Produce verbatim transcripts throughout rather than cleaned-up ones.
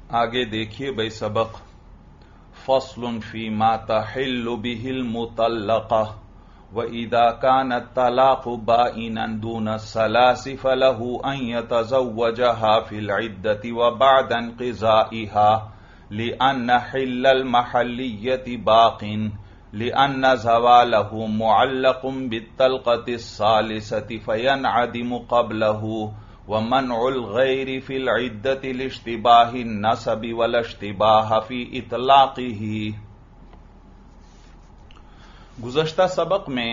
آگے دیکھیے بھائی سبق فصل فی ما تحل به المطلقہ وَإِذَا كَانَ الطَّلَاقُ بَائِنًا دُونَ الثَّلَاثِ فَلَهُ أَن يَتَزَوَّجَهَا فِي الْعِدَّةِ وَبَعْدَ انقضائها لِأَنَّ حِلَّ الْمَحَلِّيَّةِ بَاقٍ لِأَنَّ زَوَالَهُ مُعَلَّقٌ بِالطَّلْقَةِ الثَّالِثَةِ فَيَنْعَدِمُ قَبْلَهُ وَمَنْعُ الْغَيْرِ فِي الْعِدَّةِ لِاشْتِبَاهِ النَّسَبِ وَلَا اشْتِبَاهَ فِي إِطْلَاقِهِ۔ گزشتہ سبق میں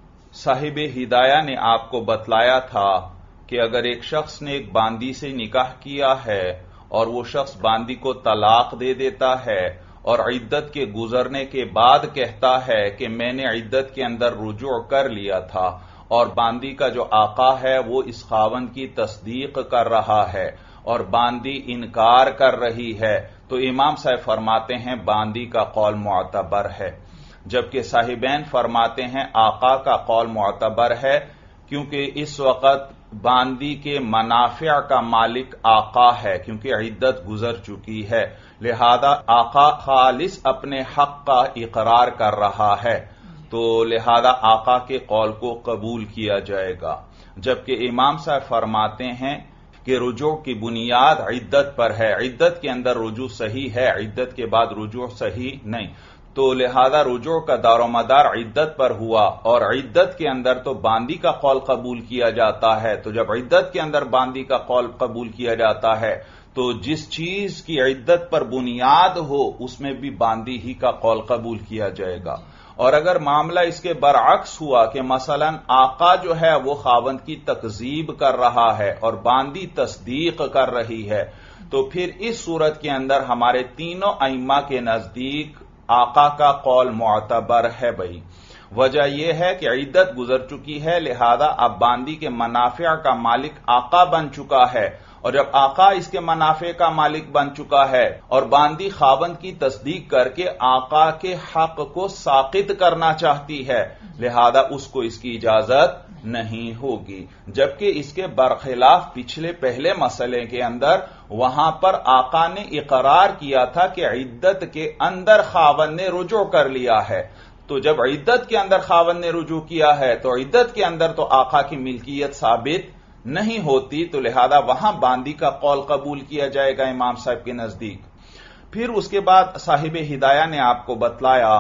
صاحب ہدایہ نے آپ کو بتلایا تھا کہ اگر ایک شخص نے ایک باندی سے نکاح کیا ہے اور وہ شخص باندی کو طلاق دے دیتا ہے اور عدت کے گزرنے کے بعد کہتا ہے کہ میں نے عدت کے اندر رجوع کر لیا تھا اور باندی کا جو آقا ہے وہ اس خاوند کی تصدیق کر رہا ہے اور باندی انکار کر رہی ہے، تو امام صاحب فرماتے ہیں باندی کا قول معتبر ہے، جبکہ صاحبین فرماتے ہیں آقا کا قول معتبر ہے، کیونکہ اس وقت باندی کے منافع کا مالک آقا ہے، کیونکہ عدت گزر چکی ہے، لہذا آقا خالص اپنے حق کا اقرار کر رہا ہے، تو لہذا آقا کے قول کو قبول کیا جائے گا۔ جبکہ امام صاحب فرماتے ہیں کہ رجوع کی بنیاد عدت پر ہے، عدت کے اندر رجوع صحیح ہے، عدت کے بعد رجوع صحیح نہیں، تو لہذا رجوع کا دار و مدار عدت پر ہوا، اور عدت کے اندر تو باندی کا قول قبول کیا جاتا ہے، تو جب عدت کے اندر باندی کا قول قبول کیا جاتا ہے تو جس چیز کی عدت پر بنیاد ہو اس میں بھی باندی ہی کا قول قبول کیا جائے گا۔ اور اگر معاملہ اس کے برعکس ہوا کہ مثلا آقا جو ہے وہ خاوند کی تکذیب کر رہا ہے اور باندی تصدیق کر رہی ہے، تو پھر اس صورت کے اندر ہمارے تینوں ائمہ کے نزدیک آقا کا قول معتبر ہے بھائی۔ وجہ یہ ہے کہ عدت گزر چکی ہے، لہذا اب باندی کے منافع کا مالک آقا بن چکا ہے، اور جب آقا اس کے منافع کا مالک بن چکا ہے اور باندی خاوند کی تصدیق کر کے آقا کے حق کو ساقط کرنا چاہتی ہے، لہذا اس کو اس کی اجازت نہیں ہوگی، جبکہ اس کے برخلاف پچھلے پہلے مسئلے کے اندر وہاں پر آقا نے اقرار کیا تھا کہ عدت کے اندر خاوند نے رجوع کر لیا ہے، تو جب عدت کے اندر خاوند نے رجوع کیا ہے تو عدت کے اندر تو آقا کی ملکیت ثابت نہیں ہوتی، تو لہذا وہاں باندی کا قول قبول کیا جائے گا امام صاحب کے نزدیک۔ پھر اس کے بعد صاحب ہدایہ نے آپ کو بتلایا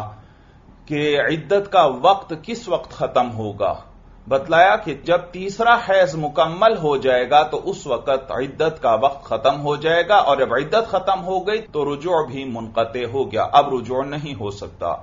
کہ عدت کا وقت کس وقت ختم ہوگا، بتلایا کہ جب تیسرا حیض مکمل ہو جائے گا تو اس وقت عدت کا وقت ختم ہو جائے گا، اور جب عدت ختم ہو گئی تو رجوع بھی منقطع ہو گیا، اب رجوع نہیں ہو سکتا،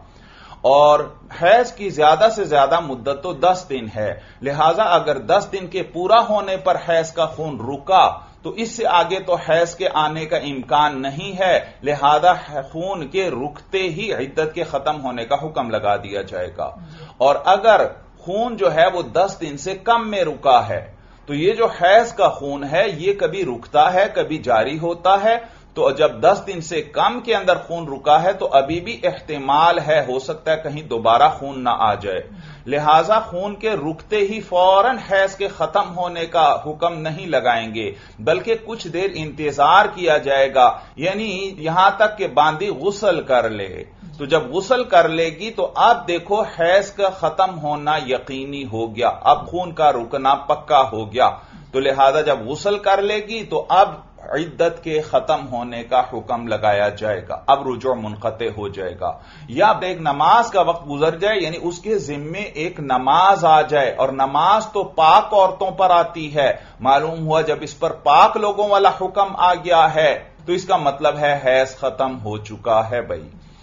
اور حیض کی زیادہ سے زیادہ مدت تو دس دن ہے، لہذا اگر دس دن کے پورا ہونے پر حیض کا خون رکا تو اس سے آگے تو حیض کے آنے کا امکان نہیں ہے، لہذا خون کے رکتے ہی عدت کے ختم ہونے کا حکم لگا دیا جائے گا، اور اگر خون جو ہے وہ دس دن سے کم میں رکا ہے تو یہ جو حیض کا خون ہے یہ کبھی رکتا ہے کبھی جاری ہوتا ہے، تو جب دس دن سے کم کے اندر خون رکا ہے تو ابھی بھی احتمال ہے، ہو سکتا ہے کہیں دوبارہ خون نہ آ جائے، لہذا خون کے رکتے ہی فوراً حیض کے ختم ہونے کا حکم نہیں لگائیں گے، بلکہ کچھ دیر انتظار کیا جائے گا، یعنی یہاں تک کہ باندی غسل کر لے، تو جب غسل کر لے گی تو اب دیکھو حیض کا ختم ہونا یقینی ہو گیا، اب خون کا رکنا پکا ہو گیا، تو لہذا جب غسل کر لے گی تو اب عدت کے ختم ہونے کا حکم لگایا جائے گا، اب رجوع منقطع ہو جائے گا، یا ایک نماز کا وقت گزر جائے، یعنی اس کے ذمے ایک نماز آ جائے، اور نماز تو پاک عورتوں پر آتی ہے، معلوم ہوا جب اس پر پاک لوگوں والا حکم آ گیا ہے تو اس کا مطلب ہے حیض ختم ہو چکا ہے بھائی۔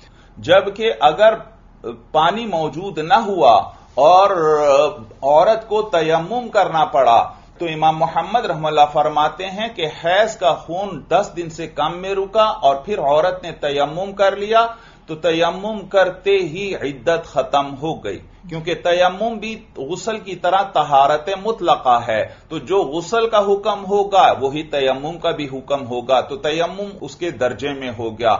جبکہ اگر پانی موجود نہ ہوا اور عورت کو تیمم کرنا پڑا تو امام محمد رحمہ اللہ فرماتے ہیں کہ حیض کا خون دس دن سے کم میں رکا اور پھر عورت نے تیمم کر لیا تو تیمم کرتے ہی عدت ختم ہو گئی، کیونکہ تیمم بھی غسل کی طرح طہارت مطلقہ ہے، تو جو غسل کا حکم ہوگا وہی تیمم کا بھی حکم ہوگا، تو تیمم اس کے درجے میں ہو گیا،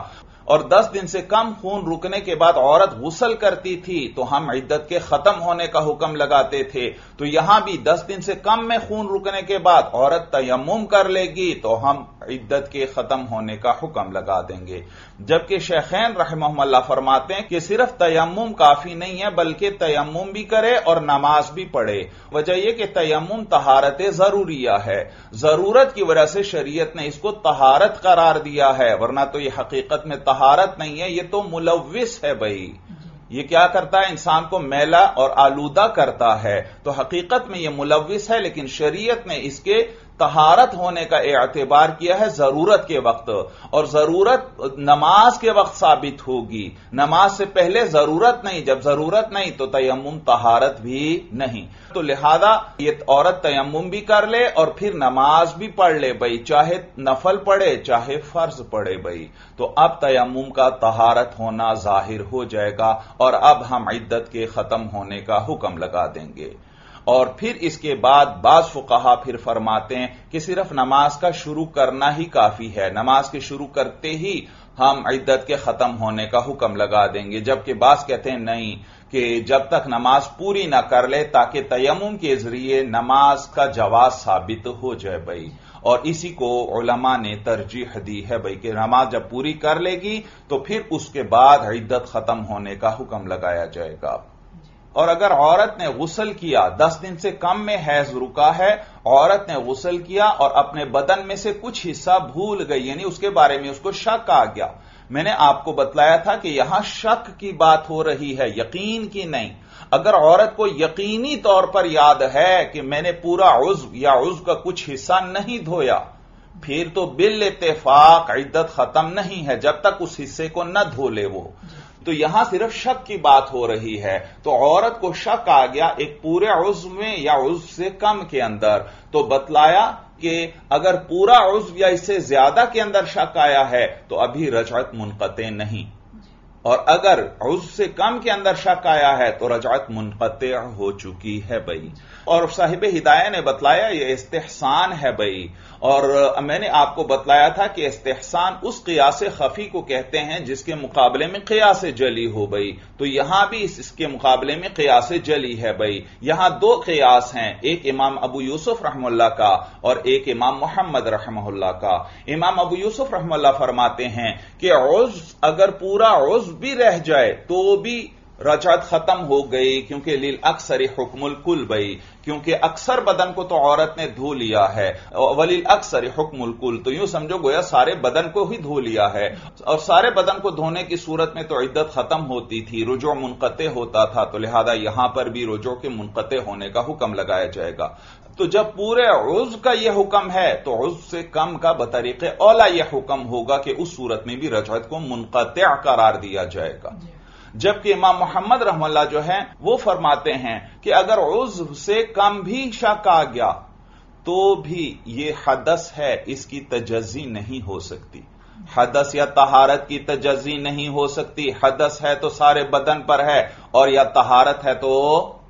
اور دس دن سے کم خون رکنے کے بعد عورت غسل کرتی تھی تو ہم عدت کے ختم ہونے کا حکم لگاتے تھے، تو یہاں بھی دس دن سے کم میں خون رکنے کے بعد عورت تیمم کر لے گی تو ہم عدت کے ختم ہونے کا حکم لگا دیں گے۔ جبکہ شیخین رحمہم اللہ فرماتے ہیں کہ صرف تیمم کافی نہیں ہے بلکہ تیمم بھی کرے اور نماز بھی پڑھے۔ وجہ یہ کہ تیمم طہارت ضروریہ ہے، ضرورت کی وجہ سے شریعت نے اس کو طہارت قرار دیا ہے، ورنہ تو یہ حقیقت میں طہارت نہیں ہے، یہ تو ملوث ہے بھائی۔ یہ کیا کرتا ہے؟ انسان کو میلا اور آلودہ کرتا ہے، تو حقیقت میں یہ ملوث ہے، لیکن شریعت نے اس کے طہارت ہونے کا اعتبار کیا ہے ضرورت کے وقت، اور ضرورت نماز کے وقت ثابت ہوگی، نماز سے پہلے ضرورت نہیں، جب ضرورت نہیں تو تیمم طہارت بھی نہیں۔ تو لہذا یہ عورت تیمم بھی کر لے اور پھر نماز بھی پڑھ لے بھائی، چاہے نفل پڑھے چاہے فرض پڑھے بھائی، تو اب تیمم کا طہارت ہونا ظاہر ہو جائے گا اور اب ہم عدت کے ختم ہونے کا حکم لگا دیں گے۔ اور پھر اس کے بعد بعض فقہا پھر فرماتے ہیں کہ صرف نماز کا شروع کرنا ہی کافی ہے، نماز کے شروع کرتے ہی ہم عدت کے ختم ہونے کا حکم لگا دیں گے، جبکہ بعض کہتے ہیں نہیں، کہ جب تک نماز پوری نہ کر لے تاکہ تیمم کے ذریعے نماز کا جواز ثابت ہو جائے بھائی، اور اسی کو علماء نے ترجیح دی ہے بھائی کہ نماز جب پوری کر لے گی تو پھر اس کے بعد عدت ختم ہونے کا حکم لگایا جائے گا۔ اور اگر عورت نے غسل کیا، دس دن سے کم میں حیض رکا ہے، عورت نے غسل کیا اور اپنے بدن میں سے کچھ حصہ بھول گئی، یعنی اس کے بارے میں اس کو شک آ گیا، میں نے آپ کو بتلایا تھا کہ یہاں شک کی بات ہو رہی ہے، یقین کی نہیں۔ اگر عورت کو یقینی طور پر یاد ہے کہ میں نے پورا عضو یا عضو کا کچھ حصہ نہیں دھویا، پھر تو بالاتفاق عدت ختم نہیں ہے جب تک اس حصے کو نہ دھو لے وہ، تو یہاں صرف شک کی بات ہو رہی ہے، تو عورت کو شک آ گیا ایک پورے عضو میں یا عضو سے کم کے اندر، تو بتلایا کہ اگر پورا عضو یا اس سے زیادہ کے اندر شک آیا ہے تو ابھی رجعت منقطع نہیں، اور اگر عضو سے کم کے اندر شک آیا ہے تو رجعت منقطع ہو چکی ہے بھائی۔ اور صاحب ہدایہ نے بتلایا یہ استحسان ہے بھائی، اور میں نے آپ کو بتلایا تھا کہ استحسان اس قیاس خفی کو کہتے ہیں جس کے مقابلے میں قیاس جلی ہو بھائی، تو یہاں بھی اس کے مقابلے میں قیاس جلی ہے بھائی۔ یہاں دو قیاس ہیں، ایک امام ابو یوسف رحمہ اللہ کا اور ایک امام محمد رحمہ اللہ کا۔ امام ابو یوسف رحمہ اللہ فرماتے ہیں کہ عضو اگر پورا عضو بھی رہ جائے تو بھی رجعت ختم ہو گئی، کیونکہ للاکثر حکم الکل بھائی، کیونکہ اکثر بدن کو تو عورت نے دھو لیا ہے، وللاکثر حکم الکل، تو یوں سمجھو گویا سارے بدن کو ہی دھو لیا ہے، اور سارے بدن کو دھونے کی صورت میں تو عدت ختم ہوتی تھی، رجوع منقطع ہوتا تھا، تو لہذا یہاں پر بھی رجوع کے منقطع ہونے کا حکم لگایا جائے گا۔ تو جب پورے عضو کا یہ حکم ہے تو عضو سے کم کا بطریق اولا یہ حکم ہوگا کہ اس صورت میں بھی رجعت کو منقطع قرار دیا جائے گا۔ جبکہ امام محمد رحمہ اللہ جو ہیں وہ فرماتے ہیں کہ اگر عضو سے کم بھی شک آ گیا تو بھی یہ حدث ہے، اس کی تجزی نہیں ہو سکتی، حدث یا طہارت کی تجزی نہیں ہو سکتی، حدث ہے تو سارے بدن پر ہے اور یا طہارت ہے تو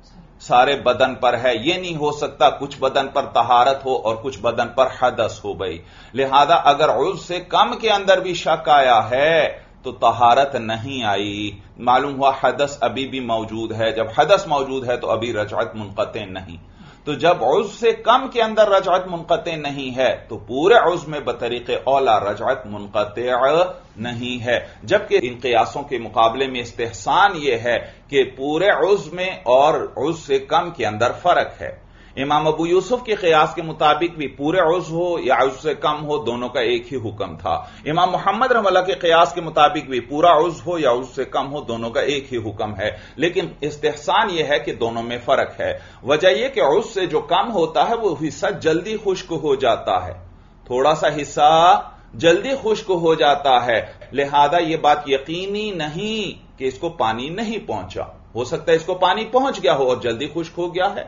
سارے بدن پر ہے، یہ نہیں ہو سکتا کچھ بدن پر طہارت ہو اور کچھ بدن پر حدث ہو بھائی۔ لہذا اگر عضو سے کم کے اندر بھی شک آیا ہے تو طہارت نہیں آئی، معلوم ہوا حدث ابھی بھی موجود ہے، جب حدث موجود ہے تو ابھی رجعت منقطع نہیں، تو جب عضو سے کم کے اندر رجعت منقطع نہیں ہے تو پورے عضو میں بطریق اولا رجعت منقطع نہیں ہے۔ جبکہ ان قیاسوں کے مقابلے میں استحسان یہ ہے کہ پورے عضو میں اور عضو سے کم کے اندر فرق ہے۔ امام ابو یوسف کے قیاس کے مطابق بھی پورے عضو ہو یا عضو سے کم ہو دونوں کا ایک ہی حکم تھا، امام محمد رحمہ اللہ کے قیاس کے مطابق بھی پورا عضو ہو یا عضو سے کم ہو دونوں کا ایک ہی حکم ہے، لیکن استحسان یہ ہے کہ دونوں میں فرق ہے۔ وجہ یہ کہ عضو سے جو کم ہوتا ہے وہ حصہ جلدی خشک ہو جاتا ہے، تھوڑا سا حصہ جلدی خشک ہو جاتا ہے، لہذا یہ بات یقینی نہیں کہ اس کو پانی نہیں پہنچا، ہو سکتا ہے اس کو پانی پہنچ گیا ہو اور جلدی خشک ہو گیا ہے،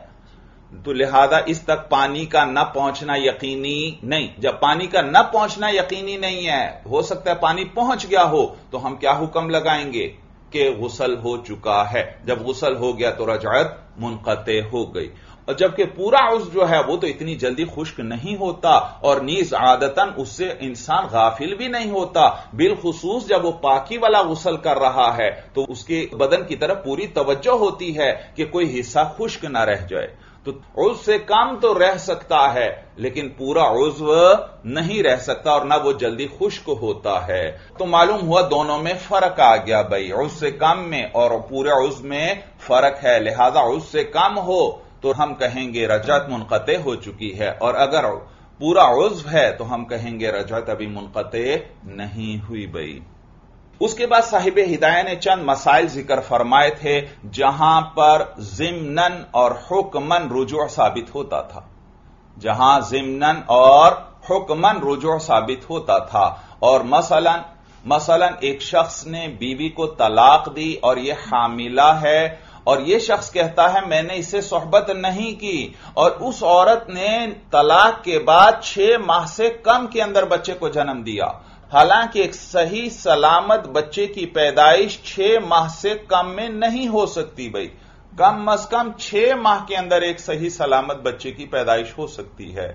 تو لہذا اس تک پانی کا نہ پہنچنا یقینی نہیں۔ جب پانی کا نہ پہنچنا یقینی نہیں ہے، ہو سکتا ہے پانی پہنچ گیا ہو، تو ہم کیا حکم لگائیں گے کہ غسل ہو چکا ہے، جب غسل ہو گیا تو رجعت منقطع ہو گئی۔ اور جبکہ پورا عضو جو ہے وہ تو اتنی جلدی خشک نہیں ہوتا، اور نیز عادتاً اس سے انسان غافل بھی نہیں ہوتا، بالخصوص جب وہ پاکی والا غسل کر رہا ہے تو اس کے بدن کی طرف پوری توجہ ہوتی ہے کہ کوئی حصہ خشک نہ رہ جائے۔ تو عضو سے کم تو رہ سکتا ہے لیکن پورا عضو نہیں رہ سکتا، اور نہ وہ جلدی خشک ہوتا ہے۔ تو معلوم ہوا دونوں میں فرق آ گیا بھائی، عضو سے کم میں اور پورے عضو میں فرق ہے، لہذا عضو سے کم ہو تو ہم کہیں گے رجعت منقطع ہو چکی ہے، اور اگر پورا عضو ہے تو ہم کہیں گے رجعت ابھی منقطع نہیں ہوئی بھائی۔ اس کے بعد صاحب ہدایہ نے چند مسائل ذکر فرمائے تھے جہاں پر ضمناً اور حکماً رجوع ثابت ہوتا تھا، جہاں ضمناً اور حکماً رجوع ثابت ہوتا تھا، اور مثلا مثلا ایک شخص نے بیوی کو طلاق دی اور یہ حاملہ ہے، اور یہ شخص کہتا ہے میں نے اسے صحبت نہیں کی، اور اس عورت نے طلاق کے بعد چھ ماہ سے کم کے اندر بچے کو جنم دیا، حالانکہ ایک صحیح سلامت بچے کی پیدائش چھ ماہ سے کم میں نہیں ہو سکتی بھائی، کم از کم چھ ماہ کے اندر ایک صحیح سلامت بچے کی پیدائش ہو سکتی ہے،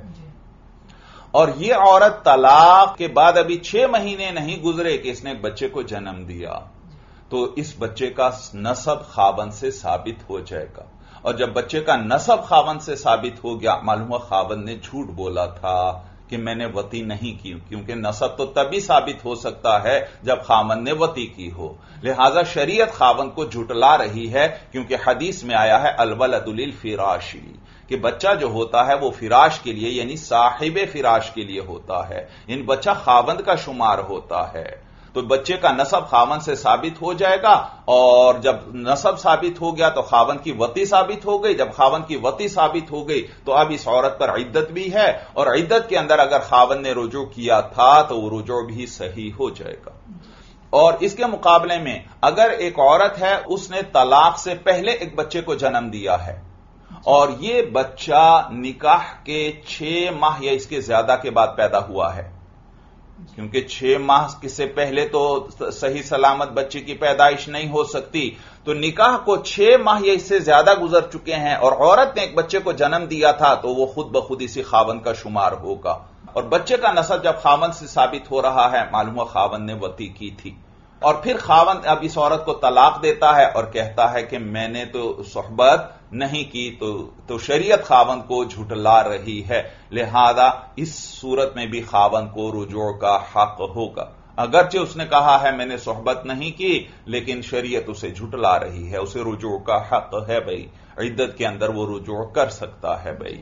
اور یہ عورت طلاق کے بعد ابھی چھ مہینے نہیں گزرے کہ اس نے ایک بچے کو جنم دیا، تو اس بچے کا نسب خاوند سے ثابت ہو جائے گا، اور جب بچے کا نسب خاوند سے ثابت ہو گیا، معلوم ہوا خاوند نے جھوٹ بولا تھا کہ میں نے وطی نہیں کی، کیونکہ نسب تو تبھی ثابت ہو سکتا ہے جب خاوند نے وطی کی ہو، لہذا شریعت خاوند کو جھٹلا رہی ہے، کیونکہ حدیث میں آیا ہے الولد للفراش، کہ بچہ جو ہوتا ہے وہ فراش کے لیے یعنی صاحب فراش کے لیے ہوتا ہے، یعنی بچہ خاوند کا شمار ہوتا ہے، تو بچے کا نسب خاوند سے ثابت ہو جائے گا، اور جب نسب ثابت ہو گیا تو خاوند کی وطی ثابت ہو گئی، جب خاوند کی وطی ثابت ہو گئی تو اب اس عورت پر عدت بھی ہے، اور عدت کے اندر اگر خاوند نے رجوع کیا تھا تو وہ رجوع بھی صحیح ہو جائے گا۔ اور اس کے مقابلے میں اگر ایک عورت ہے اس نے طلاق سے پہلے ایک بچے کو جنم دیا ہے، اور یہ بچہ نکاح کے چھ ماہ یا اس کے زیادہ کے بعد پیدا ہوا ہے، کیونکہ چھ ماہ سے پہلے تو صحیح سلامت بچے کی پیدائش نہیں ہو سکتی، تو نکاح کو چھ ماہ یا اس سے زیادہ گزر چکے ہیں اور عورت نے ایک بچے کو جنم دیا تھا، تو وہ خود بخود اسی خاوند کا شمار ہوگا، اور بچے کا نسب جب خاوند سے ثابت ہو رہا ہے، معلوم ہوا خاوند نے وطی کی تھی، اور پھر خاوند اب اس عورت کو طلاق دیتا ہے اور کہتا ہے کہ میں نے تو صحبت نہیں کی، تو تو شریعت خاوند کو جھٹلا رہی ہے، لہذا اس صورت میں بھی خاوند کو رجوع کا حق ہوگا، اگرچہ اس نے کہا ہے میں نے صحبت نہیں کی لیکن شریعت اسے جھٹلا رہی ہے، اسے رجوع کا حق ہے بھائی، عدت کے اندر وہ رجوع کر سکتا ہے بھائی۔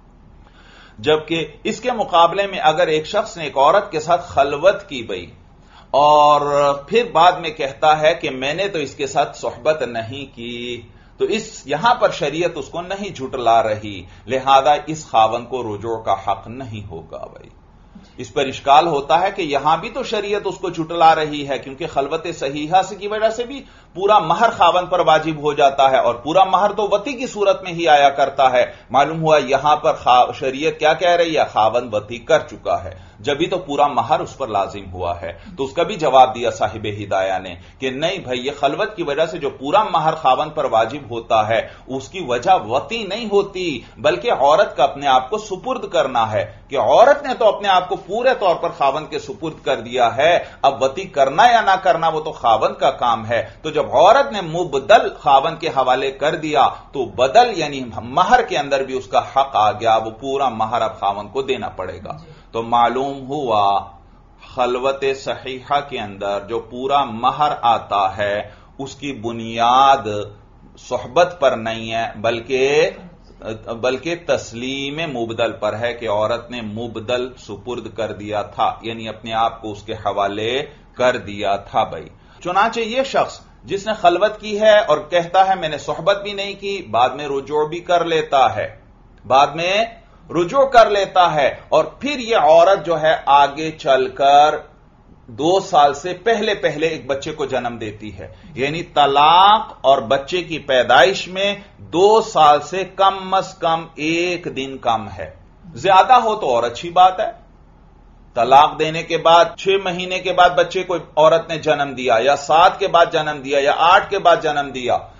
جبکہ اس کے مقابلے میں اگر ایک شخص نے ایک عورت کے ساتھ خلوت کی بھائی، اور پھر بعد میں کہتا ہے کہ میں نے تو اس کے ساتھ صحبت نہیں کی، تو اس یہاں پر شریعت اس کو نہیں جھٹلا رہی، لہذا اس خاوند کو رجوع کا حق نہیں ہوگا بھائی۔ اس پر اشکال ہوتا ہے کہ یہاں بھی تو شریعت اس کو جھٹلا رہی ہے، کیونکہ خلوت صحیحہ سے کی وجہ سے بھی پورا مہر خاوند پر واجب ہو جاتا ہے، اور پورا مہر تو وطی کی صورت میں ہی آیا کرتا ہے، معلوم ہوا یہاں پر شریعت کیا کہہ رہی ہے، خاوند وطی کر چکا ہے، جبھی تو پورا مہر اس پر لازم ہوا ہے، تو اس کا بھی جواب دیا صاحب ہدایہ نے کہ نہیں بھائی، یہ خلوت کی وجہ سے جو پورا مہر خاوند پر واجب ہوتا ہے اس کی وجہ وطی نہیں ہوتی، بلکہ عورت کا اپنے آپ کو سپرد کرنا ہے، کہ عورت نے تو اپنے آپ کو پورے طور پر خاوند کے سپرد کر دیا ہے، اب وطی کرنا یا نہ کرنا وہ تو خاوند کا کام ہے، تو جب عورت نے مبدل خاوند کے حوالے کر دیا تو بدل یعنی مہر کے اندر بھی اس کا حق آ گیا، وہ پورا مہر اب خاوند کو دینا پڑے گا، تو معلوم ہوا خلوت صحیحہ کے اندر جو پورا مہر آتا ہے اس کی بنیاد صحبت پر نہیں ہے بلکہ بلکہ تسلیم مبدل پر ہے، کہ عورت نے مبدل سپرد کر دیا تھا، یعنی اپنے آپ کو اس کے حوالے کر دیا تھا بھائی۔ چنانچہ یہ شخص جس نے خلوت کی ہے اور کہتا ہے میں نے صحبت بھی نہیں کی، بعد میں رجوع بھی کر لیتا ہے بعد میں رجوع کر لیتا ہے اور پھر یہ عورت جو ہے آگے چل کر دو سال سے پہلے پہلے ایک بچے کو جنم دیتی ہے، یعنی طلاق اور بچے کی پیدائش میں دو سال سے کم از کم ایک دن کم ہے، زیادہ ہو تو اور اچھی بات ہے، طلاق دینے کے بعد چھ مہینے کے بعد بچے کو عورت نے جنم دیا یا سات کے بعد جنم دیا یا آٹھ کے بعد جنم دیا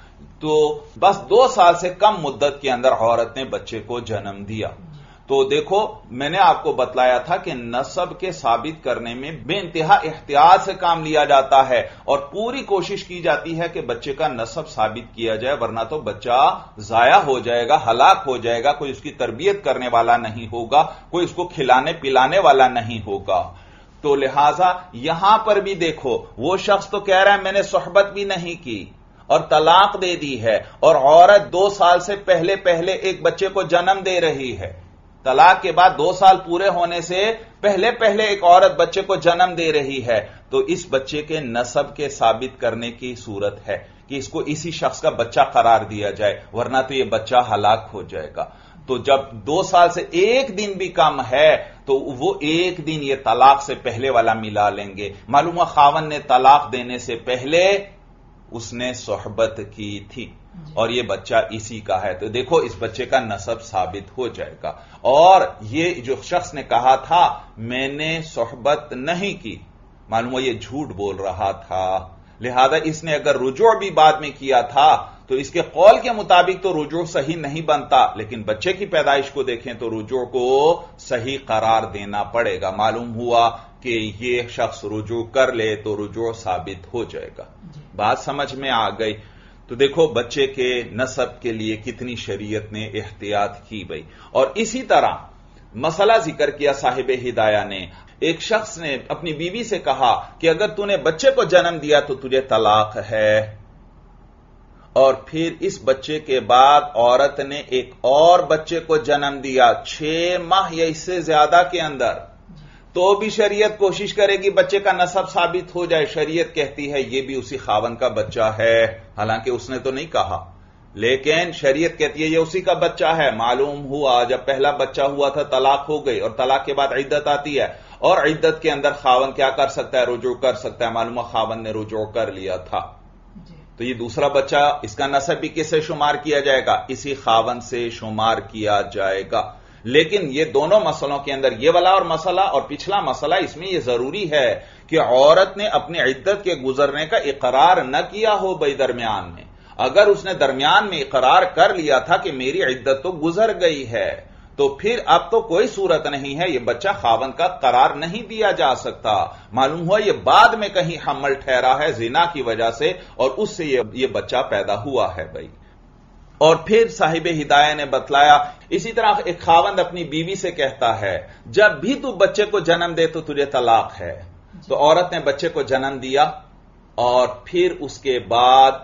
تو بس دو سال سے کم مدت کے اندر عورت نے بچے کو جنم دیا، تو دیکھو میں نے آپ کو بتلایا تھا کہ نسب کے ثابت کرنے میں بے انتہا احتیاط سے کام لیا جاتا ہے اور پوری کوشش کی جاتی ہے کہ بچے کا نسب ثابت کیا جائے، ورنہ تو بچہ ضائع ہو جائے گا، ہلاک ہو جائے گا، کوئی اس کی تربیت کرنے والا نہیں ہوگا، کوئی اس کو کھلانے پلانے والا نہیں ہوگا۔ تو لہذا یہاں پر بھی دیکھو وہ شخص تو کہہ رہا ہے میں نے صحبت بھی نہیں کی اور طلاق دے دی ہے، اور عورت دو سال سے پہلے پہلے ایک بچے کو جنم دے رہی ہے، طلاق کے بعد دو سال پورے ہونے سے پہلے پہلے ایک عورت بچے کو جنم دے رہی ہے، تو اس بچے کے نسب کے ثابت کرنے کی صورت ہے کہ اس کو اسی شخص کا بچہ قرار دیا جائے، ورنہ تو یہ بچہ ہلاک ہو جائے گا۔ تو جب دو سال سے ایک دن بھی کم ہے تو وہ ایک دن یہ طلاق سے پہلے والا ملا لیں گے، معلوم ہے خاوند نے طلاق دینے سے پہلے اس نے صحبت کی تھی اور یہ بچہ اسی کا ہے، تو دیکھو اس بچے کا نسب ثابت ہو جائے گا۔ اور یہ جو شخص نے کہا تھا میں نے صحبت نہیں کی، معلوم ہے یہ جھوٹ بول رہا تھا، لہذا اس نے اگر رجوع بھی بعد میں کیا تھا تو اس کے قول کے مطابق تو رجوع صحیح نہیں بنتا، لیکن بچے کی پیدائش کو دیکھیں تو رجوع کو صحیح قرار دینا پڑے گا، معلوم ہوا کہ یہ شخص رجوع کر لے تو رجوع ثابت ہو جائے گا۔ بات سمجھ میں آ گئی؟ تو دیکھو بچے کے نسب کے لیے کتنی شریعت نے احتیاط کی بھائی۔ اور اسی طرح مسئلہ ذکر کیا صاحب ہدایہ نے، ایک شخص نے اپنی بیوی سے کہا کہ اگر تو نے بچے کو جنم دیا تو تجھے طلاق ہے، اور پھر اس بچے کے بعد عورت نے ایک اور بچے کو جنم دیا چھ ماہ یا اس سے زیادہ کے اندر، تو بھی شریعت کوشش کرے گی بچے کا نسب ثابت ہو جائے۔ شریعت کہتی ہے یہ بھی اسی خاوند کا بچہ ہے، حالانکہ اس نے تو نہیں کہا، لیکن شریعت کہتی ہے یہ اسی کا بچہ ہے۔ معلوم ہوا جب پہلا بچہ ہوا تھا طلاق ہو گئی، اور طلاق کے بعد عدت آتی ہے، اور عدت کے اندر خاوند کیا کر سکتا ہے؟ رجوع کر سکتا ہے، معلوم ہے خاوند نے رجوع کر لیا تھا، تو یہ دوسرا بچہ اس کا نسب بھی کس سے شمار کیا جائے گا؟ اسی خاوند سے شمار کیا جائے گا۔ لیکن یہ دونوں مسئلوں کے اندر یہ والا اور مسئلہ اور پچھلا مسئلہ، اس میں یہ ضروری ہے کہ عورت نے اپنی عدت کے گزرنے کا اقرار نہ کیا ہو بھائی درمیان میں۔ اگر اس نے درمیان میں اقرار کر لیا تھا کہ میری عدت تو گزر گئی ہے، تو پھر اب تو کوئی صورت نہیں ہے، یہ بچہ خاوند کا قرار نہیں دیا جا سکتا۔ معلوم ہوا یہ بعد میں کہیں حمل ٹھہرا ہے زنا کی وجہ سے، اور اس سے یہ بچہ پیدا ہوا ہے بھائی۔ اور پھر صاحب ہدایہ نے بتلایا اسی طرح ایک خاوند اپنی بیوی سے کہتا ہے جب بھی تو بچے کو جنم دے تو تجھے طلاق ہے، تو عورت نے بچے کو جنم دیا اور پھر اس کے بعد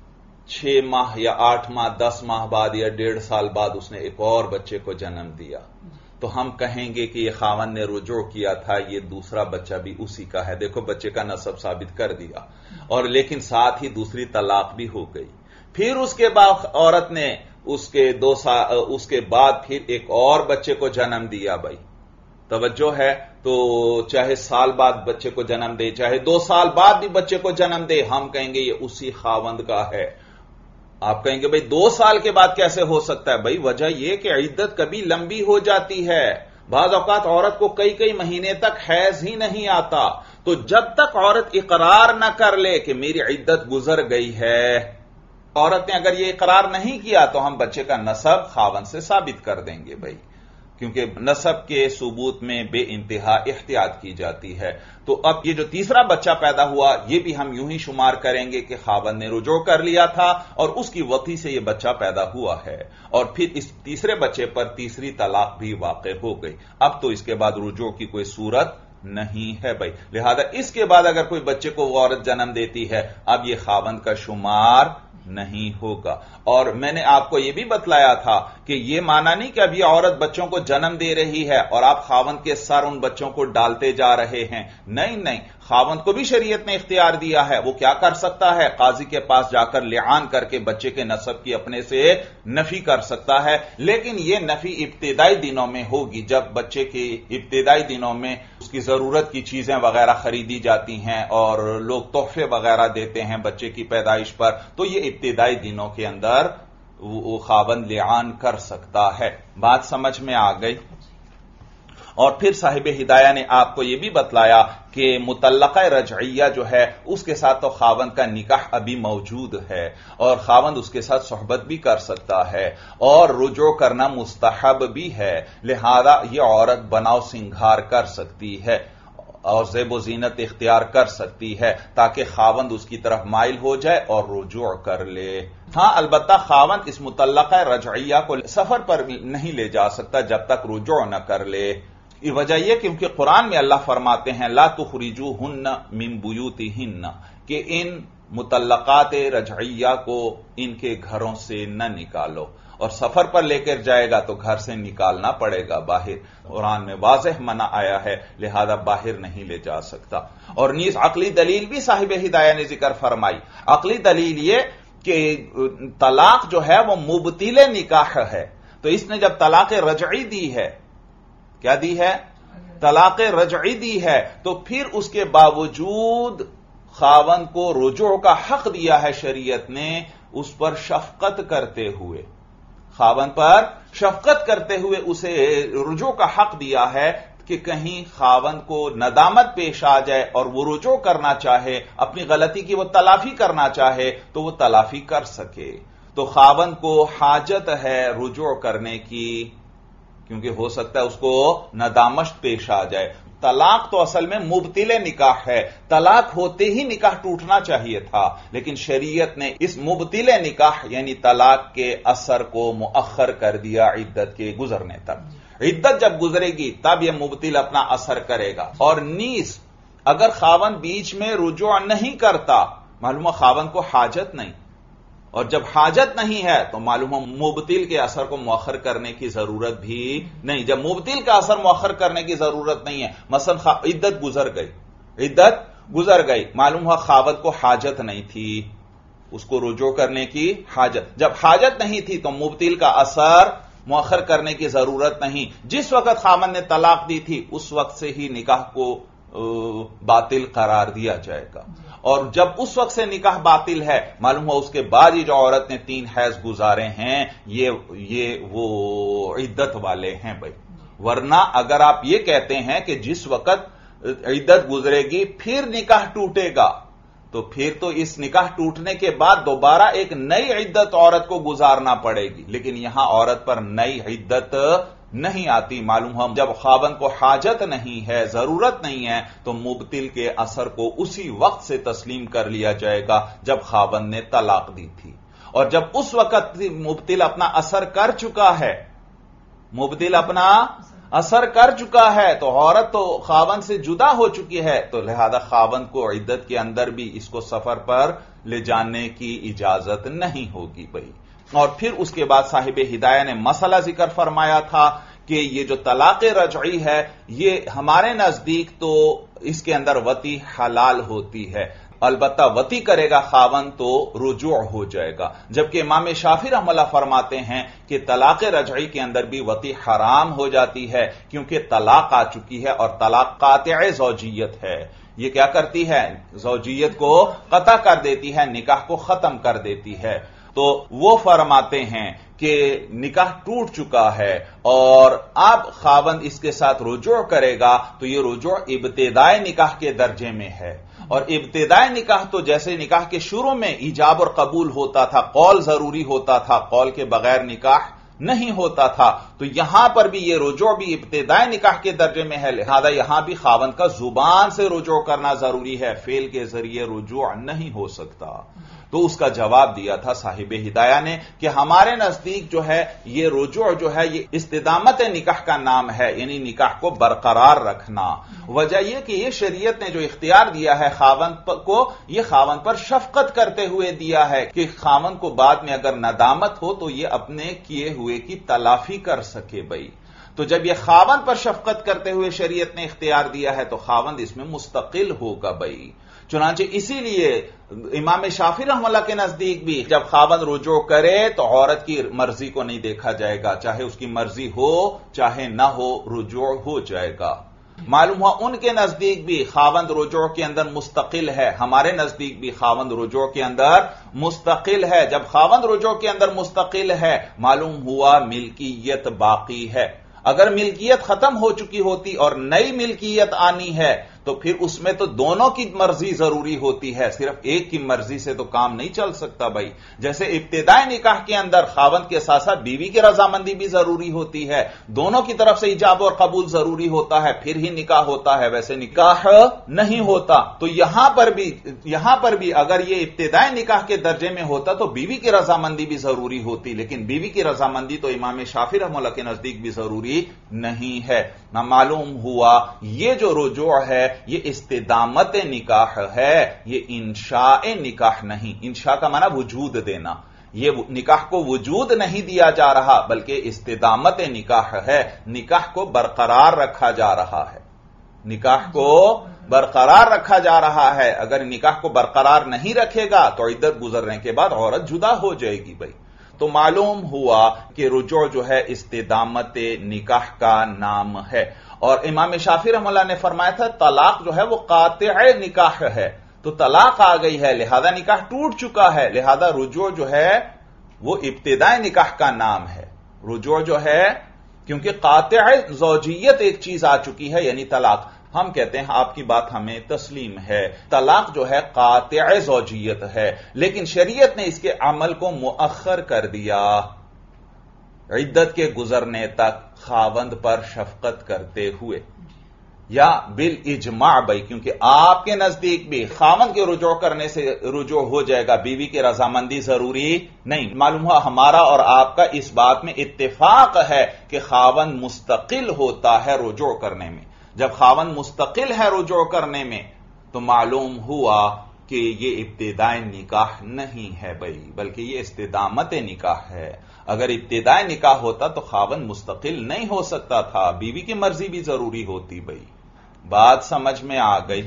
چھ ماہ یا آٹھ ماہ دس ماہ بعد یا ڈیڑھ سال بعد اس نے ایک اور بچے کو جنم دیا، تو ہم کہیں گے کہ یہ خاوند نے رجوع کیا تھا، یہ دوسرا بچہ بھی اسی کا ہے۔ دیکھو بچے کا نسب ثابت کر دیا، اور لیکن ساتھ ہی دوسری طلاق بھی ہو گئی۔ پھر اس کے بعد عورت نے اس کے دو سال اس کے بعد پھر ایک اور بچے کو جنم دیا بھائی، توجہ ہے، تو چاہے سال بعد بچے کو جنم دے چاہے دو سال بعد بھی بچے کو جنم دے، ہم کہیں گے یہ اسی خاوند کا ہے۔ آپ کہیں گے بھائی دو سال کے بعد کیسے ہو سکتا ہے؟ بھائی وجہ یہ کہ عدت کبھی لمبی ہو جاتی ہے، بعض اوقات عورت کو کئی کئی مہینے تک حیض ہی نہیں آتا، تو جب تک عورت اقرار نہ کر لے کہ میری عدت گزر گئی ہے، عورت نے اگر یہ اقرار نہیں کیا تو ہم بچے کا نسب خاوند سے ثابت کر دیں گے بھائی، کیونکہ نسب کے ثبوت میں بے انتہا احتیاط کی جاتی ہے۔ تو اب یہ جو تیسرا بچہ پیدا ہوا یہ بھی ہم یوں ہی شمار کریں گے کہ خاوند نے رجوع کر لیا تھا اور اس کی وطی سے یہ بچہ پیدا ہوا ہے، اور پھر اس تیسرے بچے پر تیسری طلاق بھی واقع ہو گئی، اب تو اس کے بعد رجوع کی کوئی صورت نہیں ہے بھائی، لہذا اس کے بعد اگر کوئی بچے کو وہ عورت جنم دیتی ہے اب یہ خاوند کا شمار نہیں ہوگا۔ اور میں نے آپ کو یہ بھی بتلایا تھا کہ یہ معنی نہیں کہ اب یہ عورت بچوں کو جنم دے رہی ہے اور آپ خاوند کے سر ان بچوں کو ڈالتے جا رہے ہیں، نہیں نہیں، خاوند کو بھی شریعت نے اختیار دیا ہے، وہ کیا کر سکتا ہے؟ قاضی کے پاس جا کر لعان کر کے بچے کے نسب کی اپنے سے نفی کر سکتا ہے، لیکن یہ نفی ابتدائی دنوں میں ہوگی، جب بچے کے ابتدائی دنوں میں اس کی ضرورت کی چیزیں وغیرہ خریدی جاتی ہیں اور لوگ تحفے وغیرہ دیتے ہیں بچے کی پیدائش پر، تو یہ ابتدائی دنوں کے اندر وہ خاوند لعان کر سکتا ہے۔ بات سمجھ میں آ گئی؟ اور پھر صاحب ہدایہ نے آپ کو یہ بھی بتلایا کہ مطلقہ رجعیہ جو ہے اس کے ساتھ تو خاوند کا نکاح ابھی موجود ہے اور خاوند اس کے ساتھ صحبت بھی کر سکتا ہے اور رجوع کرنا مستحب بھی ہے، لہذا یہ عورت بناؤ سنگھار کر سکتی ہے اور زیب و زینت اختیار کر سکتی ہے تاکہ خاوند اس کی طرف مائل ہو جائے اور رجوع کر لے۔ ہاں البتہ خاوند اس مطلقہ رجعیہ کو سفر پر نہیں لے جا سکتا جب تک رجوع نہ کر لے۔ یہ وجہ یہ کیونکہ قرآن میں اللہ فرماتے ہیں لا تخرجوہن من بیوتہن، کہ ان مطلقات رجعیہ کو ان کے گھروں سے نہ نکالو، اور سفر پر لے کر جائے گا تو گھر سے نکالنا پڑے گا باہر، قرآن میں واضح منع آیا ہے، لہذا باہر نہیں لے جا سکتا۔ اور نیز عقلی دلیل بھی صاحب ہدایہ نے ذکر فرمائی، عقلی دلیل یہ کہ طلاق جو ہے وہ مبطل نکاح ہے، تو اس نے جب طلاق رجعی دی ہے، کیا دی ہے؟ طلاق رجعی دی ہے، تو پھر اس کے باوجود خاوند کو رجوع کا حق دیا ہے شریعت نے، اس پر شفقت کرتے ہوئے، خاوند پر شفقت کرتے ہوئے اسے رجوع کا حق دیا ہے کہ کہیں خاوند کو ندامت پیش آ جائے اور وہ رجوع کرنا چاہے، اپنی غلطی کی وہ تلافی کرنا چاہے تو وہ تلافی کر سکے۔ تو خاوند کو حاجت ہے رجوع کرنے کی، کیونکہ ہو سکتا ہے اس کو ندامت پیش آ جائے۔ طلاق تو اصل میں مبطل نکاح ہے، طلاق ہوتے ہی نکاح ٹوٹنا چاہیے تھا، لیکن شریعت نے اس مبطل نکاح یعنی طلاق کے اثر کو مؤخر کر دیا عدت کے گزرنے تک۔ عدت جب گزرے گی تب یہ مبطل اپنا اثر کرے گا۔ اور نیز اگر خاوند بیچ میں رجوع نہیں کرتا، معلوم ہے خاوند کو حاجت نہیں، اور جب حاجت نہیں ہے تو معلوم ہے مبطل کے اثر کو مؤخر کرنے کی ضرورت بھی نہیں۔ جب مبطل کا اثر مؤخر کرنے کی ضرورت نہیں ہے، مثلا عدت گزر گئی عدت گزر گئی معلوم ہے خاوند کو حاجت نہیں تھی، اس کو رجوع کرنے کی حاجت، جب حاجت نہیں تھی تو مبطل کا اثر مؤخر کرنے کی ضرورت نہیں، جس وقت خاوند نے طلاق دی تھی اس وقت سے ہی نکاح کو باطل قرار دیا جائے گا۔ اور جب اس وقت سے نکاح باطل ہے، معلوم ہوا اس کے بعد یہ جو عورت نے تین حیض گزارے ہیں یہ یہ وہ عدت والے ہیں بھائی، ورنہ اگر آپ یہ کہتے ہیں کہ جس وقت عدت گزرے گی پھر نکاح ٹوٹے گا، تو پھر تو اس نکاح ٹوٹنے کے بعد دوبارہ ایک نئی عدت عورت کو گزارنا پڑے گی، لیکن یہاں عورت پر نئی عدت نہیں آتی۔ معلوم ہم جب خاوند کو حاجت نہیں ہے، ضرورت نہیں ہے، تو مبطل کے اثر کو اسی وقت سے تسلیم کر لیا جائے گا جب خاوند نے طلاق دی تھی، اور جب اس وقت مبطل اپنا اثر کر چکا ہے مبطل اپنا اثر کر چکا ہے تو عورت تو خاوند سے جدا ہو چکی ہے، تو لہذا خاوند کو عدت کے اندر بھی اس کو سفر پر لے جانے کی اجازت نہیں ہوگی بھائی۔ اور پھر اس کے بعد صاحب ہدایہ نے مسئلہ ذکر فرمایا تھا کہ یہ جو طلاق رجعی ہے یہ ہمارے نزدیک تو اس کے اندر وطی حلال ہوتی ہے، البتہ وطی کرے گا خاوند تو رجوع ہو جائے گا، جبکہ امام شافعی رحمہ اللہ فرماتے ہیں کہ طلاق رجعی کے اندر بھی وطی حرام ہو جاتی ہے، کیونکہ طلاق آ چکی ہے اور طلاق قاطع زوجیت ہے، یہ کیا کرتی ہے؟ زوجیت کو قطع کر دیتی ہے، نکاح کو ختم کر دیتی ہے۔ تو وہ فرماتے ہیں کہ نکاح ٹوٹ چکا ہے اور اب خاوند اس کے ساتھ رجوع کرے گا تو یہ رجوع ابتدائی نکاح کے درجے میں ہے، اور ابتدائی نکاح تو جیسے نکاح کے شروع میں ایجاب اور قبول ہوتا تھا، قول ضروری ہوتا تھا، قول کے بغیر نکاح نہیں ہوتا تھا، تو یہاں پر بھی یہ رجوع بھی ابتدائی نکاح کے درجے میں ہے، لہذا یہاں بھی خاوند کا زبان سے رجوع کرنا ضروری ہے، فعل کے ذریعے رجوع نہیں ہو سکتا۔ تو اس کا جواب دیا تھا صاحب ہدایہ نے کہ ہمارے نزدیک جو ہے یہ رجوع جو ہے یہ استدامت نکاح کا نام ہے، یعنی نکاح کو برقرار رکھنا۔ وجہ یہ کہ یہ شریعت نے جو اختیار دیا ہے خاوند کو، یہ خاوند پر شفقت کرتے ہوئے دیا ہے کہ خاوند کو بعد میں اگر ندامت ہو تو یہ اپنے کیے ہوئے کی تلافی کر سکے بھائی۔ تو جب یہ خاوند پر شفقت کرتے ہوئے شریعت نے اختیار دیا ہے تو خاوند اس میں مستقل ہوگا بھائی۔ چنانچہ اسی لیے امام شافعی رحمہ اللہ کے نزدیک بھی جب خاوند رجوع کرے تو عورت کی مرضی کو نہیں دیکھا جائے گا، چاہے اس کی مرضی ہو چاہے نہ ہو رجوع ہو جائے گا۔ معلوم ہوا ان کے نزدیک بھی خاوند رجوع کے اندر مستقل ہے، ہمارے نزدیک بھی خاوند رجوع کے اندر مستقل ہے۔ جب خاوند رجوع کے اندر مستقل ہے معلوم ہوا ملکیت باقی ہے، اگر ملکیت ختم ہو چکی ہوتی اور نئی ملکیت آنی ہے تو پھر اس میں تو دونوں کی مرضی ضروری ہوتی ہے، صرف ایک کی مرضی سے تو کام نہیں چل سکتا بھائی۔ جیسے ابتدائی نکاح کے اندر خاوند کے ساتھ ساتھ بیوی کی رضامندی بھی ضروری ہوتی ہے، دونوں کی طرف سے ایجاب اور قبول ضروری ہوتا ہے، پھر ہی نکاح ہوتا ہے، ویسے نکاح نہیں ہوتا۔ تو یہاں پر بھی یہاں پر بھی اگر یہ ابتدائی نکاح کے درجے میں ہوتا تو بیوی کی رضامندی بھی ضروری ہوتی، لیکن بیوی کی رضامندی تو امام شافعی رحمہ اللہ کے نزدیک بھی ضروری نہیں ہے۔ نہ معلوم ہوا یہ جو رجوع ہے یہ استدامت نکاح ہے، یہ انشاء نکاح نہیں۔ انشاء کا معنی وجود دینا، یہ نکاح کو وجود نہیں دیا جا رہا بلکہ استدامت نکاح ہے، نکاح کو برقرار رکھا جا رہا ہے، نکاح کو برقرار رکھا جا رہا ہے۔ اگر نکاح کو برقرار نہیں رکھے گا تو عدت گزرنے کے بعد عورت جدا ہو جائے گی بھائی۔ تو معلوم ہوا کہ رجوع جو ہے استدامت نکاح کا نام ہے، اور امام شافعی رحمہ اللہ نے فرمایا تھا طلاق جو ہے وہ قاطع نکاح ہے، تو طلاق آ گئی ہے لہذا نکاح ٹوٹ چکا ہے، لہذا رجوع جو ہے وہ ابتدائی نکاح کا نام ہے۔ رجوع جو ہے کیونکہ قاطع زوجیت ایک چیز آ چکی ہے یعنی طلاق، ہم کہتے ہیں آپ کی بات ہمیں تسلیم ہے، طلاق جو ہے قاطع زوجیت ہے، لیکن شریعت نے اس کے عمل کو مؤخر کر دیا عدت کے گزرنے تک خاوند پر شفقت کرتے ہوئے، یا بالاجماع بھائی، کیونکہ آپ کے نزدیک بھی خاوند کے رجوع کرنے سے رجوع ہو جائے گا، بیوی کی رضامندی ضروری نہیں۔ معلوم ہوا ہمارا اور آپ کا اس بات میں اتفاق ہے کہ خاوند مستقل ہوتا ہے رجوع کرنے میں۔ جب خاوند مستقل ہے رجوع کرنے میں تو معلوم ہوا کہ یہ ابتدائی نکاح نہیں ہے بھائی، بلکہ یہ استدامت نکاح ہے۔ اگر ابتدائی نکاح ہوتا تو خاوند مستقل نہیں ہو سکتا تھا، بیوی کی مرضی بھی ضروری ہوتی بھائی۔ بات سمجھ میں آ گئی؟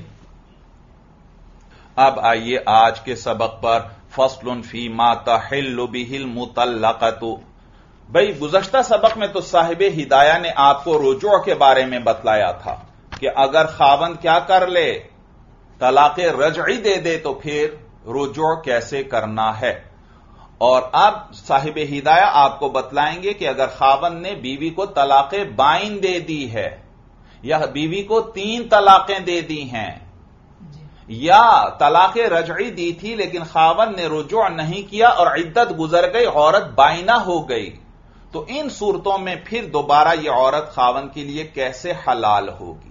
اب آئیے آج کے سبق پر، فصل فی ما تحل بہ المطلقۃ۔ بھائی گزشتہ سبق میں تو صاحب ہدایہ نے آپ کو رجوع کے بارے میں بتلایا تھا کہ اگر خاوند کیا کر لے، طلاق رجعی دے دے تو پھر رجوع کیسے کرنا ہے، اور اب صاحب ہدایہ آپ کو بتلائیں گے کہ اگر خاوند نے بیوی کو طلاق بائن دے دی ہے، یا بیوی کو تین طلاقیں دے دی ہیں، یا طلاق رجعی دی تھی لیکن خاوند نے رجوع نہیں کیا اور عدت گزر گئی، عورت بائنہ ہو گئی، تو ان صورتوں میں پھر دوبارہ یہ عورت خاوند کے لیے کیسے حلال ہوگی؟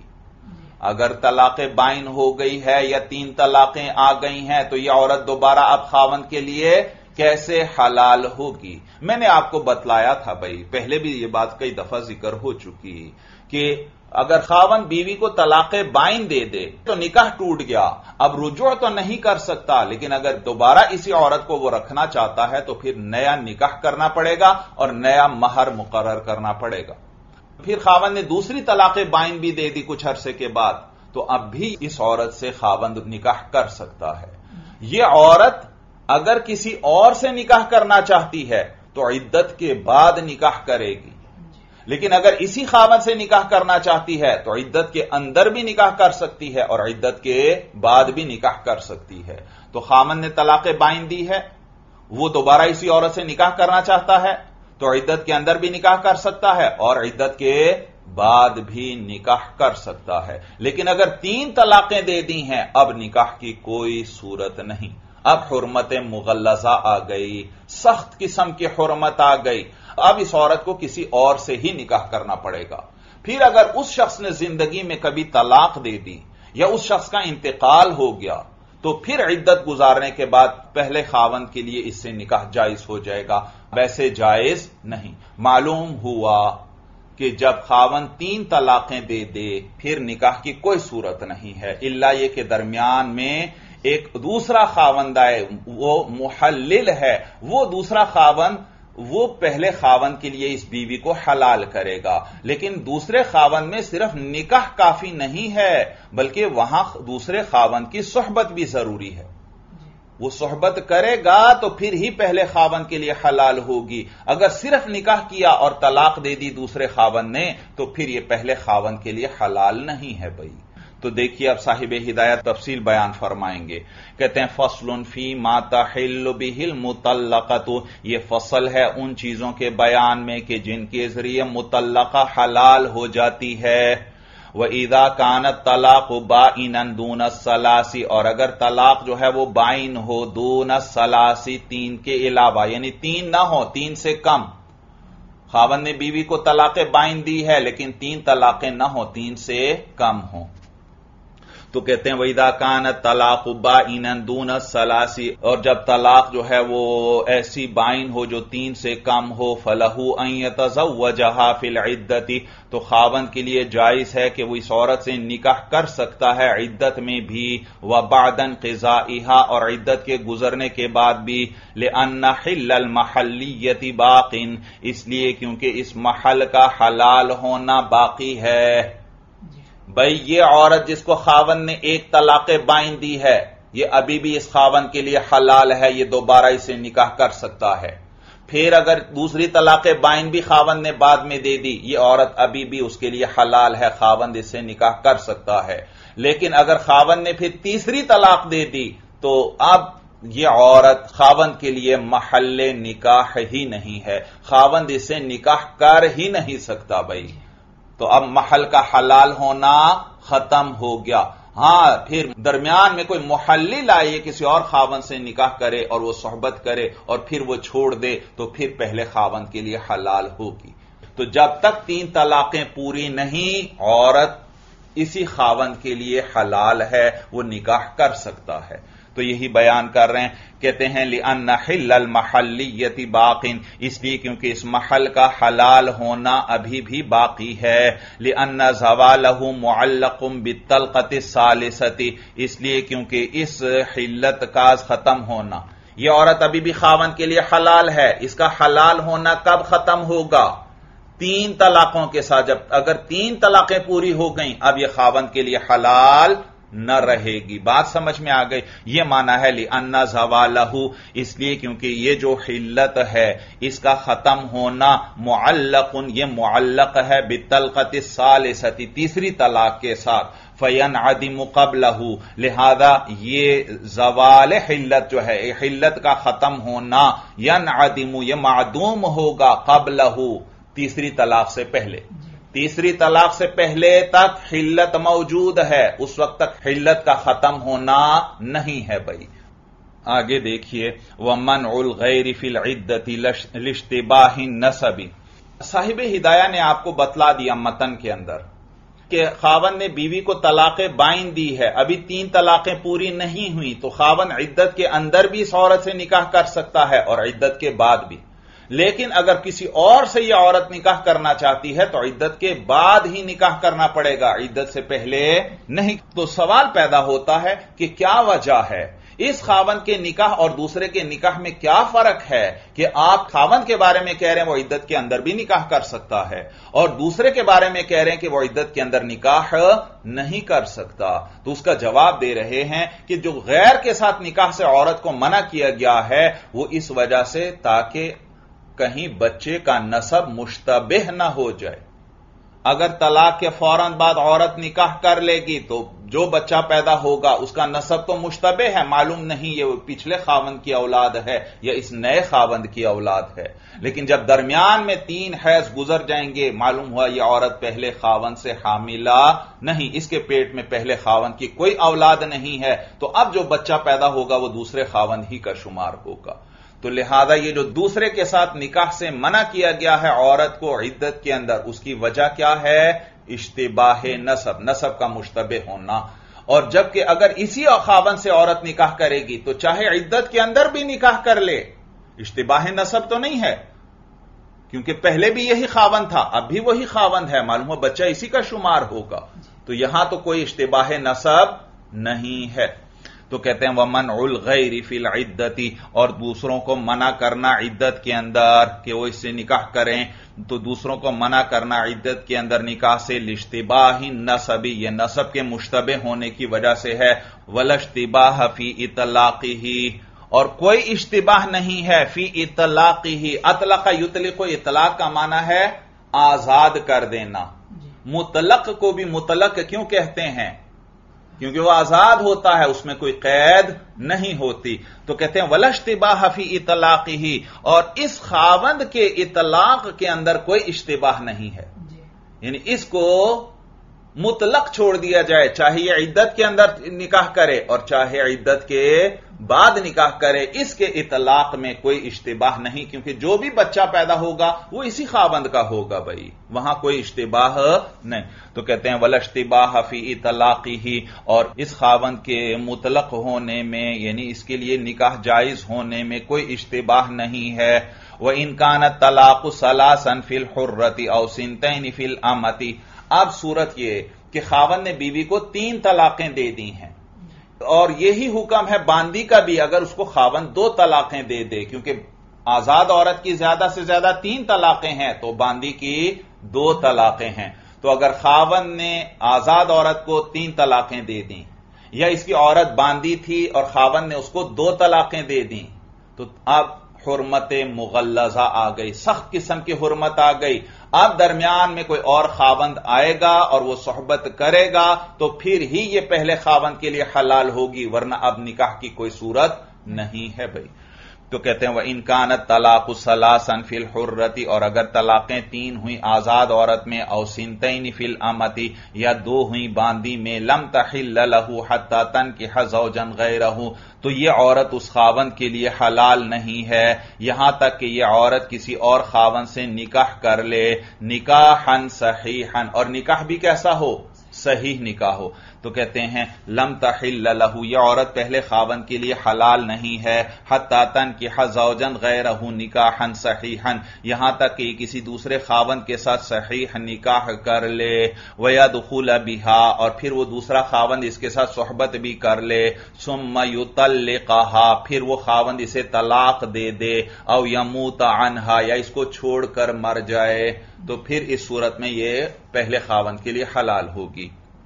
اگر طلاق بائن ہو گئی ہے یا تین طلاقیں آ گئی ہیں تو یہ عورت دوبارہ اب خاوند کے لیے کیسے حلال ہوگی؟ میں نے آپ کو بتلایا تھا بھائی، پہلے بھی یہ بات کئی دفعہ ذکر ہو چکی کہ اگر خاوند بیوی کو طلاق بائن دے دے تو نکاح ٹوٹ گیا، اب رجوع تو نہیں کر سکتا، لیکن اگر دوبارہ اسی عورت کو وہ رکھنا چاہتا ہے تو پھر نیا نکاح کرنا پڑے گا اور نیا مہر مقرر کرنا پڑے گا۔ پھر خاوند نے دوسری طلاق بائن بھی دے دی کچھ عرصے کے بعد، تو اب بھی اس عورت سے خاوند نکاح کر سکتا ہے۔ یہ عورت اگر کسی اور سے نکاح کرنا چاہتی ہے تو عدت کے بعد نکاح کرے گی، لیکن اگر اسی خاوند سے نکاح کرنا چاہتی ہے تو عدت کے اندر بھی نکاح کر سکتی ہے اور عدت کے بعد بھی نکاح کر سکتی ہے۔ تو خاوند نے طلاق بائن دی ہے، وہ دوبارہ اسی عورت سے نکاح کرنا چاہتا ہے تو عدت کے اندر بھی نکاح کر سکتا ہے اور عدت کے بعد بھی نکاح کر سکتا ہے، لیکن اگر تین طلاقیں دے دی ہیں اب نکاح کی کوئی صورت نہیں، اب حرمت مغلظہ آ گئی، سخت قسم کی حرمت آ گئی، اب اس عورت کو کسی اور سے ہی نکاح کرنا پڑے گا۔ پھر اگر اس شخص نے زندگی میں کبھی طلاق دے دی یا اس شخص کا انتقال ہو گیا تو پھر عدت گزارنے کے بعد پہلے خاوند کے لیے اس سے نکاح جائز ہو جائے گا، ویسے جائز نہیں۔ معلوم ہوا کہ جب خاوند تین طلاقیں دے دے پھر نکاح کی کوئی صورت نہیں ہے، الا یہ کہ درمیان میں ایک دوسرا خاوند آئے، وہ محلل ہے، وہ دوسرا خاوند وہ پہلے خاوند کے لیے اس بیوی کو حلال کرے گا، لیکن دوسرے خاوند میں صرف نکاح کافی نہیں ہے بلکہ وہاں دوسرے خاوند کی صحبت بھی ضروری ہے، وہ صحبت کرے گا تو پھر ہی پہلے خاوند کے لیے حلال ہوگی۔ اگر صرف نکاح کیا اور طلاق دے دی دوسرے خاوند نے تو پھر یہ پہلے خاوند کے لیے حلال نہیں ہے بھائی۔ تو دیکھیے اب صاحب ہدایت تفصیل بیان فرمائیں گے. کہتے ہیں فصل فی ما تحل بہ المطلقۃ، یہ فصل ہے ان چیزوں کے بیان میں کہ جن کے ذریعے مطلقہ حلال ہو جاتی ہے. وَإِذَا كَانَ الطَّلَاقُ بَائِنًا دُونَ الثَّلَاثِ، اور اگر طلاق جو ہے وہ بائن ہو دون الثلاث، تین کے علاوہ، یعنی تین نہ ہو، تین سے کم. خاوند نے بیوی کو طلاق بائن دی ہے لیکن تین طلاقیں نہ ہو، تین سے کم ہوں. تو کہتے ہیں وَإِذَا كَانَ الطَّلَاقُ بَائِنًا دُونَ الثَّلَاثِ، اور جب طلاق جو ہے وہ ایسی بائن ہو جو تین سے کم ہو، فَلَهُ أَن يَتَزَوَّجَهَا فِي الْعِدَّةِ، تو خاوند کے لیے جائز ہے کہ وہ اس عورت سے نکاح کر سکتا ہے عدت میں بھی، وَبَعْدَ انْقِضَائِهَا، اور عدت کے گزرنے کے بعد بھی، لِأَنَّ حِلَّ الْمَحَلِّيَّةِ بَاقٍ، اس لیے کیونکہ اس محل کا حلال ہونا باقی ہے. بھئی یہ عورت جس کو خاوند نے ایک طلاق بائن دی ہے، یہ ابھی بھی اس خاوند کے لیے حلال ہے، یہ دوبارہ اسے نکاح کر سکتا ہے. پھر اگر دوسری طلاق بائن بھی خاوند نے بعد میں دے دی، یہ عورت ابھی بھی اس کے لیے حلال ہے، خاوند اس سے نکاح کر سکتا ہے. لیکن اگر خاوند نے پھر تیسری طلاق دے دی تو اب یہ عورت خاوند کے لیے محل نکاح ہی نہیں ہے، خاوند اس سے نکاح کر ہی نہیں سکتا. بھائی تو اب محل کا حلال ہونا ختم ہو گیا. ہاں پھر درمیان میں کوئی محلل آئے کسی اور خاوند سے نکاح کرے اور وہ صحبت کرے اور پھر وہ چھوڑ دے تو پھر پہلے خاوند کے لیے حلال ہوگی. تو جب تک تین طلاقیں پوری نہیں، عورت اسی خاوند کے لیے حلال ہے، وہ نکاح کر سکتا ہے. تو یہی بیان کر رہے ہیں، کہتے ہیں لِأَنَّ حِلَّ الْمَحَلِّيَّةِ بَاقٍ، اس لیے کیونکہ اس محل کا حلال ہونا ابھی بھی باقی ہے. لِأَنَّ زَوَالَهُ مُعَلَّقٌ بِالطَّلْقَةِ الثَّالِثَةِ، اس لیے کیونکہ اس حلت کا ختم ہونا، یہ عورت ابھی بھی خاوند کے لیے حلال ہے، اس کا حلال ہونا کب ختم ہوگا؟ تین طلاقوں کے ساتھ. جب اگر تین طلاقیں پوری ہو گئیں اب یہ خاوند کے لیے حلال نہ رہے گی. بات سمجھ میں آ گئی؟ یہ معنی ہے لِأَنَّ زَوَالَهُ، اس لیے کیونکہ یہ جو حلت ہے اس کا ختم ہونا معلق، یہ معلق ہے بِالطَّلْقَةِ الثَّالِثَةِ، تیسری طلاق کے ساتھ. فَيَنْعَدِمُ قَبْلَهُ، لہذا یہ زوال حلت جو ہے، حلت کا ختم ہونا، يَنْعَدِمُ، یہ معدوم ہوگا، قَبْلَهُ، تیسری طلاق سے پہلے. تیسری طلاق سے پہلے تک حلت موجود ہے، اس وقت تک حلت کا ختم ہونا نہیں ہے. بھائی آگے دیکھیے وَمَنْعُ الْغَيْرِ فِي الْعِدَّةِ لِاشْتِبَاهِ النَّسَبِ، صاحب ہدایہ نے آپ کو بتلا دیا متن کے اندر کہ خاوند نے بیوی کو طلاق بائن دی ہے، ابھی تین طلاقیں پوری نہیں ہوئی، تو خاوند عدت کے اندر بھی اس عورت سے نکاح کر سکتا ہے اور عدت کے بعد بھی. لیکن اگر کسی اور سے یہ عورت نکاح کرنا چاہتی ہے تو عدت کے بعد ہی نکاح کرنا پڑے گا، عدت سے پہلے نہیں. تو سوال پیدا ہوتا ہے کہ کیا وجہ ہے اس خاوند کے نکاح اور دوسرے کے نکاح میں؟ کیا فرق ہے کہ آپ خاوند کے بارے میں کہہ رہے ہیں وہ عدت کے اندر بھی نکاح کر سکتا ہے اور دوسرے کے بارے میں کہہ رہے ہیں کہ وہ عدت کے اندر نکاح نہیں کر سکتا؟ تو اس کا جواب دے رہے ہیں کہ جو غیر کے ساتھ نکاح سے عورت کو منع کیا گیا ہے وہ اس وجہ سے تاکہ کہیں بچے کا نسب مشتبہ نہ ہو جائے. اگر طلاق کے فوراً بعد عورت نکاح کر لے گی تو جو بچہ پیدا ہوگا اس کا نسب تو مشتبہ ہے، معلوم نہیں یہ پچھلے خاوند کی اولاد ہے یا اس نئے خاوند کی اولاد ہے. لیکن جب درمیان میں تین حیض گزر جائیں گے، معلوم ہوا یہ عورت پہلے خاوند سے حاملہ نہیں، اس کے پیٹ میں پہلے خاوند کی کوئی اولاد نہیں ہے، تو اب جو بچہ پیدا ہوگا وہ دوسرے خاوند ہی کا شمار ہوگا. تو لہذا یہ جو دوسرے کے ساتھ نکاح سے منع کیا گیا ہے عورت کو عدت کے اندر، اس کی وجہ کیا ہے؟ اشتباہ نسب، نسب کا مشتبہ ہونا. اور جبکہ اگر اسی خاوند سے عورت نکاح کرے گی تو چاہے عدت کے اندر بھی نکاح کر لے، اشتباہ نسب تو نہیں ہے، کیونکہ پہلے بھی یہی خاوند تھا، اب بھی وہی خاوند ہے، معلوم ہو بچہ اسی کا شمار ہوگا. تو یہاں تو کوئی اشتباہ نسب نہیں ہے. تو کہتے ہیں وَمَنْعُ الْغَيْرِ فِي الْعِدَّةِ، اور دوسروں کو منع کرنا عدت کے اندر کہ وہ اس سے نکاح کریں، تو دوسروں کو منع کرنا عدت کے اندر نکاح سے لِاشْتِبَاهِ النَّسَبِ، یہ نسب کے مشتبہ ہونے کی وجہ سے ہے. وَلَا اشْتِبَاهَ فِي إِطْلَاقِهِ، اور کوئی اشتباہ نہیں ہے فی اطلاقه. اطلق یطلق، اطلاق کا معنی ہے آزاد کر دینا. مطلق کو بھی مطلق کیوں کہتے ہیں؟ کیونکہ وہ آزاد ہوتا ہے، اس میں کوئی قید نہیں ہوتی. تو کہتے ہیں ولا اشتباہ فی اطلاقہ، اور اس خاوند کے اطلاق کے اندر کوئی اشتباہ نہیں ہے. یعنی اس کو مطلق چھوڑ دیا جائے، چاہے یہ عدت کے اندر نکاح کرے اور چاہے عدت کے بعد نکاح کرے، اس کے اطلاق میں کوئی اشتباہ نہیں، کیونکہ جو بھی بچہ پیدا ہوگا وہ اسی خاوند کا ہوگا بھائی، وہاں کوئی اشتباہ نہیں. تو کہتے ہیں ولا اشتباہ فی اطلاقہ، اور اس خاوند کے مطلق ہونے میں یعنی اس کے لیے نکاح جائز ہونے میں کوئی اشتباہ نہیں ہے. وَإِن كَانَ الطَّلَاقُ ثَلَاثًا فِي الْحُرَّةِ أَوْ سِنْتَيْنِ فِي الْأَمَةِ. اب صورت یہ کہ خاوند نے بیوی کو تین طلاقیں دے دی ہیں، اور یہی حکم ہے باندی کا بھی، اگر اس کو خاوند دو طلاقیں دے دے، کیونکہ آزاد عورت کی زیادہ سے زیادہ تین طلاقیں ہیں تو باندی کی دو طلاقیں ہیں. تو اگر خاوند نے آزاد عورت کو تین طلاقیں دے دیں، یا اس کی عورت باندی تھی اور خاوند نے اس کو دو طلاقیں دے دیں، تو اب حرمت مغلظہ آ گئی، سخت قسم کی حرمت آ گئی. اب درمیان میں کوئی اور خاوند آئے گا اور وہ صحبت کرے گا تو پھر ہی یہ پہلے خاوند کے لیے حلال ہوگی، ورنہ اب نکاح کی کوئی صورت نہیں ہے بھائی. تو کہتے ہیں وَإِن كَانَ الطَّلَاقُ ثَلَاثًا فِي الْحُرَّةِ، اور اگر طلاقیں تین ہوئیں آزاد عورت میں، أَوْ سِنْتَيْنِ فِي الْأَمَةِ، یا دو ہوئیں باندی میں، لَمْ تَحِلَّ لَهُ حَتَّى تَنْكِحَ زَوْجًا غَيْرَهُ، تو یہ عورت اس خاوند کے لیے حلال نہیں ہے یہاں تک کہ یہ عورت کسی اور خاوند سے نکاح کر لے، نکاحً صحیحًا، اور نکاح بھی کیسا ہو؟ صحیح نکاح ہو. تو کہتے ہیں لم تحل لہ، یہ عورت پہلے خاوند کے لیے حلال نہیں ہے، حتی تنکح زوجا غیرہ نکاحا صحیحا، یہاں تک کہ کسی دوسرے خاوند کے ساتھ صحیح نکاح کر لے، ویدخل بہا، اور پھر وہ دوسرا خاوند اس کے ساتھ صحبت بھی کر لے، ثم یطلقہا، پھر وہ خاوند اسے طلاق دے دے، او یموت عنہا، یا اس کو چھوڑ کر مر جائے، تو پھر اس صورت میں یہ پہلے خاوند کے لیے حلال ہوگی.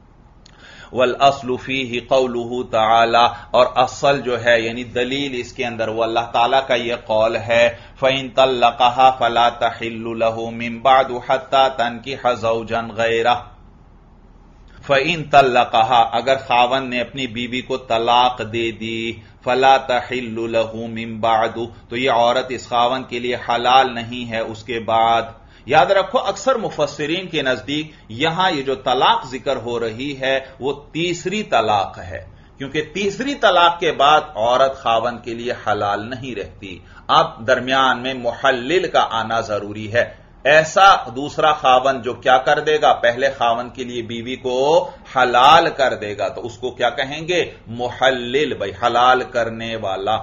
والأصل فیہ قولہ تعالی، اور اصل جو ہے یعنی دلیل اس کے اندر وہ اللہ تعالیٰ کا یہ قول ہے، فَإِن طَلَّقَهَا فَلَا تَحِلُّ لَهُ مِن بَعْدُ حَتَّى تَنْكِحَ زَوْجًا غَيْرَهُ. فَإِن طَلَّقَهَا، اگر خاوند نے اپنی بیوی کو طلاق دے دی، فَلَا تَحِلُّ لَهُ مِن بَعْدُ، تو یہ عورت اس خاوند کے لیے حلال نہیں ہے اس کے بعد. یاد رکھو اکثر مفسرین کے نزدیک یہاں یہ جو طلاق ذکر ہو رہی ہے وہ تیسری طلاق ہے، کیونکہ تیسری طلاق کے بعد عورت خاوند کے لیے حلال نہیں رہتی. اب درمیان میں محلل کا آنا ضروری ہے، ایسا دوسرا خاوند جو کیا کر دے گا، پہلے خاوند کے لیے بیوی کو حلال کر دے گا، تو اس کو کیا کہیں گے؟ محلل، بھائی حلال کرنے والا.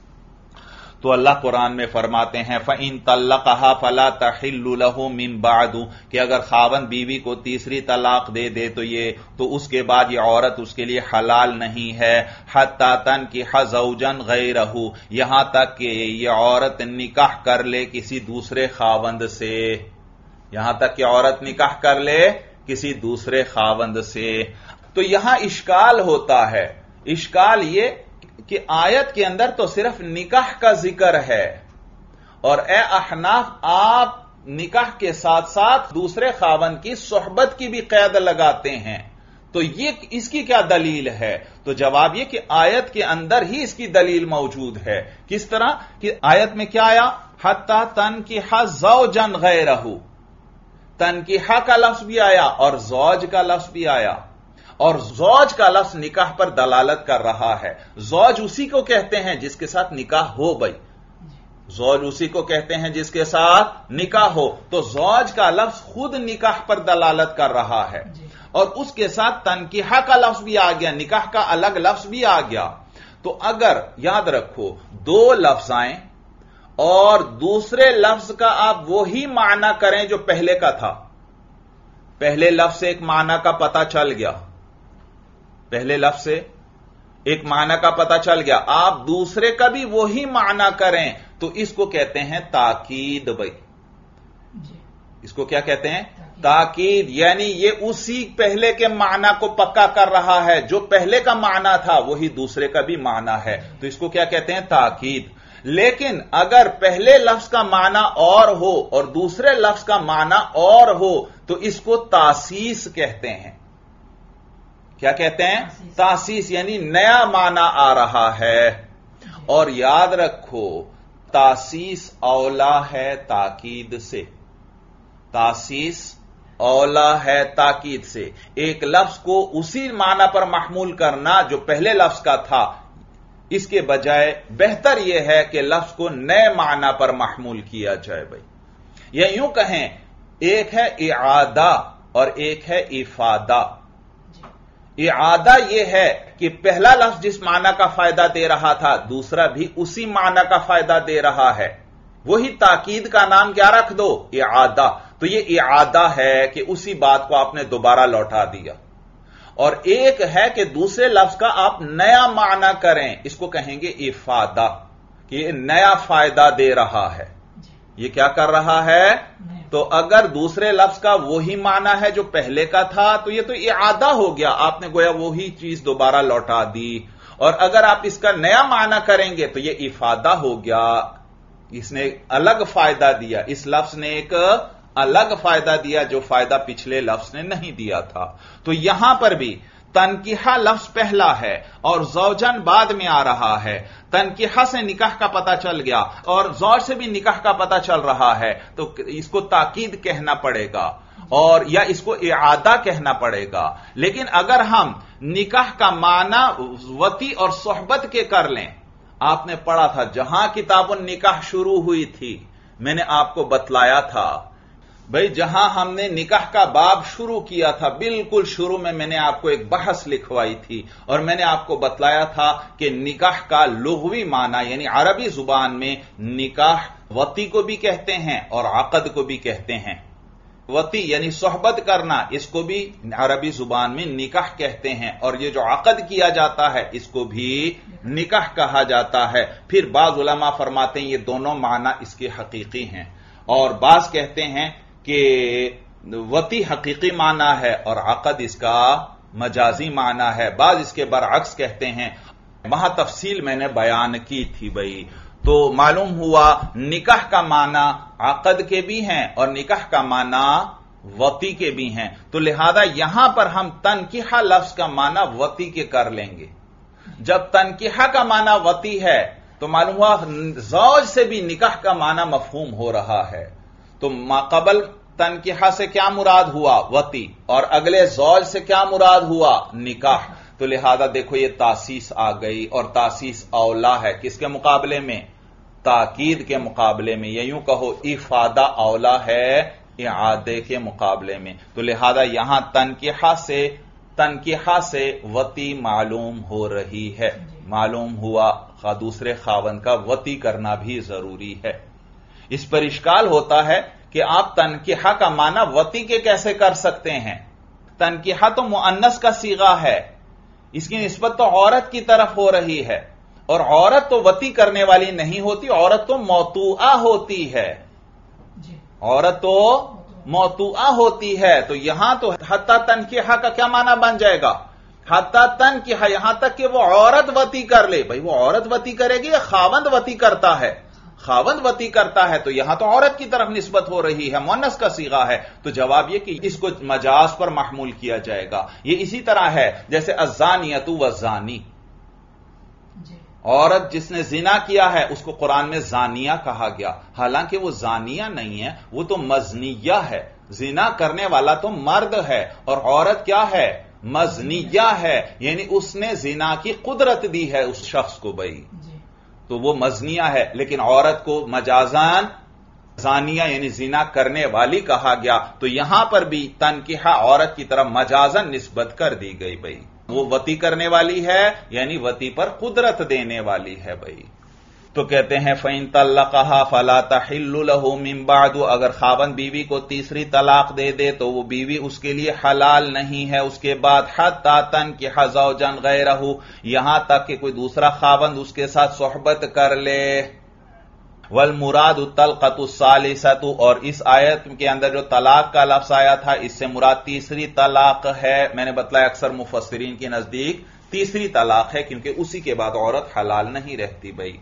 تو اللہ قرآن میں فرماتے ہیں فَإِن طَلَّقَهَا فَلَا تَحِلُّ لَهُ مِن بَعْدُ، کہ اگر خاوند بیوی کو تیسری طلاق دے دے تو یہ تو اس کے بعد یہ عورت اس کے لیے حلال نہیں ہے، حَتَّى تَنْكِحَ زَوْجًا غَيْرَهُ، یہاں تک کہ یہ عورت نکاح کر لے کسی دوسرے خاوند سے، یہاں تک کہ عورت نکاح کر لے کسی دوسرے خاوند سے. تو یہاں اشکال ہوتا ہے، اشکال یہ کہ آیت کے اندر تو صرف نکاح کا ذکر ہے، اور اے احناف آپ نکاح کے ساتھ ساتھ دوسرے خاوند کی صحبت کی بھی قید لگاتے ہیں، تو یہ اس کی کیا دلیل ہے؟ تو جواب یہ کہ آیت کے اندر ہی اس کی دلیل موجود ہے. کس طرح کہ آیت میں کیا آیا؟ حتی تنکح زوجا غیرہ، تنکیحہ کا لفظ بھی آیا اور زوج کا لفظ بھی آیا، اور زوج کا لفظ نکاح پر دلالت کر رہا ہے. زوج اسی کو کہتے ہیں جس کے ساتھ نکاح ہو، بھائی زوج اسی کو کہتے ہیں جس کے ساتھ نکاح ہو، تو زوج کا لفظ خود نکاح پر دلالت کر رہا ہے، اور اس کے ساتھ تنکیحہ کا لفظ بھی آ گیا، نکاح کا الگ لفظ بھی آ گیا. تو اگر یاد رکھو دو لفظ آئیں اور دوسرے لفظ کا آپ وہی معنی کریں جو پہلے کا تھا، پہلے لفظ سے ایک معنی کا پتہ چل گیا، پہلے لفظ سے ایک معنی کا پتہ چل گیا، آپ دوسرے کا بھی وہی معنی کریں تو اس کو کہتے ہیں تاکید. بھائی اس کو کیا کہتے ہیں؟ تاکید، یعنی یہ اسی پہلے کے معنی کو پکا کر رہا ہے، جو پہلے کا معنی تھا وہی دوسرے کا بھی معنی ہے، تو اس کو کیا کہتے ہیں؟ تاکید. لیکن اگر پہلے لفظ کا معنی اور ہو اور دوسرے لفظ کا معنی اور ہو تو اس کو تاسیس کہتے ہیں. क्या कहते हैं, तासीस, यानी नया माना आ रहा है। और याद रखो तासीस औला है ताकीद से, तासीस औला है ताकीद से। एक लफ्ज को उसी माना पर महमूल करना जो पहले लफ्ज का था, इसके बजाय बेहतर यह है कि लफ्ज को नए माना पर महमूल किया जाए। भाई या यूं कहें, एक है इआदा और एक है इफादा। इआदा यह है कि पहला लफ्ज जिस माना का फायदा दे रहा था, दूसरा भी उसी माना का फायदा दे रहा है। वही ताकीद का नाम क्या रख दो, इआदा। तो यह इआदा है कि उसी बात को आपने दोबारा लौटा दिया। और एक है कि दूसरे लफ्ज का आप नया माना करें, इसको कहेंगे इफादा, कि यह नया फायदा दे रहा है। यह क्या कर रहा है? तो अगर दूसरे लफ्ज का वही माना है जो पहले का था, तो यह तो इआदा हो गया, आपने गोया वही चीज दोबारा लौटा दी। और अगर आप इसका नया माना करेंगे तो यह इफादा हो गया, इसने अलग फायदा दिया, इस लफ्ज ने एक अलग फायदा दिया जो फायदा पिछले लफ्ज ने नहीं दिया था। तो यहां पर भी तनकीहा लफ्ज पहला है और ज़ौजन बाद में आ रहा है। तनकीहा से निकाह का पता चल गया और ज़ौज से भी निकाह का पता चल रहा है, तो इसको ताकीद कहना पड़ेगा और या इसको इआदा कहना पड़ेगा। लेकिन अगर हम निकाह का माना वती और सोहबत के कर लें, आपने पढ़ा था जहां किताबुन निकाह शुरू हुई थी, मैंने आपको बतलाया था भाई, जहां हमने निकाह का बाब शुरू किया था, बिल्कुल शुरू में मैंने आपको एक बहस लिखवाई थी और मैंने आपको बतलाया था कि निकाह का लुग़वी माना, यानी अरबी जुबान में निकाह वती को भी कहते हैं और अक़द को भी कहते हैं। वती यानी सोहबत करना, इसको भी अरबी जुबान में निकाह कहते हैं, और ये जो अक़द किया जाता है इसको भी निकाह कहा जाता है। फिर बाज़ उलमा फरमाते हैं ये दोनों माना इसके हकीकी हैं, और बाज़ कहते हैं कि वती हकीकी माना है और अक़द इसका मजाजी माना है। बाज़ इसके बरअक्स कहते हैं। वहां तफसील मैंने बयान की थी भाई, तो मालूम हुआ निकाह का माना अक़द के भी हैं और निकाह का माना वती के भी हैं। तो लिहाजा यहां पर हम तनकीहा लफ्ज का माना वती के कर लेंगे। जब तनकीहा का माना वती है तो मालूम हुआ ज़ौज से भी निकाह का माना मफहूम हो रहा है। तो माक़बल तनकीहा से क्या मुराद हुआ, वती, और अगले ज़ौज से क्या मुराद हुआ, निकाह। तो लिहाजा देखो ये तासीस आ गई, और तासीस औला है किसके मुकाबले में, ताकीद के मुकाबले में। या यूं कहो इफादा औला है इआदे के मुकाबले में। तो लिहाजा यहां तनकीहा से तनकीहा से वती मालूम हो रही है। मालूम हुआ दूसरे खावन का वती करना भी जरूरी है। इस पर इश्काल होता है कि आप तनकीहा का माना वती के कैसे कर सकते हैं। तनकीहा तो मुअन्नस का सीगा है, इसकी निस्बत तो औरत की तरफ हो रही है, और औरत तो वती करने वाली नहीं होती, औरत तो मौतूआ होती है। औरत तो मौतूआ होती है। तो यहां तो हत्ता तनकीहा का क्या माना बन जाएगा, हत्ता तनकीहा, यहां तक कि वो औरत वती कर ले। भाई वो औरत वती करेगी या खावंद वती करता है, खावंद वती करता है, तो यहां तो औरत की तरफ निस्बत हो रही है, मुअन्नस का सीगा है। तो जवाब यह कि इसको मजाज पर महमूल किया जाएगा। ये इसी तरह है जैसे अज़्ज़ानियतु वज़्ज़ानी, औरत जिसने जिना किया है उसको कुरान में जानिया कहा गया, हालांकि वो जानिया नहीं है, वो तो मजनिया है। जिना करने वाला तो मर्द है और औरत क्या है, मजनिया है, यानी उसने जिना की कुदरत दी है उस शख्स को। भाई तो वो मजनिया है, लेकिन औरत को मजाजान जानिया यानी जिना करने वाली कहा गया। तो यहां पर भी तनकीहा औरत की तरफ मजाजन निस्बत कर दी गई। भाई वो वती करने वाली है, यानी वती पर कुदरत देने वाली है। भाई तो कहते हैं फ़इन तल्लक़हा फ़ला तहिल्लु लहू मिन बादु, अगर खावंद बीवी को तीसरी तलाक दे दे तो वो बीवी उसके लिए हलाल नहीं है उसके बाद, हत्ता तनकिहा ज़ौजन गैरहू, यहां तक कि कोई दूसरा खावंद उसके साथ सोहबत कर ले। वल मुरादु तलक़तु सालिसतु, और इस आयत के अंदर जो तलाक का लफ्ज़ आया था इससे मुराद तीसरी तलाक है। मैंने बतलाया अक्सर मुफस्सिरीन के नजदीक तीसरी तलाक है, क्योंकि उसी के बाद औरत हलाल नहीं रहती। भाई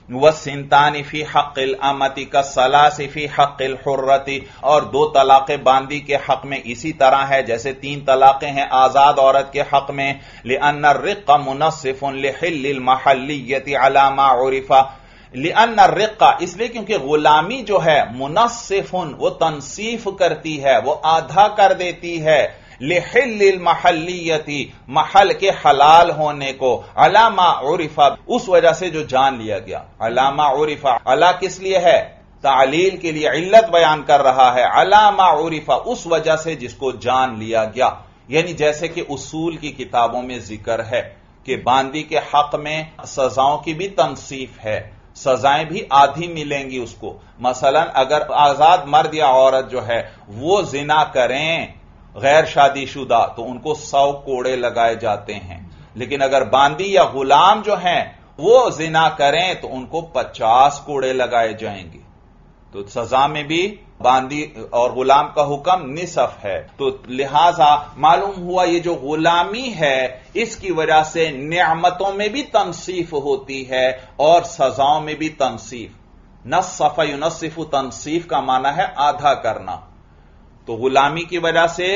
वसिंतानी फी हक़्क़िल अमति का सलासी फी हक़्क़िल हुर्रति, और दो तलाक़े बांदी के हक में इसी तरह है जैसे तीन तलाक़ें हैं आजाद औरत के हक में। लिअन्ना अर्रिक़्क़ मुनस्सिफ़ुन लिहिल्लिल महल्लियति अला मा उरिफ़ा, लिअन्ना अर्रिक़्क़ इसलिए क्योंकि गुलामी जो है मुनस्सिफ़ुन वो तनसीफ करती है, वो आधा कर देती है, लिहिल्लिल महल्लियति महल के हलाल होने को, अला मा उरिफा उस वजह से जो जान लिया गया। अला मा उरिफा, अला किस लिए है? तालील के लिए इल्लत बयान कर रहा है। अला मा उरिफा उस वजह से जिसको जान लिया गया, यानी जैसे कि उसूल की किताबों में जिक्र है कि बांदी के हक में सजाओं की भी तनसीफ है, सजाएं भी आधी मिलेंगी उसको। मसलन अगर आजाद मर्द या औरत जो है वो जिना करें गैर शादीशुदा तो उनको सौ कोड़े लगाए जाते हैं, लेकिन अगर बांदी या गुलाम जो हैं वो जिना करें तो उनको पचास कोड़े लगाए जाएंगे। तो सजा में भी बांदी और गुलाम का हुक्म निसफ है। तो लिहाजा मालूम हुआ ये जो गुलामी है इसकी वजह से नियामतों में भी तनसीफ होती है और सजाओं में भी तनसीफ। नस्सफ़ युनस्सिफ़ु तनसीफ का माना है आधा करना। तो गुलामी की वजह से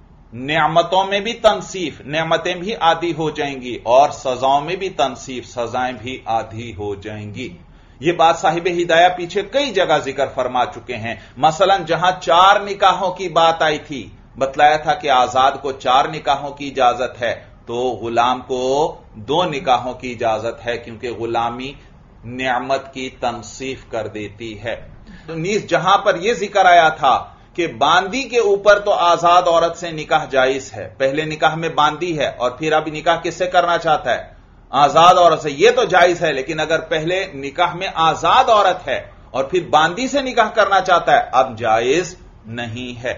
नियामतों में भी तनसीफ, नियामतें भी आधी हो जाएंगी, और सजाओं में भी तनसीफ, सजाएं भी आधी हो जाएंगी। ये बात साहिब हिदाया पीछे कई जगह जिक्र फरमा चुके हैं। मसलन जहां चार निकाहों की बात आई थी, बतलाया था कि आजाद को चार निकाहों की इजाजत है, तो गुलाम को दो निकाहों की इजाजत है, क्योंकि गुलामी नियामत की तनसीफ कर देती है। तो नीज जहां पर यह जिक्र आया था कि बांदी के ऊपर तो आजाद औरत से निकाह जायज है, पहले निकाह में बांदी है और फिर अब निकाह किससे करना चाहता है? आजाद औरत से। यह तो जायज है, लेकिन अगर पहले निकाह में आजाद औरत है और फिर बांदी से निकाह करना चाहता है, अब जायज नहीं है।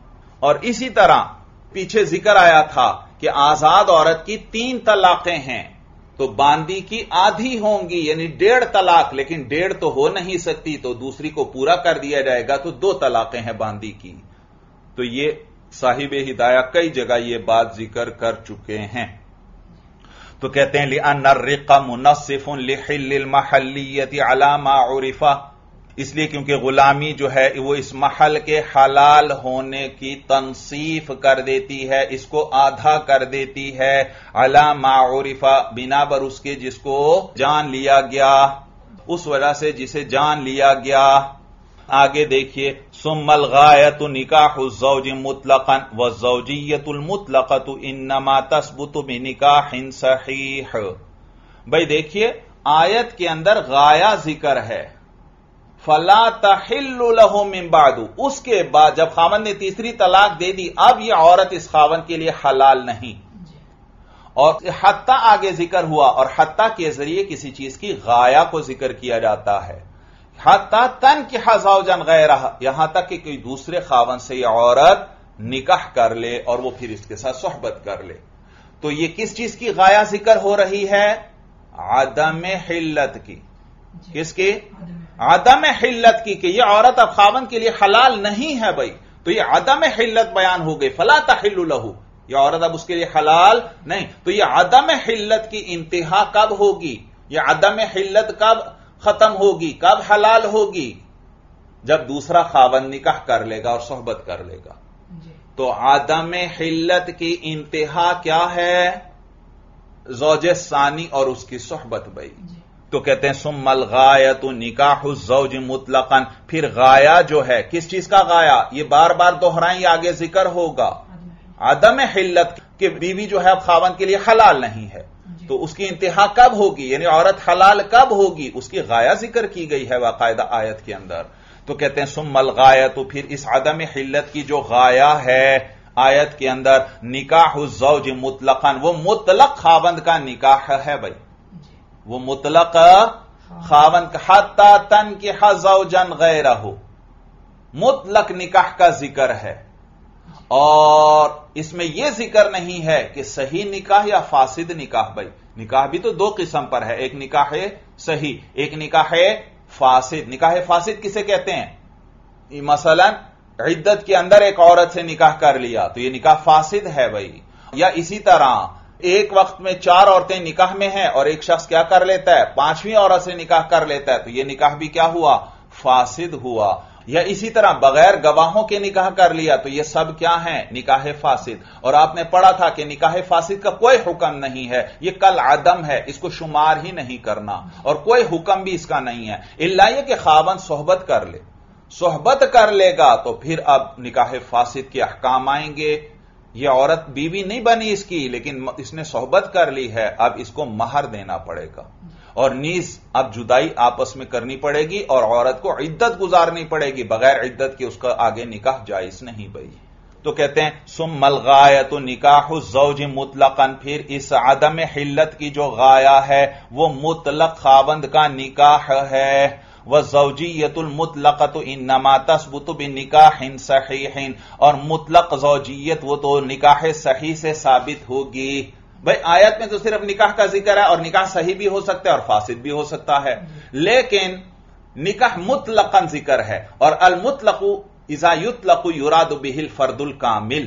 और इसी तरह पीछे जिक्र आया था कि आजाद औरत की तीन तलाकें हैं, तो बांदी की आधी होंगी, यानी डेढ़ तलाक, लेकिन डेढ़ तो हो नहीं सकती, तो दूसरी को पूरा कर दिया जाएगा, तो दो तलाकें हैं बांदी की। तो ये साहिब हिदाया कई जगह ये बात जिक्र कर चुके हैं। तो कहते हैं लिअन्ना अर्रिक़्क़ मुनस्सिफ़ुन लिहिल्लिल महल्लियति अला मा उरिफ़ा, इसलिए क्योंकि गुलामी जो है वो इस महल के हलाल होने की तनसीफ कर देती है, इसको आधा कर देती है, अला मा उरिफ़ा बिना बर उसके जिसको जान लिया गया, उस वजह से जिसे जान लिया गया। आगे देखिए, सुम्मल गायतु निकाहु ज़ौज मुतलक़न व ज़ौजिय्यतुल मुतलक़तु इन्नमा तस्बुतु बिनिकाहिन सहीह। भाई देखिए, आयत के अंदर गाया जिक्र है, फला तहिल्लु लहु मिन बादु, उसके बाद जब खावन ने तीसरी तलाक दे दी, अब यह औरत इस खावन के लिए हलाल नहीं। और हत्ता आगे जिक्र हुआ, और हत्ता के जरिए किसी चीज की गाया को जिक्र किया जाता है। हत्ता तनकिह ज़ौजन गैरह, यहां तक कि कोई दूसरे खावन से यह औरत निकाह कर ले और वो फिर इसके साथ सोहबत कर ले। तो ये किस चीज की गाया जिक्र हो रही है? आदम हिल्लत की। किसकी? आदम हिल्लत की, कि यह औरत अब खावन के लिए हलाल नहीं है। भाई तो यह आदम हिल्लत बयान हो गई, फला तहिल्लु लहू, यह औरत अब उसके लिए हलाल नहीं। तो यह आदम हिल्लत की इंतहा कब होगी? यह आदम हिल्लत कब खत्म होगी, कब हलाल होगी? जब दूसरा खावन निकाह कर लेगा और सोहबत कर लेगा। तो आदम हिल्लत की इंतहा क्या है? ज़ौज सानी और उसकी सोहबत। भाई तो कहते हैं सुम्मल गायतु निकाहु ज़ौज मुतलक़न, फिर गाया जो है, किस चीज का गाया? ये बार बार दोहराएं, आगे जिक्र होगा। आदम हिल्लत के बीवी जो है अब खावन के लिए हलाल नहीं है, तो उसकी इंतहा कब होगी, यानी औरत हलाल कब होगी, उसकी गाया जिक्र की गई है बाकायदा आयत के अंदर। तो कहते हैं सुम्मल गायतु, फिर इस आदम हिल्लत की जो गाया है आयत के अंदर, निकाहु ज़ौज मुतलक़न, वो मुतलक खावंद का निकाह है। भाई वो मुतलक खावंद का, हत्ता तनकिह ज़ौजन गैरहु, मुतलक निकाह का जिक्र है। और इसमें यह जिक्र नहीं है कि सही निकाह या फासिद निकाह। भाई निकाह भी तो दो किस्म पर है, एक निकाह सही, एक निकाह फासिद। निकाह फासिद किसे कहते हैं? मसलन इद्दत के अंदर एक औरत से निकाह कर लिया तो यह निकाह फासिद है। भाई या इसी तरह ایک وقت میں چار عورتیں نکاح میں ہیں اور ایک شخص کیا کر لیتا ہے، پانچویں عورت سے نکاح کر لیتا ہے، تو یہ نکاح بھی کیا ہوا، فاسد ہوا۔ یا اسی طرح بغیر گواہوں کے نکاح کر لیا تو یہ سب کیا ہیں، نکاح فاسد۔ اور آپ نے پڑھا تھا کہ نکاح فاسد کا کوئی حکم نہیں ہے، یہ کل عدم ہے، اس کو شمار ہی نہیں کرنا، اور کوئی حکم بھی اس کا نہیں ہے، الا یہ کہ خاوند صحبت کر لے، صحبت کر لے گا تو پھر اب نکاح فاسد کے احکام آئیں گے۔ یہ عورت بیوی نہیں بنی اس کی، لیکن اس نے صحبت کر لی ہے، اب اس کو مہر دینا پڑے گا، اور نیز اب جدائی آپس میں کرنی پڑے گی، اور عورت کو عدت گزارنی پڑے گی، بغیر عدت کے اس کا آگے نکاح جائز نہیں بھائی۔ تو کہتے ہیں ثم الغایۃ نکاح الزوج مطلقاً، پھر اس عدم حلت کی جو غایہ ہے وہ مطلق خاوند کا نکاح ہے۔ والزوجیۃ المطلقۃ انما تثبت بنکاح صحیح، اور مطلق زوجیت وہ تو نکاح صحیح سے ثابت ہوگی۔ بھائی آیت میں تو صرف نکاح کا ذکر ہے، اور نکاح صحیح بھی ہو سکتا ہے اور فاسد بھی ہو سکتا ہے، لیکن نکاح مطلقاً ذکر ہے، اور المطلق اذا یطلق یراد به الفرد الکامل،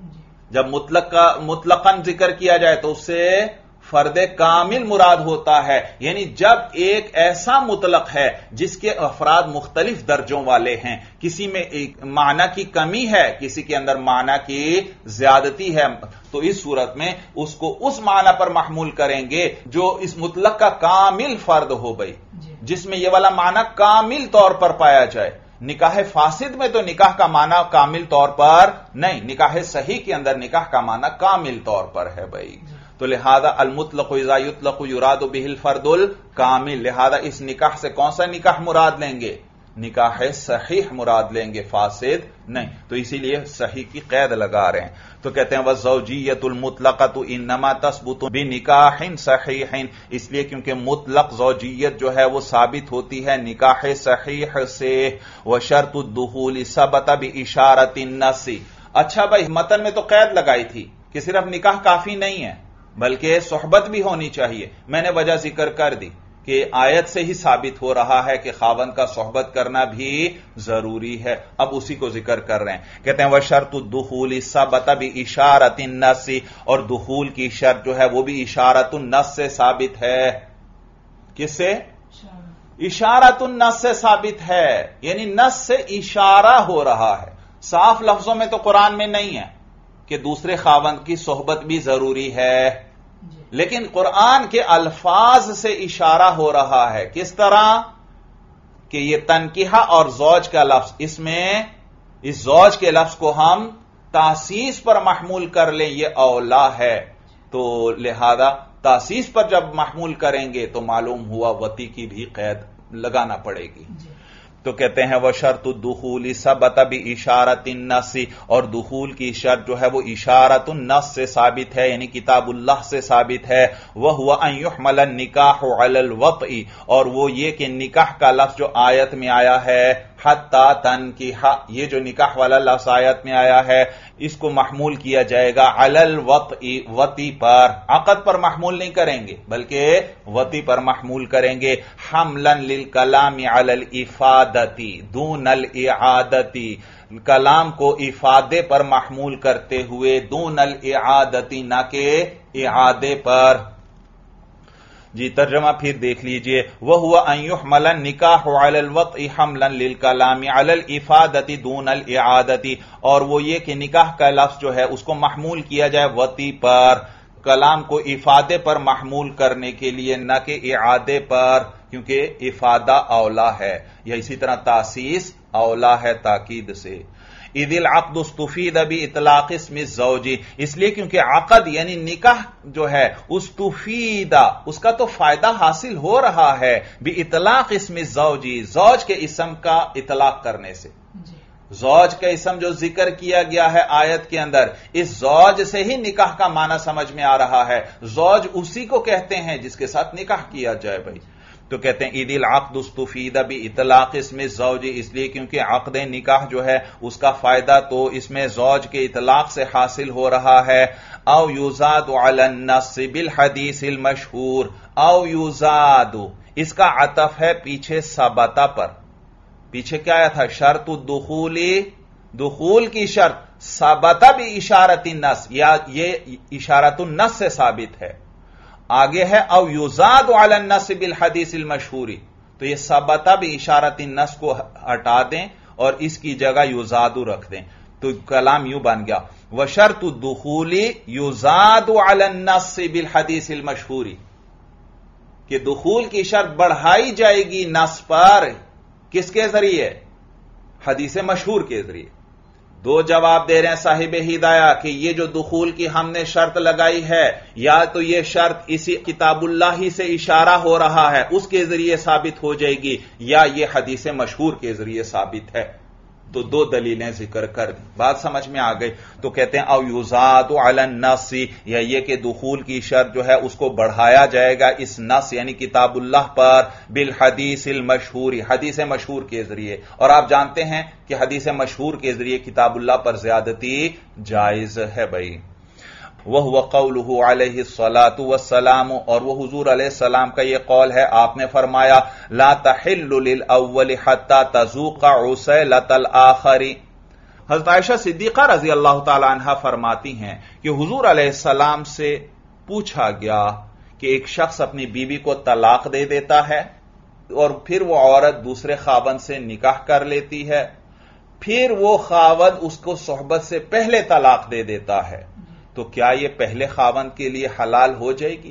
جب مطلق کا مطلقاً ذکر کیا جائے تو اس سے فرد کامل مراد ہوتا ہے، یعنی جب ایک ایسا مطلق ہے جس کے افراد مختلف درجوں والے ہیں، کسی میں ایک معنی کی کمی ہے، کسی کے اندر معنی کی زیادتی ہے، تو اس صورت میں اس کو اس معنی پر محمول کریں گے جو اس مطلق کا کامل فرد ہو بھائی، جس میں یہ والا معنی کامل طور پر پایا جائے۔ نکاح فاسد میں تو نکاح کا معنی کامل طور پر نہیں، نکاح صحیح کے اندر نکاح کا معنی کامل طور پر ہے بھائی۔ تو لہذا المطلق اذا یطلق یراد به الفرد الکامل، لہذا اس نکاح سے کون سا نکاح مراد لیں گے، نکاح صحیح مراد لیں گے، فاسد نہیں، تو اسی لیے صحیح کی قید لگا رہے ہیں۔ تو کہتے ہیں والزوجیۃ المطلقۃ انما تثبت بنکاح صحیح، اس لیے کیونکہ مطلق زوجیت جو ہے وہ ثابت ہوتی ہے نکاح صحیح سے۔ وشرط الدخول ثبت باشارۃ النص، اچھا بھائی متن میں تو قید لگائی تھی کہ صرف نکاح کافی نہیں ہے بلکہ صحبت بھی ہونی چاہیے، میں نے وجہ ذکر کر دی کہ آیت سے ہی ثابت ہو رہا ہے کہ خاوند کا صحبت کرنا بھی ضروری ہے، اب اسی کو ذکر کر رہے ہیں۔ کہتے ہیں وشرط الدخول ثبت باشارۃ النص، اور دخول کی شرط جو ہے وہ بھی اشارۃ النص سے ثابت ہے۔ کس سے؟ اشارۃ النص سے ثابت ہے، یعنی نص سے اشارہ ہو رہا ہے، صاف لفظوں میں تو قرآن میں نہیں ہے کہ دوسرے خاوند کی صحبت بھی ضروری ہے، لیکن قرآن کے الفاظ سے اشارہ ہو رہا ہے۔ کس طرح کہ یہ تنکیحہ اور زوج کا لفظ، اس میں اس زوج کے لفظ کو ہم تاسیس پر محمول کر لیں یہ اولا ہے، تو لہذا تاسیس پر جب محمول کریں گے تو معلوم ہوا وطی کی بھی قید لگانا پڑے گی۔ تو کہتے ہیں وہ شرط الدخول ثبت باشارۃ النص، اور دخول کی شرط جو ہے وہ اشارۃ النص سے ثابت ہے، یعنی کتاب اللہ سے ثابت ہے۔ وہو ان یحمل النکاح علی الوطء، اور وہ یہ کہ نکاح کا لفظ جو آیت میں آیا ہے حتی تنکیح، یہ جو نکاح والا لفظ آیت میں آیا ہے اس کو محمول کیا جائے گا علی الوطء، وطی پر، عقد پر محمول نہیں کریں گے بلکہ وطی پر محمول کریں گے۔ حملا للکلام علی الافادتی دون الاعادتی، کلام کو افادے پر محمول کرتے ہوئے دون الاعادتی، نہ کہ اعادے پر۔ جی ترجمہ پھر دیکھ لیجئے، وَهُوَ أَن يُحْمَلَ النِّكَاحُ عَلَى الْوَطْءِ حَمْلًا لِلْكَلَامِ عَلَى الْإِفَادَةِ دُونَ الْإِعَادَةِ، اور وہ یہ کہ نکاح کا لفظ جو ہے اس کو محمول کیا جائے وطی پر، کلام کو افادے پر محمول کرنے کے لیے نہ کہ اعادے پر، کیونکہ افادہ اولا ہے، یا اسی طرح تاسیس اولا ہے تاکید سے۔ اذ العقد استفید باطلاق اسم الزوج، اس لیے کیونکہ عقد یعنی نکاح جو ہے استفید، اس کا تو فائدہ حاصل ہو رہا ہے باطلاق اسم الزوج، زوج کے اسم کا اطلاق کرنے سے۔ زوج کا اسم جو ذکر کیا گیا ہے آیت کے اندر، اس زوج سے ہی نکاح کا معنی سمجھ میں آ رہا ہے، زوج اسی کو کہتے ہیں جس کے ساتھ نکاح کیا جائے بھائی۔ تو کہتے ہیں اذ العقد استفید باطلاق اسم الزوج، اس لیے کیونکہ عقد نکاح جو ہے اس کا فائدہ تو اس میں زوج کے اطلاق سے حاصل ہو رہا ہے۔ او یزاد علی النص بالحدیث المشہور، او یزاد، اس کا عطف ہے پیچھے ثبت پر، پیچھے کیا آیا تھا؟ شرط الدخول، دخول کی شرط ثبت باشارۃ النص، یا یہ اشارۃ النص سے ثابت ہے. آگے ہے او یزاد علی النص بالحدیث المشہور، تو یہ ثبت باشارۃ النص کو ہٹا دیں اور اس کی جگہ یزاد رکھ دیں، تو کلام یوں بن گیا وشرط الدخول یزاد علی النص بالحدیث المشہور، کہ دخول کی شرط بڑھائی جائے گی نص پر، کس کے ذریعے؟ حدیث مشہور کے ذریعے. دو جواب دے رہے ہیں صاحب ہدایہ کہ یہ جو دخول کی ہم نے شرط لگائی ہے، یا تو یہ شرط اسی کتاب اللہ ہی سے اشارہ ہو رہا ہے اس کے ذریعے ثابت ہو جائے گی، یا یہ حدیث مشہور کے ذریعے ثابت ہے. تو دو دلیلیں ذکر کر دی، بات سمجھ میں آ گئی. تو کہتے ہیں او یزاد علی النص، یا یہ کہ دخول کی شرط جو ہے اس کو بڑھایا جائے گا اس نص یعنی کتاب اللہ پر بالحدیث المشہور، حدیث مشہور کے ذریعے. اور آپ جانتے ہیں کہ حدیث مشہور کے ذریعے کتاب اللہ پر زیادتی جائز ہے بھائی. وَهُوَ قَوْلُهُ عَلَيْهِ الصَّلَاةُ وَالسَّلَامُ، اور وہ حضور علیہ السلام کا یہ قول ہے، آپ نے فرمایا لا تحل للأول حتى تذوق عسيلة الآخر. حضرت عائشہ صدیقہ رضی اللہ تعالی عنہا فرماتی ہیں کہ حضور علیہ السلام سے پوچھا گیا کہ ایک شخص اپنی بیوی کو طلاق دے دیتا ہے اور پھر وہ عورت دوسرے خاوند سے نکاح کر لیتی ہے، پھر وہ خاوند اس کو صحبت سے پہلے طلاق دے دیتا ہے، تو کیا یہ پہلے خاوند کے لیے حلال ہو جائے گی؟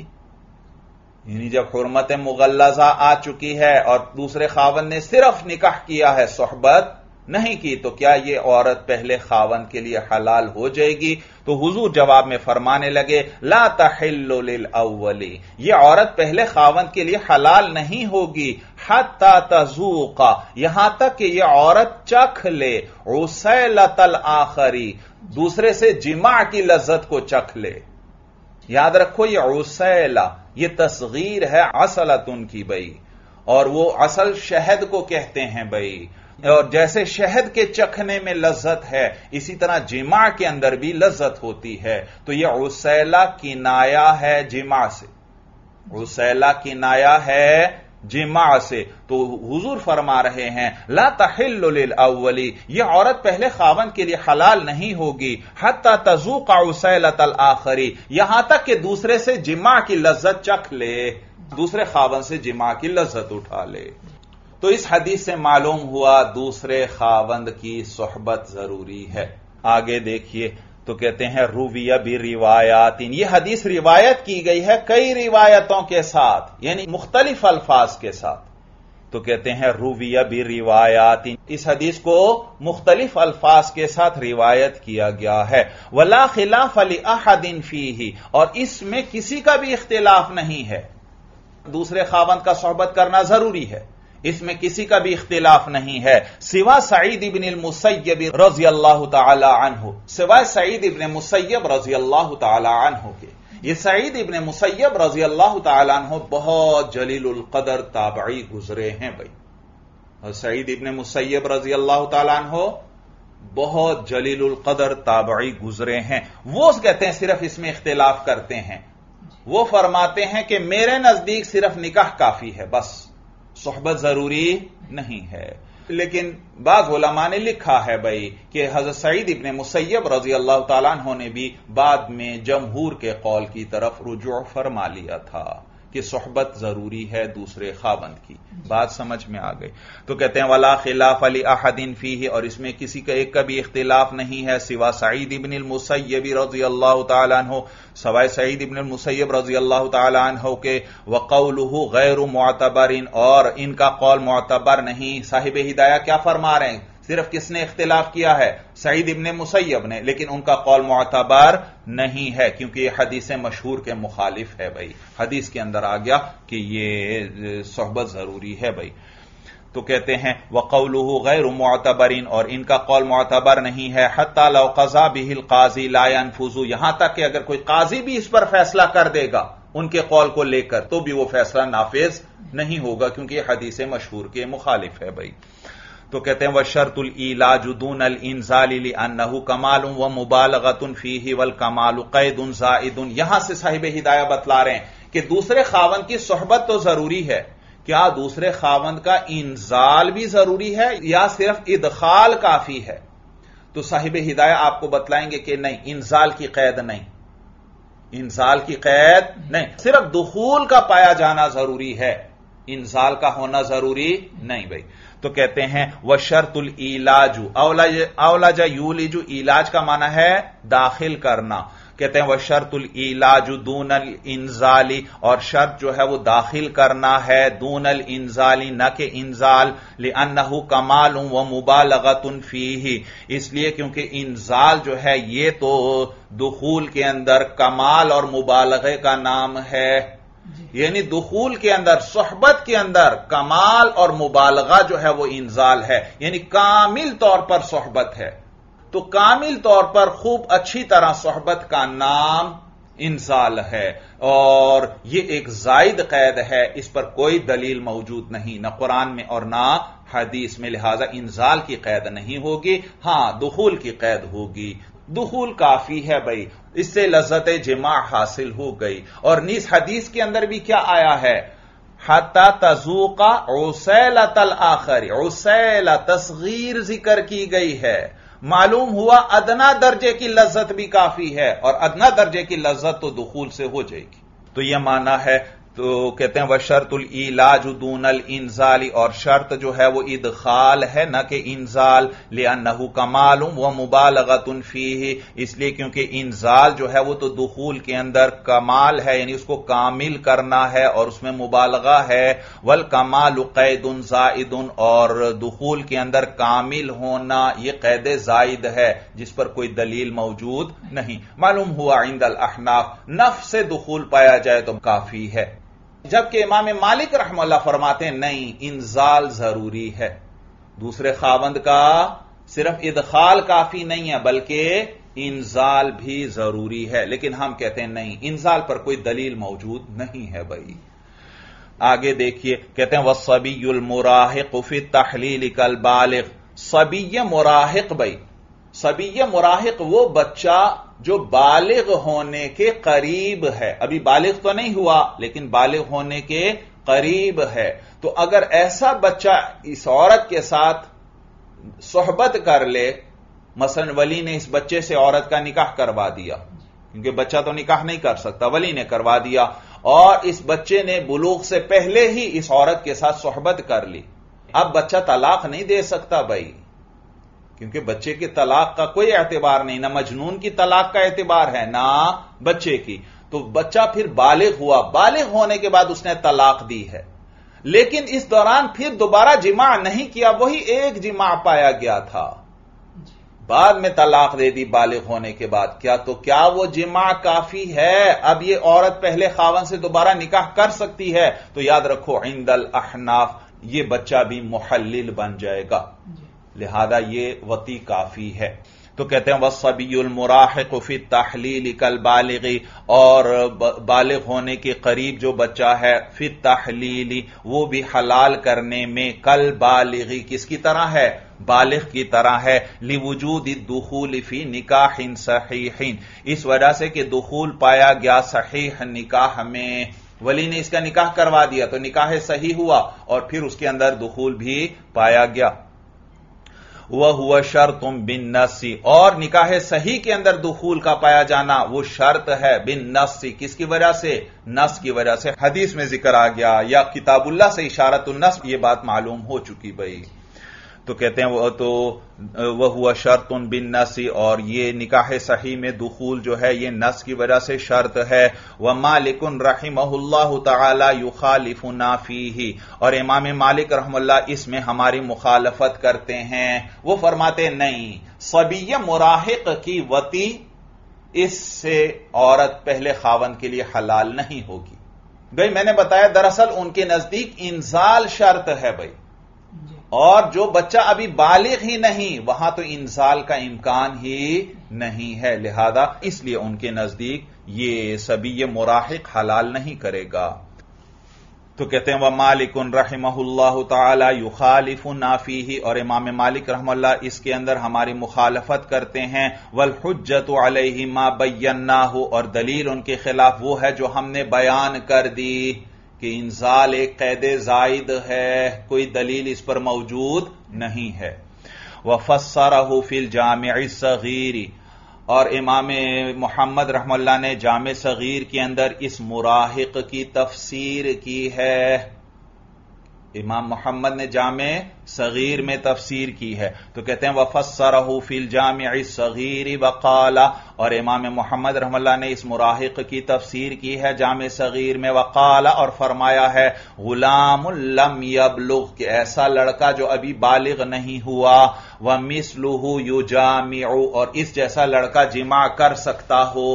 یعنی جب حرمت مغلظہ آ چکی ہے اور دوسرے خاوند نے صرف نکاح کیا ہے، صحبت نہیں کی، تو کیا یہ عورت پہلے خاوند کے لیے حلال ہو جائے گی؟ تو حضور جواب میں فرمانے لگے لا تحل للاول، یہ عورت پہلے خاوند کے لیے حلال نہیں ہوگی حتی تذوق، یہاں تک کہ یہ عورت چکھ لے عسیلۃ الآخری، دوسرے سے جماع کی لذت کو چکھ لے. یاد رکھو یہ عسیلہ یہ تصغیر ہے عسلتن کی بھائی، اور وہ اصل شہد کو کہتے ہیں بھائی، اور جیسے شہد کے چکھنے میں لذت ہے اسی طرح جماع کے اندر بھی لذت ہوتی ہے. تو یہ عسیلہ کنایا ہے جماع سے، عسیلہ کنایا ہے جماع سے. تو حضور فرما رہے ہیں لا تحل للاول، یہ عورت پہلے خاوند کے لیے حلال نہیں ہوگی حتی تذوق عسیلۃ الآخری، یہاں تک کہ دوسرے سے جماع کی لذت چکھ لے، دوسرے خاوند سے جماع کی لذت اٹھا لے. تو اس حدیث سے معلوم ہوا دوسرے خاوند کی صحبت ضروری ہے. آگے دیکھیے تو کہتے ہیں رویہ بھی روایات، یہ حدیث روایت کی گئی ہے کئی روایتوں کے ساتھ، یعنی مختلف الفاظ کے ساتھ. تو کہتے ہیں رویہ بھی روایات، اس حدیث کو مختلف الفاظ کے ساتھ روایت کیا گیا ہے. ولا خلاف لأحد فیہ، اور اس میں کسی کا بھی اختلاف نہیں ہے، دوسرے خاوند کا صحبت کرنا ضروری ہے، اس میں کسی کا بھی اختلاف نہیں ہے. سوا سعید ابن المسیب رضی اللہ تعالی عنہ، سوائے سعید ابن مسیب رضی اللہ تعالی عنہ کے. یہ سعید ابن مسیب رضی اللہ تعالی عنہ بہت جلیل القدر تابعی گزرے ہیں بھائی، اور سعید ابن مسیب رضی اللہ تعالی عنہ بہت جلیل القدر تابعی گزرے ہیں. وہ کہتے ہیں صرف اس میں اختلاف کرتے ہیں، وہ فرماتے ہیں کہ میرے نزدیک صرف نکاح کافی ہے، بس صحبت ضروری نہیں ہے. لیکن بعض علماء نے لکھا ہے بھائی کہ حضرت سعید ابن مسیب رضی اللہ تعالیٰ عنہ نے بھی بعد میں جمہور کے قول کی طرف رجوع فرما لیا تھا کہ صحبت ضروری ہے دوسرے خاوند کی. بات سمجھ میں آ گئی. تو کہتے ہیں ولا خلاف لأحد فیہ، اور اس میں کسی کا ایک کا بھی اختلاف نہیں ہے سوا سعید ابن المسیب رضی اللہ تعالی عنہ، سوائے سعید ابن المسیب رضی اللہ تعالی عنہ کے. وقولہ غیر معتبر، اور ان کا قول معتبر نہیں. صاحب ہدایہ کیا فرما رہے ہیں؟ صرف کس نے اختلاف کیا ہے؟ سعید ابن مسیب نے، لیکن ان کا قول معتبر نہیں ہے کیونکہ یہ حدیث مشہور کے مخالف ہے بھائی. حدیث کے اندر آ گیا کہ یہ صحبت ضروری ہے بھائی. تو کہتے ہیں وقولہ غیر معتبر، اور ان کا قول معتبر نہیں ہے. حتی لو قضا بہ القاضی لا ينفذ، یہاں تک کہ اگر کوئی قاضی بھی اس پر فیصلہ کر دے گا ان کے قول کو لے کر تو بھی وہ فیصلہ نافذ نہیں ہوگا کیونکہ یہ حدیث مشہور کے مخالف ہے بھائی. تو کہتے ہیں وشرط العلاج دون الانزال لانه کمال ومبالغۃ فیہ والکمال قید زائد. یہاں سے صاحب ہدایہ بتلا رہے ہیں کہ دوسرے خاوند کی صحبت تو ضروری ہے، کیا دوسرے خاوند کا انزال بھی ضروری ہے یا صرف ادخال کافی ہے؟ تو صاحب ہدایہ آپ کو بتلائیں گے کہ نہیں، انزال کی قید نہیں، انزال کی قید نہیں، صرف دخول کا پایا جانا ضروری ہے، انزال کا ہونا ضروری نہیں بھائی۔ تو کہتے ہیں وشرط العلاج، اولج یولج، علاج کا معنی ہے داخل کرنا، کہتے ہیں وشرط العلاج دون الانزال، اور شرط جو ہے وہ داخل کرنا ہے دون الانزال، نہ کہ انزال، لانہ کمال و مبالغۃ فیہ، اس لیے کیونکہ انزال جو ہے یہ تو دخول کے اندر کمال اور مبالغے کا نام ہے، یعنی دخول کے اندر، صحبت کے اندر کمال اور مبالغہ جو ہے وہ انزال ہے، یعنی کامل طور پر صحبت ہے، تو کامل طور پر خوب اچھی طرح صحبت کا نام انزال ہے، اور یہ ایک زائد قید ہے، اس پر کوئی دلیل موجود نہیں، نہ قرآن میں اور نہ حدیث میں، لہذا انزال کی قید نہیں ہوگی، ہاں دخول کی قید ہوگی۔ دخول کافی ہے بھائی، اس سے لذت جماع حاصل ہو گئی، اور نیز حدیث کے اندر بھی کیا آیا ہے، حتی تذوق عسیلۃ الآخر، عسیلہ تصغیر ذکر کی گئی ہے، معلوم ہوا ادنا درجے کی لذت بھی کافی ہے، اور ادنا درجے کی لذت تو دخول سے ہو جائے گی، تو یہ معنی ہے۔ تو کہتے ہیں وشرط العلاج دون الانزال، اور شرط جو ہے وہ ادخال ہے نہ کہ انزال، لانہ کمال و مبالغۃ فیہ، اس لیے کیونکہ انزال جو ہے وہ تو دخول کے اندر کمال ہے، یعنی اس کو کامل کرنا ہے اور اس میں مبالغہ ہے، والکمال قید زائد، اور دخول کے اندر کامل ہونا یہ قید زائد ہے جس پر کوئی دلیل موجود نہیں، معلوم ہوا عند الاحناف نفس سے دخول پایا جائے تو کافی ہے، جبکہ امام مالک رحمہ اللہ فرماتے ہیں نہیں، انزال ضروری ہے، دوسرے خاوند کا صرف ادخال کافی نہیں ہے بلکہ انزال بھی ضروری ہے، لیکن ہم کہتے ہیں نہیں، انزال پر کوئی دلیل موجود نہیں ہے بھائی۔ آگے دیکھیے، کہتے ہیں والصبی المراہق فی التحلیل کالبالغ، صبی مراہق بھائی، صبی مراہق وہ بچہ جو بالغ ہونے کے قریب ہے، ابھی بالغ تو نہیں ہوا لیکن بالغ ہونے کے قریب ہے، تو اگر ایسا بچہ اس عورت کے ساتھ صحبت کر لے، مثلا ولی نے اس بچے سے عورت کا نکاح کروا دیا، کیونکہ بچہ تو نکاح نہیں کر سکتا، ولی نے کروا دیا، اور اس بچے نے بلوغ سے پہلے ہی اس عورت کے ساتھ صحبت کر لی، اب بچہ طلاق نہیں دے سکتا بھائی، کیونکہ بچے کی طلاق کا کوئی اعتبار نہیں، نہ مجنون کی طلاق کا اعتبار ہے نہ بچے کی، تو بچہ پھر بالغ ہوا، بالغ ہونے کے بعد اس نے طلاق دی ہے، لیکن اس دوران پھر دوبارہ جماع نہیں کیا، وہی ایک جماع پایا گیا تھا، بعد میں طلاق دے دی بالغ ہونے کے بعد، کیا تو کیا وہ جماع کافی ہے؟ اب یہ عورت پہلے خاوند سے دوبارہ نکاح کر سکتی ہے، تو یاد رکھو عند الاحناف یہ بچہ بھی محلل بن جائے گا، لہذا یہ وطی کافی ہے۔ تو کہتے ہیں والصبی المراہق فی التحلیل کالبالغ، اور بالغ ہونے کے قریب جو بچہ ہے فی التحلیل وہ بھی حلال کرنے میں کالبالغ کس کی طرح ہے؟ بالغ کی طرح ہے، لوجود الدخول فی نکاح صحیح، اس وجہ سے کہ دخول پایا گیا صحیح نکاح میں، ولی نے اس کا نکاح کروا دیا تو نکاح صحیح ہوا، اور پھر اس کے اندر دخول بھی پایا گیا۔ وَهُوَ شَرْطٌ بِالنَّصِّ، اور نکاح صحیح کے اندر دخول کا پایا جانا وہ شرط ہے بالنص، کس کی وجہ سے؟ نص کی وجہ سے، حدیث میں ذکر آ گیا یا کتاب اللہ سے اشارت النص، یہ بات معلوم ہو چکی بھائی۔ تو کہتے ہیں وہ تو وَهُوَ شَرْطٌ بِالنَّصِ، اور یہ نکاح صحیح میں دخول جو ہے یہ نص کی وجہ سے شرط ہے۔ وَمَالِكٌ رَحِمَهُ اللَّهُ تَعَالَى يُخَالِفُنَا فِيهِ، اور امام مالک رحم اللہ اس میں ہماری مخالفت کرتے ہیں، وہ فرماتے نہیں، صبی مراہق کی وطی اس سے عورت پہلے خاوند کے لیے حلال نہیں ہوگی۔ بھائی میں نے بتایا دراصل ان کے نزدیک انزال شرط ہے بھائی، اور جو بچہ ابھی بالغ ہی نہیں وہاں تو انزال کا امکان ہی نہیں ہے، لہذا اس لیے ان کے نزدیک یہ صبی مراہق حلال نہیں کرے گا۔ تو کہتے ہیں وَمَالِكٌ رَحِمَهُ اللَّهُ تَعَالَى يُخَالِفُنَا فِيهِ، اور امام مالک رحم اللہ اس کے اندر ہماری مخالفت کرتے ہیں۔ وَالْحُجَّةُ عَلَيْهِ مَا بَيَّنَّاهُ، اور دلیل ان کے خلاف وہ ہے جو ہم نے بیان کر دی کہ انزال ایک قید زائد ہے، کوئی دلیل اس پر موجود نہیں ہے۔ وفسرہ فی الجامع الصغیر، اور امام محمد رحمہ اللہ نے جامع صغیر کے اندر اس مراہق کی تفسیر کی ہے. امام محمد نے جامع صغیر میں تفسیر کی ہے تو کہتے ہیں وفسرہ فی الجامع الصغیر وقال، اور امام محمد رحمہ اللہ نے اس مراہق کی تفسیر کی ہے جامع صغیر میں، وقال، اور فرمایا ہے غلام لم یبلغ، کہ ایسا لڑکا جو ابھی بالغ نہیں ہوا، ومثلہ یجامع، اور اس جیسا لڑکا جماع کر سکتا ہو،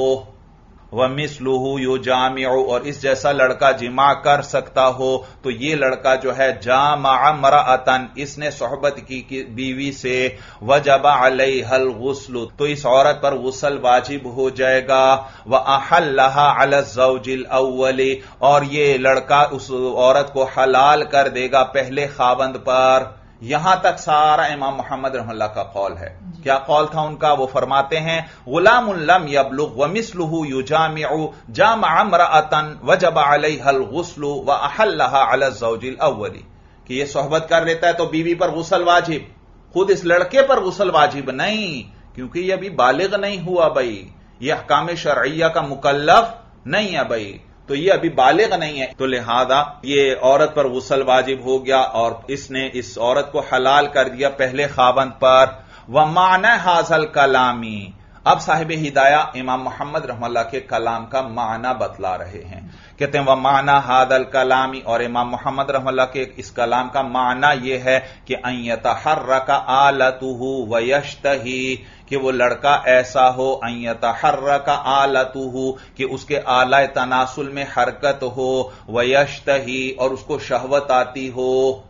وَمِثْلُهُ يُجَامِعُ، اور اس جیسا لڑکا جماع کر سکتا ہو. تو یہ لڑکا جو ہے جامع امرأۃً، اس نے صحبت کی بیوی سے، وجب علیہ الغسل، تو اس عورت پر غسل واجب ہو جائے گا، وَأَحَلَّهَا عَلَى الزَّوْجِ الْأَوَّلِ، اور یہ لڑکا اس عورت کو حلال کر دے گا پہلے خاوند پر. یہاں تک سارا امام محمد رحمہ اللہ کا قول ہے. کیا قول تھا ان کا؟ وہ فرماتے ہیں غلام لم یبلغ ومثلہ یجامع جامع امرأۃ وجب علیہ الغسل واحلها علی الزوج الاول، کہ یہ صحبت کر لیتا ہے تو بیوی پر غسل واجب، خود اس لڑکے پر غسل واجب نہیں، کیونکہ یہ ابھی بالغ نہیں ہوا بھائی، یہ احکام شرعیہ کا مکلف نہیں ہے بھائی، تو یہ ابھی بالغ نہیں ہے، تو لہذا یہ عورت پر غسل واجب ہو گیا اور اس نے اس عورت کو حلال کر دیا پہلے خاوند پر. وَمَعْنَ هَذَا الْكَلَامِ، اب صاحب ہدایہ امام محمد رحمہ اللہ کے کلام کا معنی بتلا رہے ہیں. کہتے ہیں وَمَعْنَ هَذَا الْكَلَامِ، اور امام محمد رحمہ اللہ کے اس کلام کا معنی یہ ہے کہ أَن يَتَحَرَّكَ آلَتُهُ وَيَشْتَهِي، کہ وہ لڑکا ایسا ہو، أَن يَتَحَرَّكَ آلَتُهُ، کہ اس کے آلہ تناسل میں حرکت ہو، وَيَشْتَهِي، اور اس کو شہوت آتی ہو.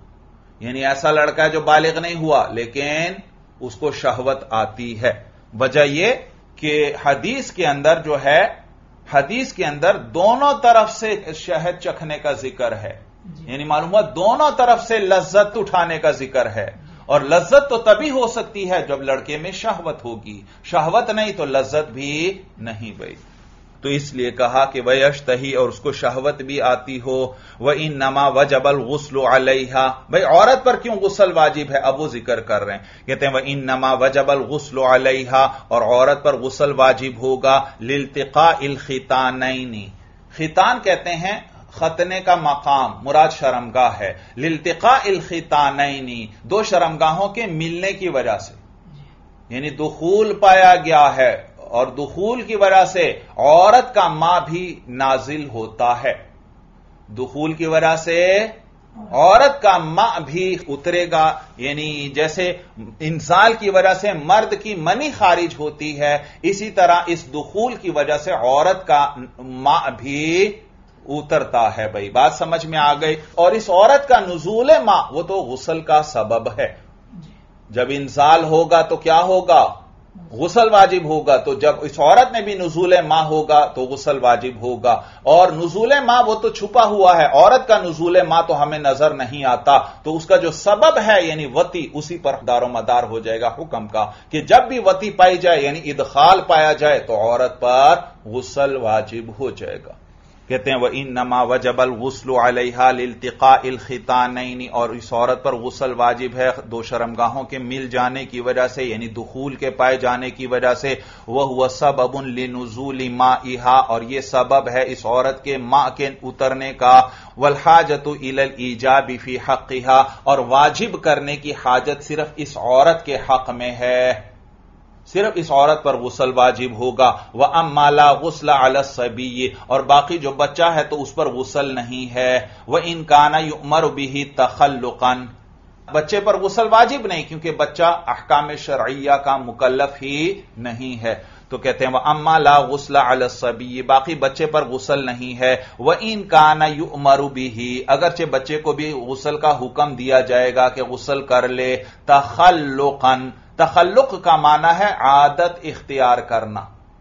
یعنی ایسا لڑکا ہے جو بالغ نہیں ہوا لیکن اس کو شہوت آتی ہے. وجہ یہ کہ حدیث کے اندر جو ہے، حدیث کے اندر دونوں طرف سے شہد چکھنے کا ذکر ہے، یعنی معلوم ہوا دونوں طرف سے لذت اٹھانے کا ذکر ہے، اور لذت تو تبھی ہو سکتی ہے جب لڑکے میں شہوت ہوگی، شہوت نہیں تو لذت بھی نہیں بھائی. تو اس لیے کہا کہ وَيَشْتَهِي، اور اس کو شہوت بھی آتی ہو. وَإِنَّمَا وَجَبَ الْغُسْلُ عَلَيْهَا، بھئی عورت پر کیوں غسل واجب ہے، اب وہ ذکر کر رہے ہیں. کہتے ہیں وَإِنَّمَا وَجَبَ الْغُسْلُ عَلَيْهَا، اور عورت پر غسل واجب ہوگا لِالْتِقَاءِ الْخِتَانَيْنِ، خِتان کہتے ہیں ختنے کا مقام، مراد شرمگاہ ہے. لِالْتِقَاءِ الْخِتَانَيْنِ، دو شرمگاہوں کے ملنے کی وجہ سے، یعنی دخول پایا گیا ہے، اور دخول کی وجہ سے عورت کا ماء بھی نازل ہوتا ہے، دخول کی وجہ سے عورت کا ماء بھی اترے گا، یعنی جیسے انزال کی وجہ سے مرد کی منی خارج ہوتی ہے، اسی طرح اس دخول کی وجہ سے عورت کا ماء بھی اترتا ہے. بھائی بات سمجھ میں آ گئی. اور اس عورت کا نزول ماء وہ تو غسل کا سبب ہے. جب انزال ہوگا تو کیا ہوگا؟ غسل واجب ہوگا. تو جب اس عورت میں بھی نزول ماء ہوگا تو غسل واجب ہوگا. اور نزول ماء وہ تو چھپا ہوا ہے، عورت کا نزول ماء تو ہمیں نظر نہیں آتا، تو اس کا جو سبب ہے یعنی وتی، اسی پر دار و مدار ہو جائے گا حکم کا، کہ جب بھی وتی پائی جائے یعنی ادخال پایا جائے تو عورت پر غسل واجب ہو جائے گا. کہتے ہیں وَإِنَّمَا وَجَبَ الْغُسْلُ عَلَيْهَا لِالْتِقَاءِ الْخِتَانَيْنِ، اور اس عورت پر غسل واجب ہے دو شرمگاہوں کے مل جانے کی وجہ سے، یعنی دخول کے پائے جانے کی وجہ سے. وَهُوَ سَبَبٌ لِنُزُولِ مَائِهَا، اور یہ سبب ہے اس عورت کے ماء کے اترنے کا. وَالْحَاجَةُ إِلَى الْإِيجَابِ فِي حَقِّهَا، اور واجب کرنے کی حاجت صرف اس عورت کے حق میں ہے، صرف اس عورت پر غسل واجب ہوگا. وَأَمَّا لَا غُسْلَ عَلَى الصَّبِيِّ، اور باقی جو بچہ ہے تو اس پر غسل نہیں ہے. وَإِن كَانَ يُؤْمَرُ بِهِ تَخَلُّقًا، بچے پر غسل واجب نہیں کیونکہ بچہ احکام شرعیہ کا مکلف ہی نہیں ہے. تو کہتے ہیں وَأَمَّا لَا غُسْلَ عَلَى الصَّبِيِّ، باقی بچے پر غسل نہیں ہے. وَإِن كَانَ يُؤْمَرُ بِهِ، اگرچہ بچے کو بھی غسل کا حکم دیا جائے گا کہ غسل کر لے. تَخَلُّقًا، تخلق کا معنی ہے عادت اختیار کرنا،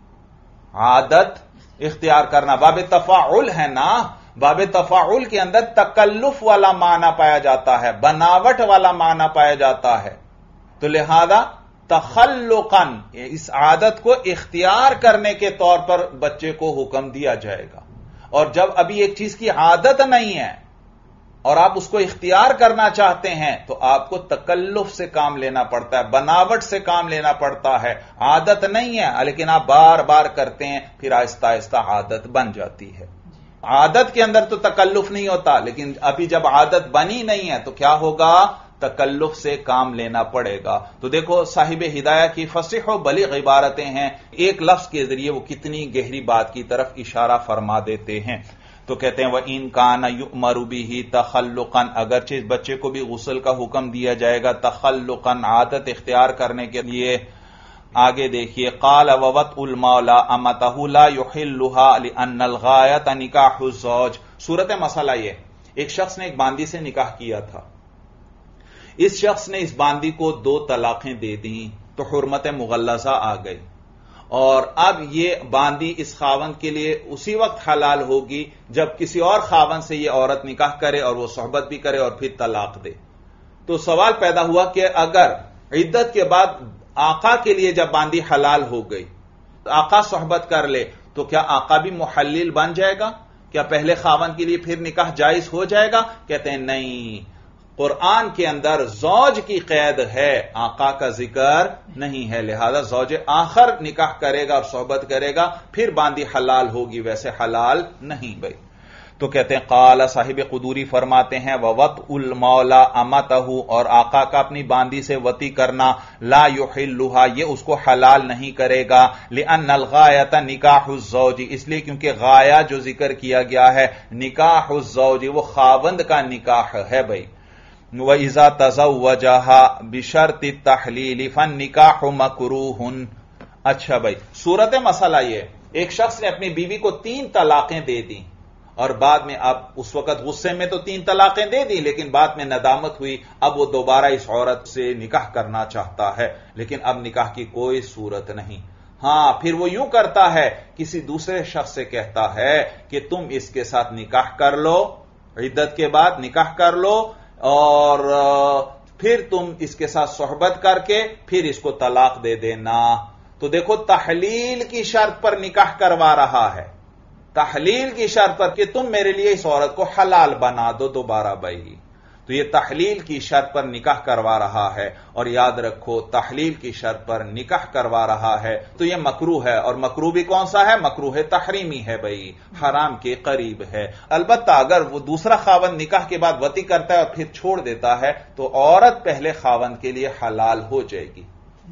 عادت اختیار کرنا. باب تفاعل ہے نا، باب تفاعل کے اندر تکلف والا معنی پایا جاتا ہے، بناوٹ والا معنی پایا جاتا ہے. تو لہذا تخلقاً اس عادت کو اختیار کرنے کے طور پر بچے کو حکم دیا جائے گا. اور جب ابھی ایک چیز کی عادت نہیں ہے اور آپ اس کو اختیار کرنا چاہتے ہیں تو آپ کو تکلف سے کام لینا پڑتا ہے، بناوٹ سے کام لینا پڑتا ہے. عادت نہیں ہے لیکن آپ بار بار کرتے ہیں، پھر آہستہ آہستہ عادت بن جاتی ہے. عادت کے اندر تو تکلف نہیں ہوتا، لیکن ابھی جب عادت بنی نہیں ہے تو کیا ہوگا؟ تکلف سے کام لینا پڑے گا. تو دیکھو صاحب ہدایہ کی فصیح و بلیغ عبارتیں ہیں، ایک لفظ کے ذریعے وہ کتنی گہری بات کی طرف اشارہ فرما دیتے ہیں. تو کہتے ہیں وَإِن كَانَ يُؤْمَرُ بِهِ تَخَلُّقًا، اگرچہ اس بچے کو بھی غسل کا حکم دیا جائے گا تخلقاً، عادت اختیار کرنے کے لیے. آگے دیکھیے قَالَ وَوَطْءُ الْمَوْلَى أَمَتَهُ لَا يُحِلُّهَا لِأَنَّ الْغَایَةَ نِکَاحُ الزَّوْجِ. صورت مسئلہ یہ، ایک شخص نے ایک باندی سے نکاح کیا تھا، اس شخص نے اس باندی کو دو طلاقیں دے دیں تو حرمت مغلظہ آ گئی، اور اب یہ باندی اس خاوند کے لیے اسی وقت حلال ہوگی جب کسی اور خاوند سے یہ عورت نکاح کرے اور وہ صحبت بھی کرے اور پھر طلاق دے. تو سوال پیدا ہوا کہ اگر عدت کے بعد آقا کے لیے جب باندی حلال ہو گئی، آقا صحبت کر لے، تو کیا آقا بھی محلل بن جائے گا؟ کیا پہلے خاوند کے لیے پھر نکاح جائز ہو جائے گا؟ کہتے ہیں نہیں، قرآن کے اندر زوج کی قید ہے، آقا کا ذکر نہیں ہے، لہذا زوج آخر نکاح کرے گا اور صحبت کرے گا، پھر باندی حلال ہوگی، ویسے حلال نہیں بھائی. تو کہتے ہیں قال صاحب قدوری فرماتے ہیں وَوَطْءُ الْمَوْلَى أَمَتَهُ، اور آقا کا اپنی باندی سے وطی کرنا، لا يُحِلُّهَا، یہ اس کو حلال نہیں کرے گا، لِأَنَّ الْغَایَةَ نِکَاحُ الزَّوْجِ، اس لیے کیونکہ غایہ جو ذکر کیا گیا ہے نکاح الزوج، وہ خاوند کا نکاح ہے بھائی. وَإِذَا تَزَوَّجَهَا بِشَرْطِ التَّحْلِيلِ فَالنِّکَاحُ مَکْرُوهٌ. اچھا بھائی، صورت مسئلہ یہ، ایک شخص نے اپنی بیوی کو تین طلاقیں دے دیں، اور بعد میں اب اس وقت غصے میں تو تین طلاقیں دے دی، لیکن بعد میں ندامت ہوئی، اب وہ دوبارہ اس عورت سے نکاح کرنا چاہتا ہے، لیکن اب نکاح کی کوئی صورت نہیں. ہاں پھر وہ یوں کرتا ہے، کسی دوسرے شخص سے کہتا ہے کہ تم اس کے ساتھ نکاح کر لو، عدت کے بعد نکاح کر لو، اور پھر تم اس کے ساتھ صحبت کر کے پھر اس کو طلاق دے دینا. تو دیکھو تحلیل کی شرط پر نکاح کروا رہا ہے، تحلیل کی شرط پر کہ تم میرے لیے اس عورت کو حلال بنا دو دوبارہ بھائی. تو یہ تحلیل کی شرط پر نکاح کروا رہا ہے، اور یاد رکھو تحلیل کی شرط پر نکاح کروا رہا ہے تو یہ مکروہ ہے، اور مکروہ بھی کون سا ہے؟ مکروہ تحریمی ہے بھائی، حرام کے قریب ہے. البتہ اگر وہ دوسرا خاوند نکاح کے بعد وطی کرتا ہے اور پھر چھوڑ دیتا ہے تو عورت پہلے خاوند کے لیے حلال ہو جائے گی.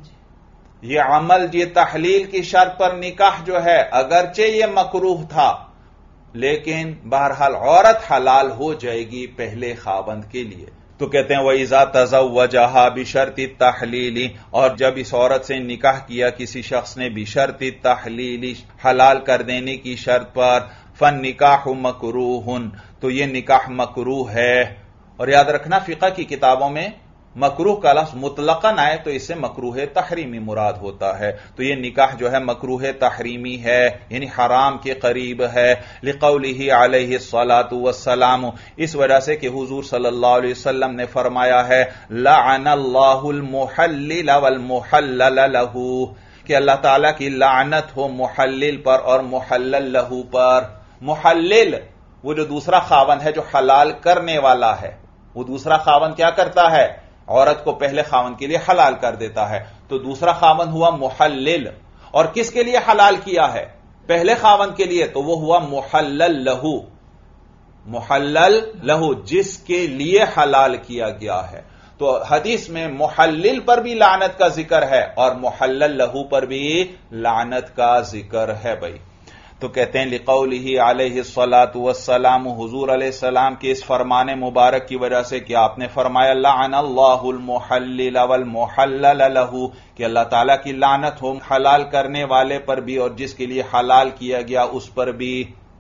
یہ عمل، یہ تحلیل کی شرط پر نکاح جو ہے اگرچہ یہ مکروہ تھا، لیکن بہرحال عورت حلال ہو جائے گی پہلے خاوند کے لیے. تو کہتے ہیں وَإِذَا تَزَوَّجَهَا بِشَرْطِ التَّحْلِيلِ، اور جب اس عورت سے نکاح کیا کسی شخص نے بِشَرْطِ التَّحْلِيلِ، حلال کر دینے کی شرط پر، فَالنِّکَاحُ مَکْرُوہٌ، تو یہ نکاح مکروہ ہے. اور یاد رکھنا فقہ کی کتابوں میں مکروہ کا لفظ مطلقاً آئے تو اس سے مکروہ تحریمی مراد ہوتا ہے. تو یہ نکاح جو ہے مکروہ تحریمی ہے، یعنی حرام کے قریب ہے، لقولہ علیہ الصلاۃ والسلام، اس وجہ سے کہ حضور صلی اللہ علیہ وسلم نے فرمایا ہے لعن اللہ المحلل والمحلل لہ، کہ اللہ تعالیٰ کی لعنت ہو محلل پر اور محلل لہ پر. محلل وہ جو دوسرا خاوند ہے جو حلال کرنے والا ہے، وہ دوسرا خاوند کیا کرتا ہے؟ عورت کو پہلے خاوند کے لیے حلال کر دیتا ہے، تو دوسرا خاوند ہوا محلل. اور کس کے لیے حلال کیا ہے؟ پہلے خاوند کے لیے، تو وہ ہوا محلل لہو، محلل لہو جس کے لیے حلال کیا گیا ہے. تو حدیث میں محلل پر بھی لعنت کا ذکر ہے اور محلل لہو پر بھی لعنت کا ذکر ہے بھائی. تو کہتے ہیں لقولہ علیہ الصلاۃ والسلام، حضور علیہ السلام کے اس فرمان مبارک کی وجہ سے کہ آپ نے فرمایا لعن اللہ المحلل والمحلل لہ، کہ اللہ تعالیٰ کی لعنت ہو حلال کرنے والے پر بھی اور جس کے لیے حلال کیا گیا اس پر بھی.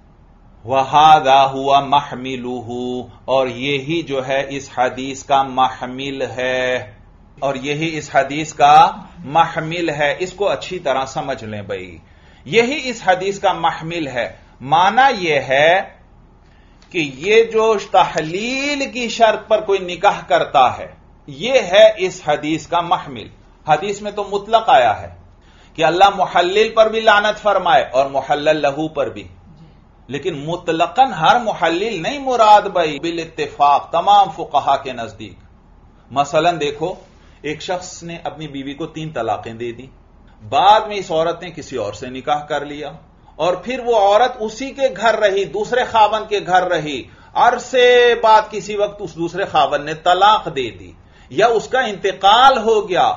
وَهَذَا هُوَ مَحْمِلُهُ، اور یہی جو ہے اس حدیث کا محمل ہے، اور یہی اس حدیث کا محمل ہے. اس کو اچھی طرح سمجھ لیں بھائی، یہی اس حدیث کا محمل ہے. معنی یہ ہے کہ یہ جو تحلیل کی شرط پر کوئی نکاح کرتا ہے یہ ہے اس حدیث کا محمل. حدیث میں تو مطلق آیا ہے کہ اللہ محلل پر بھی لعنت فرمائے اور محلل لہو پر بھی، لیکن مطلقاً ہر محلل نہیں مراد بھائی بالاتفاق تمام فقہا کے نزدیک. مثلا دیکھو ایک شخص نے اپنی بیوی کو تین طلاقیں دے دی، بعد میں اس عورت نے کسی اور سے نکاح کر لیا اور پھر وہ عورت اسی کے گھر رہی، دوسرے خاوند کے گھر رہی، عرصے بعد کسی وقت اس دوسرے خاوند نے طلاق دے دی یا اس کا انتقال ہو گیا،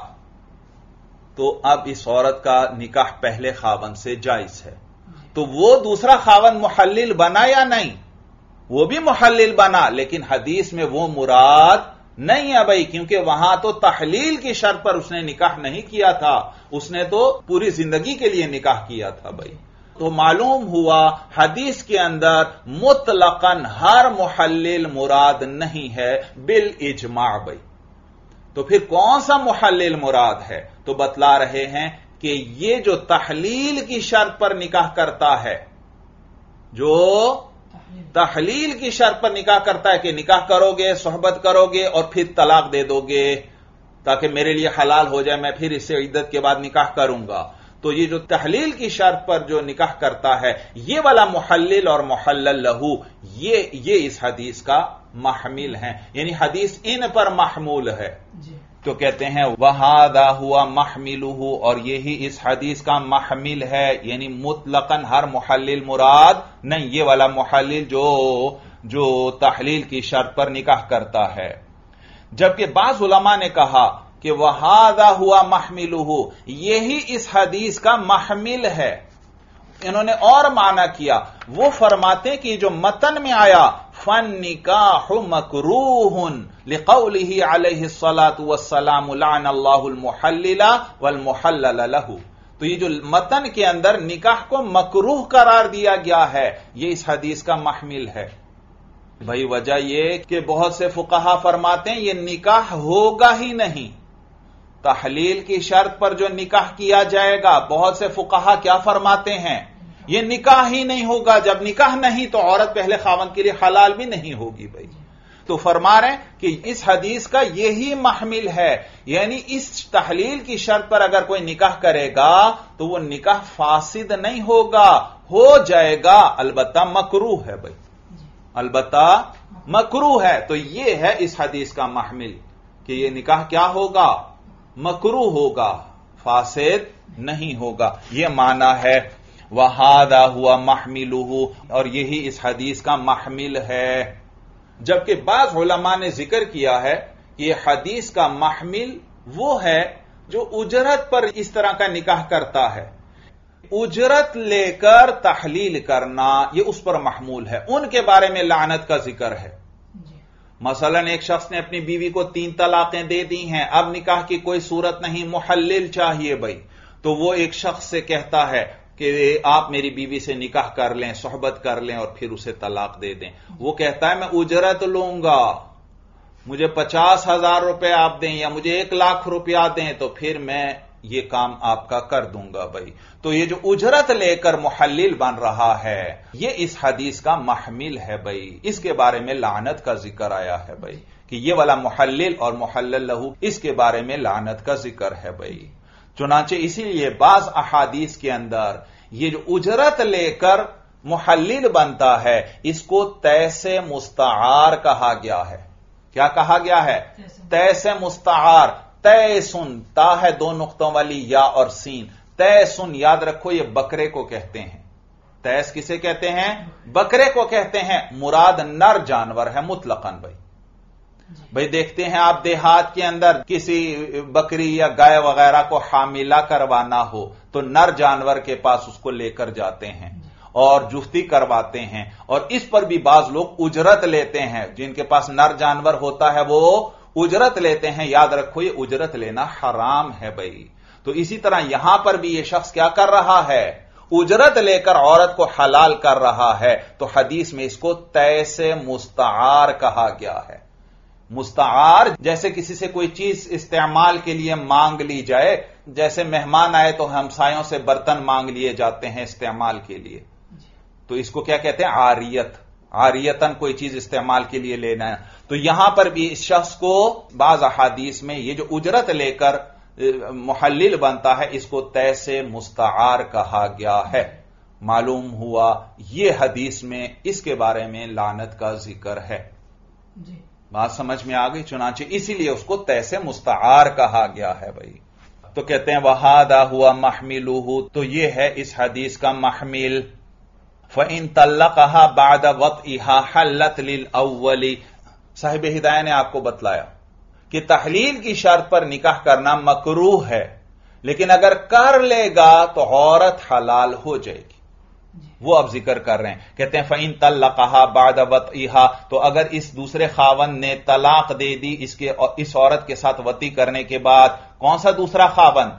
تو اب اس عورت کا نکاح پہلے خاوند سے جائز ہے. تو وہ دوسرا خاوند محلل بنا یا نہیں؟ وہ بھی محلل بنا، لیکن حدیث میں وہ مراد نہیں ہے بھائی، کیونکہ وہاں تو تحلیل کی شرط پر اس نے نکاح نہیں کیا تھا، اس نے تو پوری زندگی کے لیے نکاح کیا تھا بھائی. تو معلوم ہوا حدیث کے اندر مطلقاً ہر محلل مراد نہیں ہے بالاجماع بھائی. تو پھر کون سا محلل مراد ہے؟ تو بتلا رہے ہیں کہ یہ جو تحلیل کی شرط پر نکاح کرتا ہے، جو تحلیل کی شرط پر نکاح کرتا ہے کہ نکاح کرو گے، صحبت کرو گے اور پھر طلاق دے دو گے تاکہ میرے لیے حلال ہو جائے، میں پھر اس سے عدت کے بعد نکاح کروں گا. تو یہ جو تحلیل کی شرط پر جو نکاح کرتا ہے، یہ والا محلل اور محلل لہو یہ یہ اس حدیث کا محمل ہے، یعنی حدیث ان پر محمول ہے. تو کہتے ہیں وَهَذَا هُوَ مَحْمِلُهُ، اور یہی اس حدیث کا محمل ہے، یعنی مطلقاً ہر محلل مراد نہیں، یہ والا محلل جو جو تحلیل کی شرط پر نکاح کرتا ہے. جبکہ بعض علماء نے کہا کہ وَهَذَا هُوَ مَحْمِلُهُ، یہی اس حدیث کا محمل ہے. انہوں نے اور معنی کیا، وہ فرماتے ہیں کہ جو متن میں آیا فَالنِّكَاحُ مَكْرُوهٌ لِقَوْلِهِ عَلَيْهِ الصَّلَاةُ وَالسَّلَامُ لَعَنَ اللَّهُ الْمُحَلِّلَ وَالْمُحَلَّلَ لَهُ، تو یہ جو متن کے اندر نکاح کو مکروہ قرار دیا گیا ہے، یہ اس حدیث کا محمل ہے. بھائی وجہ یہ کہ بہت سے فقہا فرماتے ہیں یہ نکاح ہوگا ہی نہیں. تحلیل کی شرط پر جو نکاح کیا جائے گا، بہت سے فقہا کیا فرماتے ہیں؟ یہ نکاح ہی نہیں ہوگا. جب نکاح نہیں تو عورت پہلے خاوند کے لیے حلال بھی نہیں ہوگی بھائی. تو فرما رہے ہیں کہ اس حدیث کا یہی محمل ہے، یعنی اس تحلیل کی شرط پر اگر کوئی نکاح کرے گا تو وہ نکاح فاسد نہیں ہوگا، ہو جائے گا، البتہ مکروہ ہے بھائی، البتہ مکروہ ہے. تو یہ ہے اس حدیث کا محمل کہ یہ نکاح کیا ہوگا؟ مکروہ ہوگا، فاسد نہیں ہوگا. یہ معنی ہے وَهَذَا هُوَ مَحْمِلُهُ، اور یہی اس حدیث کا محمل ہے. جبکہ بعض علماء نے ذکر کیا ہے کہ یہ حدیث کا محمل وہ ہے جو اجرت پر اس طرح کا نکاح کرتا ہے. اجرت لے کر تحلیل کرنا یہ اس پر محمول ہے، ان کے بارے میں لعنت کا ذکر ہے. مثلا ایک شخص نے اپنی بیوی کو تین طلاقیں دے دی ہیں، اب نکاح کی کوئی صورت نہیں، محلل چاہیے بھائی. تو وہ ایک شخص سے کہتا ہے کہ آپ میری بیوی سے نکاح کر لیں، صحبت کر لیں اور پھر اسے طلاق دے دیں. وہ کہتا ہے میں اجرت لوں گا، مجھے پچاس ہزار روپے آپ دیں یا مجھے ایک لاکھ روپیہ دیں تو پھر میں یہ کام آپ کا کر دوں گا بھائی. تو یہ جو اجرت لے کر محلل بن رہا ہے یہ اس حدیث کا محمل ہے بھائی. اس کے بارے میں لعنت کا ذکر آیا ہے بھائی کہ یہ والا محلل اور محلل لہو، اس کے بارے میں لعنت کا ذکر ہے بھائی. چنانچہ اسی لیے بعض احادیث کے اندر یہ جو اجرت لے کر محلل بنتا ہے اس کو تیس مستعار کہا گیا ہے. کیا کہا گیا ہے؟ تیس مستعار. تیسن، تا ہے دو نقطوں والی یا اور سین. تیسن یاد رکھو یہ بکرے کو کہتے ہیں. تیس کسے کہتے ہیں؟ بکرے کو کہتے ہیں. مراد نر جانور ہے مطلقاً بھائی. بھائی دیکھتے ہیں آپ دیہات کے اندر کسی بکری یا گائے وغیرہ کو حاملہ کروانا ہو تو نر جانور کے پاس اس کو لے کر جاتے ہیں اور جفتی کرواتے ہیں، اور اس پر بھی بعض لوگ اجرت لیتے ہیں. جن کے پاس نر جانور ہوتا ہے وہ اجرت لیتے ہیں. یاد رکھو یہ اجرت لینا حرام ہے بھائی. تو اسی طرح یہاں پر بھی یہ شخص کیا کر رہا ہے؟ اجرت لے کر عورت کو حلال کر رہا ہے. تو حدیث میں اس کو تیس مستعار کہا گیا ہے. مستعار جیسے کسی سے کوئی چیز استعمال کے لیے مانگ لی جائے، جیسے مہمان آئے تو ہمسایوں سے برتن مانگ لیے جاتے ہیں استعمال کے لیے، تو اس کو کیا کہتے ہیں؟ عاریت. عاریتن کوئی چیز استعمال کے لیے لینا ہے. تو یہاں پر بھی اس شخص کو بعض احادیث میں یہ جو اجرت لے کر محلل بنتا ہے اس کو تیس مستعار کہا گیا ہے. معلوم ہوا یہ حدیث میں اس کے بارے میں لعنت کا ذکر ہے. جی بات سمجھ میں آ گئی. چنانچہ اسی لیے اس کو تیسے مستعار کہا گیا ہے بھائی. تو کہتے ہیں وہذا ہوا محملہ، تو یہ ہے اس حدیث کا محمل. فإن طلقها بعد وطئها حلت للأول. صاحب ہدایہ نے آپ کو بتلایا کہ تحلیل کی شرط پر نکاح کرنا مکروہ ہے، لیکن اگر کر لے گا تو عورت حلال ہو جائے گی. وہ اب ذکر کر رہے ہیں. کہتے ہیں فإن طلقها بعد وطئها، تو اگر اس دوسرے خاوند نے طلاق دے دی اس کے اس عورت کے ساتھ وطی کرنے کے بعد. کون سا دوسرا خاوند؟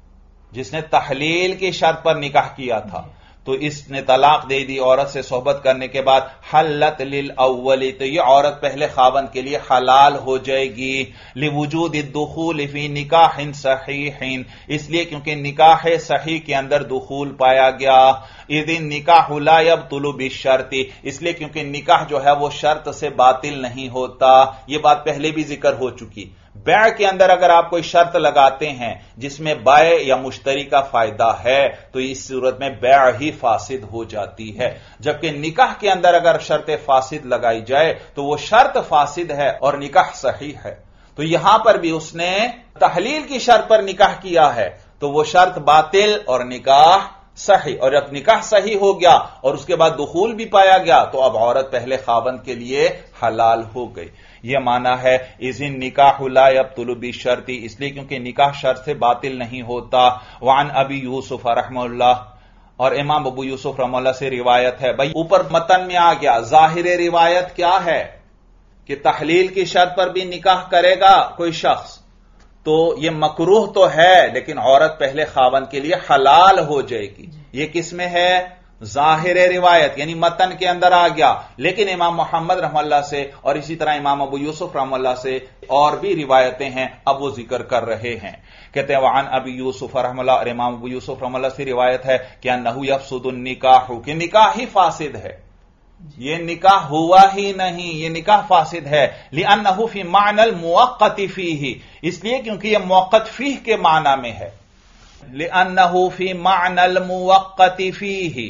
جس نے تحلیل کی شرط پر نکاح کیا تھا. تو اس نے طلاق دے دی عورت سے صحبت کرنے کے بعد. حلت للاول، تو یہ عورت پہلے خاوند کے لیے حلال ہو جائے گی. لوجود الدخول فی نکاح صحیح، اس لیے کیونکہ نکاح صحیح کے اندر دخول پایا گیا. اذ النکاح لا یبطل بالشرط، اس لیے کیونکہ نکاح جو ہے وہ شرط سے باطل نہیں ہوتا. یہ بات پہلے بھی ذکر ہو چکی. بیع کے اندر اگر آپ کوئی شرط لگاتے ہیں جس میں بائع یا مشتری کا فائدہ ہے تو اس صورت میں بیع ہی فاسد ہو جاتی ہے. جبکہ نکاح کے اندر اگر شرط فاسد لگائی جائے تو وہ شرط فاسد ہے اور نکاح صحیح ہے. تو یہاں پر بھی اس نے تحلیل کی شرط پر نکاح کیا ہے تو وہ شرط باطل اور نکاح صحیح. اور جب نکاح صحیح ہو گیا اور اس کے بعد دخول بھی پایا گیا تو اب عورت پہلے خاوند کے لیے حلال ہو گئی. یہ معنی ہے اذن نکاح لا یبطل بالشرط، اس لیے کیونکہ نکاح شرط سے باطل نہیں ہوتا. وعن ابی یوسف رحمہ اللہ، اور امام ابو یوسف رحمہ اللہ سے روایت ہے. بھائی اوپر متن میں آ گیا، ظاہر روایت کیا ہے کہ تحلیل کی شرط پر بھی نکاح کرے گا کوئی شخص تو یہ مکروہ تو ہے لیکن عورت پہلے خاوند کے لیے حلال ہو جائے گی. یہ کس میں ہے؟ ظاہر روایت، یعنی متن کے اندر آ گیا. لیکن امام محمد رحمہ اللہ سے اور اسی طرح امام ابو یوسف رحمہ اللہ سے اور بھی روایتیں ہیں، اب وہ ذکر کر رہے ہیں. کہتے ہیں وعن ابی یوسف رحمہ اللہ، اور امام ابو یوسف رحمہ اللہ سے روایت ہے کہ انہ یفسد النکاح، کہ نکاح ہی فاسد ہے. یہ نکاح ہوا ہی نہیں، یہ نکاح فاسد ہے. لأنہ فی معنی المؤقت فیہ، اس لیے کیونکہ یہ موقت فیہ کے معنی میں ہے. لأنہ فی معنی المؤقت فیہ،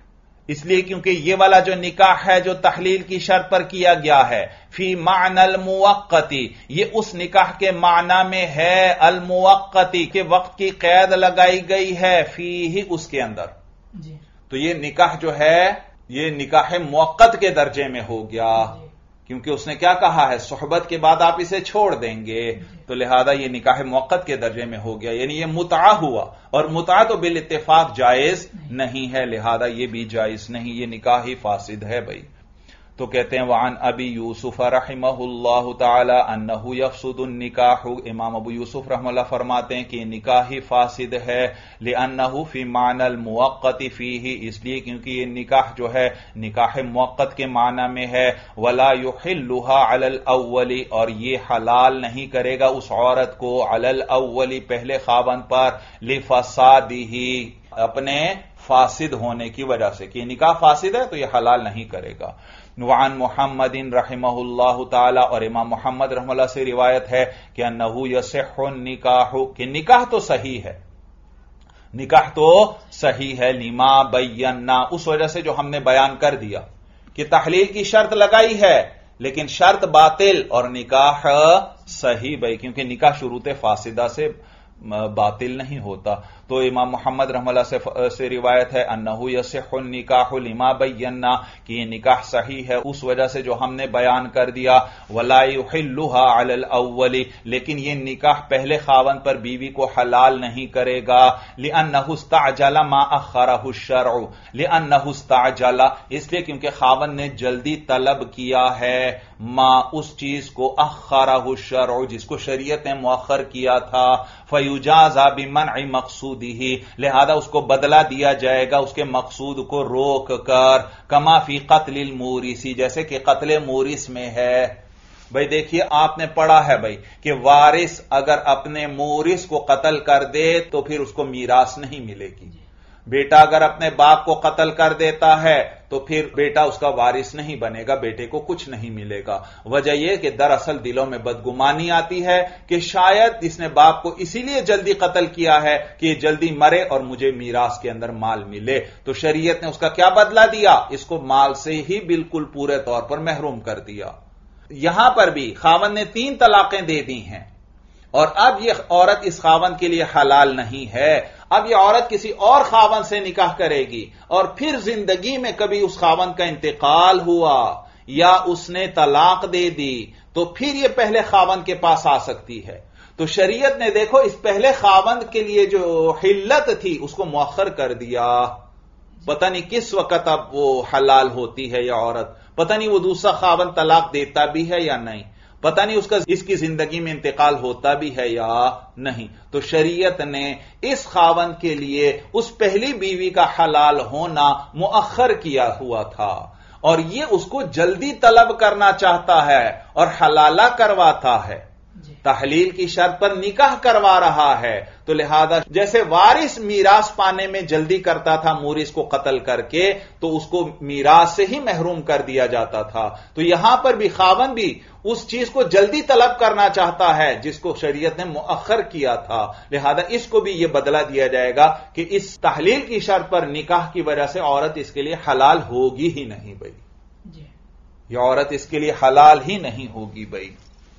اس لیے کیونکہ یہ والا جو نکاح ہے جو تحلیل کی شرط پر کیا گیا ہے، فی معنی المؤقتی، یہ اس نکاح کے معنی میں ہے. المؤقتی کے وقت کی قید لگائی گئی ہے، فی ہی اس کے اندر. جی تو یہ نکاح جو ہے یہ نکاح موقت کے درجے میں ہو گیا، کیونکہ اس نے کیا کہا ہے، صحبت کے بعد آپ اسے چھوڑ دیں گے. تو لہذا یہ نکاح موقت کے درجے میں ہو گیا، یعنی یہ متعہ ہوا، اور متعہ تو بالاتفاق جائز نہیں ہے، لہذا یہ بھی جائز نہیں، یہ نکاح ہی فاسد ہے بھائی. تو کہتے ہیں وعن ابی یوسف رحمہ اللہ تعالی انہ یفسد النکاح، امام ابو یوسف رحمہ اللہ فرماتے ہیں کہ نکاح ہی فاسد ہے. لانہ فی معنی المؤقت فیہ، اس لیے کیونکہ یہ نکاح جو ہے نکاح موقت کے معنی میں ہے. ولا یحلها علی الاول، اور یہ حلال نہیں کرے گا اس عورت کو علی الاول پہلے خاوند پر، لفسادہ، اپنے فاسد ہونے کی وجہ سے، کہ نکاح فاسد ہے تو یہ حلال نہیں کرے گا. وعن محمد رحمہ اللہ تعالی، اور امام محمد رحمہ اللہ سے روایت ہے کہ انہ یصح النکاح، کہ نکاح تو صحیح ہے، نکاح تو صحیح ہے. لما بینا، اس وجہ سے جو ہم نے بیان کر دیا کہ تحلیل کی شرط لگائی ہے لیکن شرط باطل اور نکاح صحیح بھائی، کیونکہ نکاح شروط فاسدہ سے باطل نہیں ہوتا. تو امام محمد رحمہ اللہ سے روایت ہے انہ یصح النکاح لما بینا، کہ یہ نکاح صحیح ہے اس وجہ سے جو ہم نے بیان کر دیا. ولا یحلها علی الاول، لیکن یہ نکاح پہلے خاوند پر بیوی کو حلال نہیں کرے گا. لانہ استعجل ما اخرہ الشرع، لانہ استعجل، اس لیے کیونکہ خاوند نے جلدی طلب کیا ہے، ما اس چیز کو اخرہ الشرع، جس کو شریعت نے مؤخر کیا تھا. فیجازا بمنع مقصود، لہذا اس کو بدلہ دیا جائے گا اس کے مقصود کو روک کر. کما فی قتل المورث، جیسے کہ قتل مورث میں ہے. بھائی دیکھیے آپ نے پڑھا ہے بھائی کہ وارث اگر اپنے مورث کو قتل کر دے تو پھر اس کو میراث نہیں ملے گی. بیٹا اگر اپنے باپ کو قتل کر دیتا ہے تو پھر بیٹا اس کا وارث نہیں بنے گا، بیٹے کو کچھ نہیں ملے گا۔ وجہ یہ کہ دراصل دلوں میں بدگمانی آتی ہے کہ شاید اس نے باپ کو اسی لیے جلدی قتل کیا ہے کہ یہ جلدی مرے اور مجھے میراث کے اندر مال ملے، تو شریعت نے اس کا کیا بدلہ دیا؟ اس کو مال سے ہی بالکل پورے طور پر محروم کر دیا۔ یہاں پر بھی خاوند نے تین طلاقیں دے دی ہیں اور اب یہ عورت اس خاوند کے لیے حلال نہیں ہے۔ اب یہ عورت کسی اور خاوند سے نکاح کرے گی اور پھر زندگی میں کبھی اس خاوند کا انتقال ہوا یا اس نے طلاق دے دی تو پھر یہ پہلے خاوند کے پاس آ سکتی ہے۔ تو شریعت نے دیکھو اس پہلے خاوند کے لیے جو حلت تھی اس کو مؤخر کر دیا۔ پتہ نہیں کس وقت اب وہ حلال ہوتی ہے یا عورت، پتہ نہیں وہ دوسرا خاوند طلاق دیتا بھی ہے یا نہیں، پتہ نہیں اس کا اس کی زندگی میں انتقال ہوتا بھی ہے یا نہیں۔ تو شریعت نے اس خاوند کے لیے اس پہلی بیوی کا حلال ہونا مؤخر کیا ہوا تھا اور یہ اس کو جلدی طلب کرنا چاہتا ہے اور حلالہ کرواتا ہے، تحلیل کی شرط پر نکاح کروا رہا ہے۔ تو لہذا جیسے وارث میراث پانے میں جلدی کرتا تھا مورث کو قتل کر کے تو اس کو میراث سے ہی محروم کر دیا جاتا تھا، تو یہاں پر بھی خاوند بھی اس چیز کو جلدی طلب کرنا چاہتا ہے جس کو شریعت نے مؤخر کیا تھا، لہذا اس کو بھی یہ بدلہ دیا جائے گا کہ اس تحلیل کی شرط پر نکاح کی وجہ سے عورت اس کے لیے حلال ہوگی ہی نہیں بھائی، یہ عورت اس کے لیے حلال ہی نہیں ہوگی بھائی۔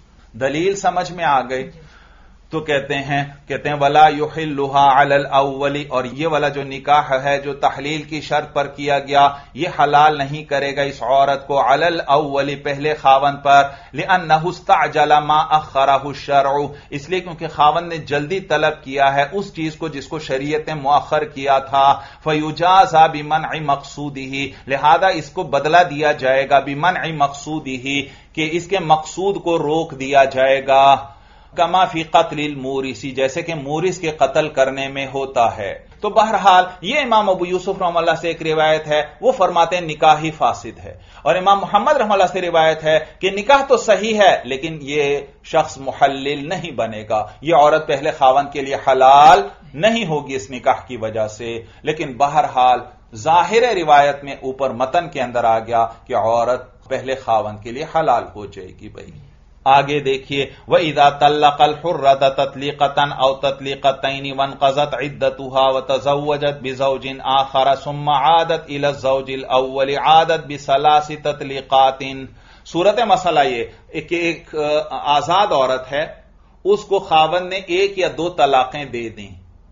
دلیل سمجھ میں آ گئی؟ تو کہتے ہیں کہتے ہیں ولا یحلها علی الاول، اور یہ والا جو نکاح ہے جو تحلیل کی شرط پر کیا گیا یہ حلال نہیں کرے گا اس عورت کو علی الاول پہلے خاوند پر، لانہ استعجل ما اخرہ الشرع، اس لیے کیونکہ خاوند نے جلدی طلب کیا ہے اس چیز کو جس کو شریعت نے مؤخر کیا تھا، فیجازى بمنع مقصوده، لہذا اس کو بدلہ دیا جائے گا بمنع مقصوده کہ اس کے مقصود کو روک دیا جائے گا، کما فی قتل المورث، جیسے کہ مورث کے قتل کرنے میں ہوتا ہے۔ تو بہرحال یہ امام ابو یوسف رحمہ اللہ سے ایک روایت ہے، وہ فرماتے ہیں نکاح ہی فاسد ہے، اور امام محمد رحمہ اللہ سے روایت ہے کہ نکاح تو صحیح ہے لیکن یہ شخص محلل نہیں بنے گا، یہ عورت پہلے خاوند کے لیے حلال نہیں ہوگی اس نکاح کی وجہ سے، لیکن بہرحال ظاہر روایت میں اوپر متن کے اندر آ گیا کہ عورت پہلے خاوند کے لیے حلال ہو جائے گی بھائی۔ آگے دیکھیے وَإِذَا طَلَّقَ الْحُرَّةَ تَطْلِيقَةً أَوْ تَطْلِيقَتَيْنِ وَانْقَضَتْ عِدَّتُهَا وَتَزَوَّجَتْ بِزَوْجٍ آخَرَ ثُمَّ عَادَتْ إِلَى الزَّوْجِ الْأَوَّلِ عَادَتْ بِثَلَاثِ تَطْلِيقَاتٍ۔ صورت مسئلہ یہ کہ ایک آزاد عورت ہے، اس کو خاوند نے ایک یا دو طلاقیں دے دیں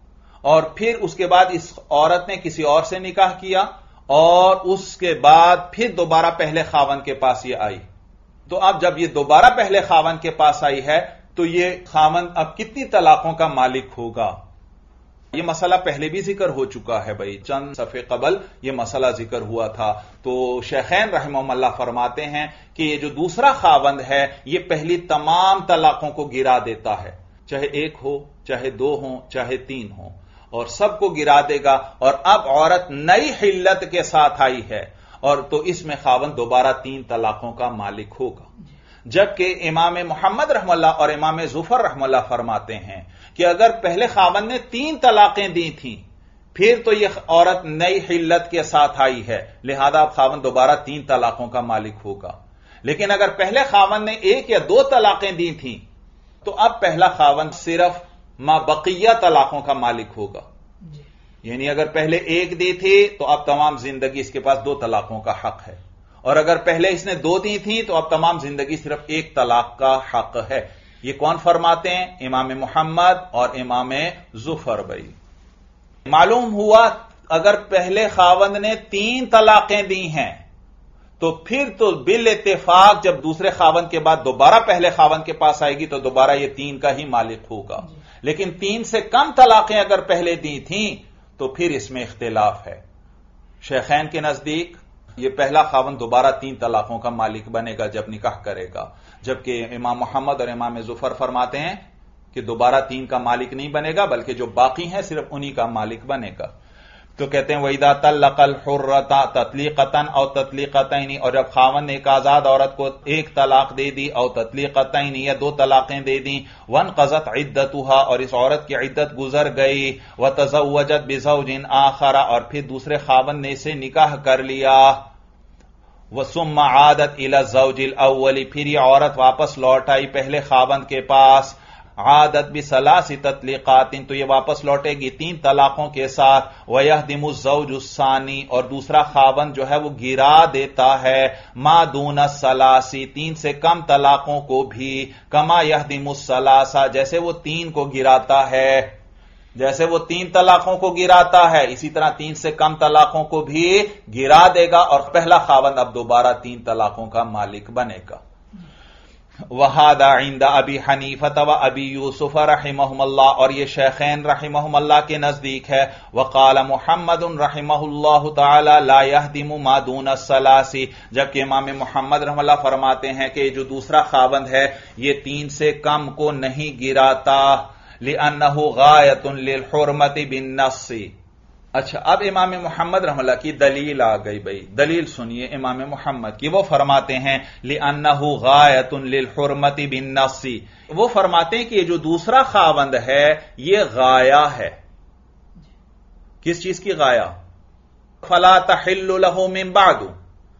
اور پھر اس کے بعد اس عورت نے کسی اور سے نکاح کیا اور اس کے بعد پھر دوبارہ پہلے خاوند کے پاس یہ آئی، تو اب جب یہ دوبارہ پہلے خاوند کے پاس آئی ہے تو یہ خاوند اب کتنی طلاقوں کا مالک ہوگا؟ یہ مسئلہ پہلے بھی ذکر ہو چکا ہے بھائی، چند صفحے قبل یہ مسئلہ ذکر ہوا تھا۔ تو شیخین رحمہم اللہ فرماتے ہیں کہ یہ جو دوسرا خاوند ہے یہ پہلی تمام طلاقوں کو گرا دیتا ہے، چاہے ایک ہو چاہے دو ہوں چاہے تین ہوں، اور سب کو گرا دے گا، اور اب عورت نئی حلت کے ساتھ آئی ہے اور تو اس میں خاوند دوبارہ تین طلاقوں کا مالک ہوگا، جبکہ امام محمد رحمہ اللہ اور امام ظفر رحمہ اللہ فرماتے ہیں کہ اگر پہلے خاوند نے تین طلاقیں دی تھیں پھر تو یہ عورت نئی حلت کے ساتھ آئی ہے، لہذا اب خاوند دوبارہ تین طلاقوں کا مالک ہوگا، لیکن اگر پہلے خاوند نے ایک یا دو طلاقیں دی تھیں تو اب پہلا خاوند صرف ما بقیہ طلاقوں کا مالک ہوگا، یعنی اگر پہلے ایک دی تھی تو اب تمام زندگی اس کے پاس دو طلاقوں کا حق ہے، اور اگر پہلے اس نے دو دی تھی تو اب تمام زندگی صرف ایک طلاق کا حق ہے۔ یہ کون فرماتے ہیں؟ امام محمد اور امام ظفر بھائی۔ معلوم ہوا اگر پہلے خاوند نے تین طلاقیں دی ہیں تو پھر تو بالاتفاق جب دوسرے خاوند کے بعد دوبارہ پہلے خاوند کے پاس آئے گی تو دوبارہ یہ تین کا ہی مالک ہوگا، لیکن تین سے کم طلاقیں اگر پہلے دی تھیں تو پھر اس میں اختلاف ہے۔ شیخین کے نزدیک یہ پہلا خاوند دوبارہ تین طلاقوں کا مالک بنے گا جب نکاح کرے گا، جبکہ امام محمد اور امام ظفر فرماتے ہیں کہ دوبارہ تین کا مالک نہیں بنے گا بلکہ جو باقی ہیں صرف انہی کا مالک بنے گا۔ تو کہتے ہیں وَإِذَا طَلَّقَ الْحُرَّةَ تَطْلِيقَةً أَوْ تَطْلِيقَتَيْنِ، اور جب خاوند نے ایک آزاد عورت کو ایک طلاق دے دی، او تطلیقتین یا دو طلاقیں دے دیں، وانقضت عدتها، اور اس عورت کی عدت گزر گئی، وتزوجت بزوج آخر، اور پھر دوسرے خاوند نے اسے نکاح کر لیا، وثم عادت الى الزوج الاول، پھر یہ عورت واپس لوٹ آئی پہلے خاوند کے پاس، عادت بثلاث تطلیقات، تو یہ واپس لوٹے گی تین طلاقوں کے ساتھ، ویہدم الزوج الثانی، اور دوسرا خاوند جو ہے وہ گرا دیتا ہے ما دون الثلاث، تین سے کم طلاقوں کو بھی، کما یہدم الثلاث، جیسے وہ تین کو گراتا ہے، جیسے وہ تین طلاقوں کو گراتا ہے اسی طرح تین سے کم طلاقوں کو بھی گرا دے گا، اور پہلا خاوند اب دوبارہ تین طلاقوں کا مالک بنے گا۔ وَهَذَا عِنْدَ أَبِي حَنِيفَةَ وَأَبِي يُوسُفَ رحمہم اللہ، اور یہ شیخین رحمہم اللہ کے نزدیک ہے۔ وَقَالَ مُحَمَّدٌ رحمہ اللہ تعالی لَا يَهْدِمُ مَا دُونَ الثَّلَاثِ، جبکہ امام محمد رحمہ اللہ فرماتے ہیں کہ جو دوسرا خاوند ہے یہ تین سے کم کو نہیں گراتا، لِأَنَّهُ غَایَةٌ لِلْحُرْمَةِ بِالنَّصِّ۔ اچھا، اب امام محمد رحمہ اللہ کی دلیل آ گئی بھائی، دلیل سنیے امام محمد کی۔ وہ فرماتے ہیں لِأَنَّهُ غَایَةٌ لِلْحُرْمَةِ بِالنَّصِّ، وہ فرماتے ہیں کہ یہ جو دوسرا خاوند ہے یہ غایا ہے۔ کس چیز کی غایا؟ فَلَا تَحِلُّ لَهُ مِن بَعْدُ،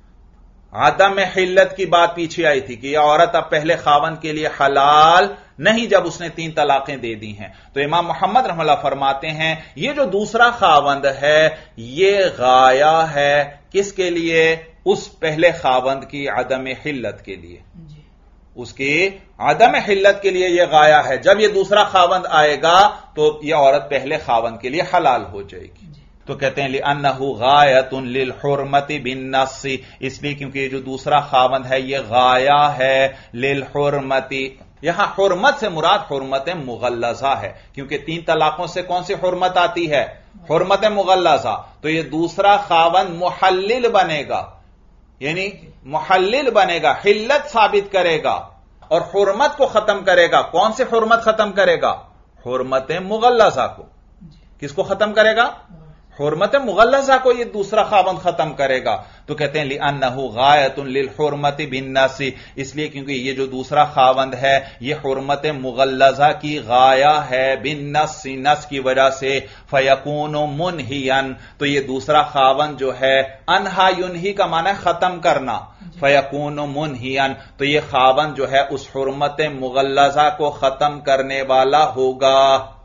عدم حلت کی بات پیچھے آئی تھی کہ یہ عورت اب پہلے خاوند کے لیے حلال نہیں جب اس نے تین طلاقیں دے دی ہیں۔ تو امام محمد رحمہ اللہ فرماتے ہیں یہ جو دوسرا خاوند ہے یہ غایا ہے، کس کے لیے؟ اس پہلے خاوند کی عدم حلت کے لیے، اس کی عدم حلت کے لیے یہ غایا ہے۔ جب یہ دوسرا خاوند آئے گا تو یہ عورت پہلے خاوند کے لیے حلال ہو جائے گی۔ تو کہتے ہیں لِأَنَّهُ غَایَةٌ لِلْحُرْمَةِ بِالنَّصِّ، اس لیے کیونکہ یہ جو دوسرا خاوند ہے یہ غایا ہے لِلْحُرْمَةِ، یہاں حرمت سے مراد حرمت مغلظہ ہے، کیونکہ تین طلاقوں سے کون سی حرمت آتی ہے؟ حرمت مغلظہ۔ تو یہ دوسرا خاوند محلل بنے گا، یعنی محلل بنے گا، حلت ثابت کرے گا اور حرمت کو ختم کرے گا۔ کون سے حرمت ختم کرے گا؟ حرمت مغلظہ کو۔ کس کو ختم کرے گا؟ حرمت مغلظہ کو یہ دوسرا خاوند ختم کرے گا۔ تو کہتے ہیں لِأَنَّهُ غَایَةٌ لِلْحُرْمَةِ بِالنَّصِّ، اس لیے کیونکہ یہ جو دوسرا خاوند ہے یہ حرمت مغلظہ کی غایا ہے، بالنَّصِّ، نص کی وجہ سے، فَيَكُونُ مُنْهِيًا، تو یہ دوسرا خاوند جو ہے، انہا ینہی کا معنی ہے ختم کرنا، فَيَكُونُ مُنْهِيًا، تو یہ خاوند جو ہے اس حرمت مغلظہ کو ختم کرنے والا ہوگا۔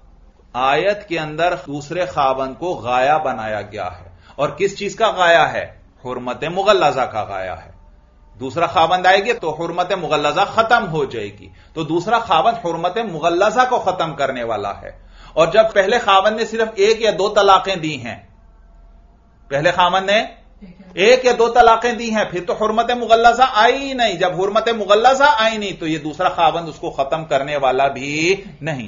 آیت کے اندر دوسرے خاوند کو غایا بنایا گیا ہے، اور کس چیز کا غایا ہے؟ حرمت مغلظہ کا غایا ہے۔ دوسرا خاوند آئے گی تو حرمت مغلظہ ختم ہو جائے گی، تو دوسرا خاوند حرمت مغلظہ کو ختم کرنے والا ہے۔ اور جب پہلے خاوند نے صرف ایک یا دو طلاقیں دی ہیں، پہلے خاوند نے ایک یا دو طلاقیں دی ہیں، پھر تو حرمت مغلظہ آئی نہیں۔ جب حرمت مغلظہ آئی نہیں تو یہ دوسرا خاوند اس کو ختم کرنے والا بھی نہیں۔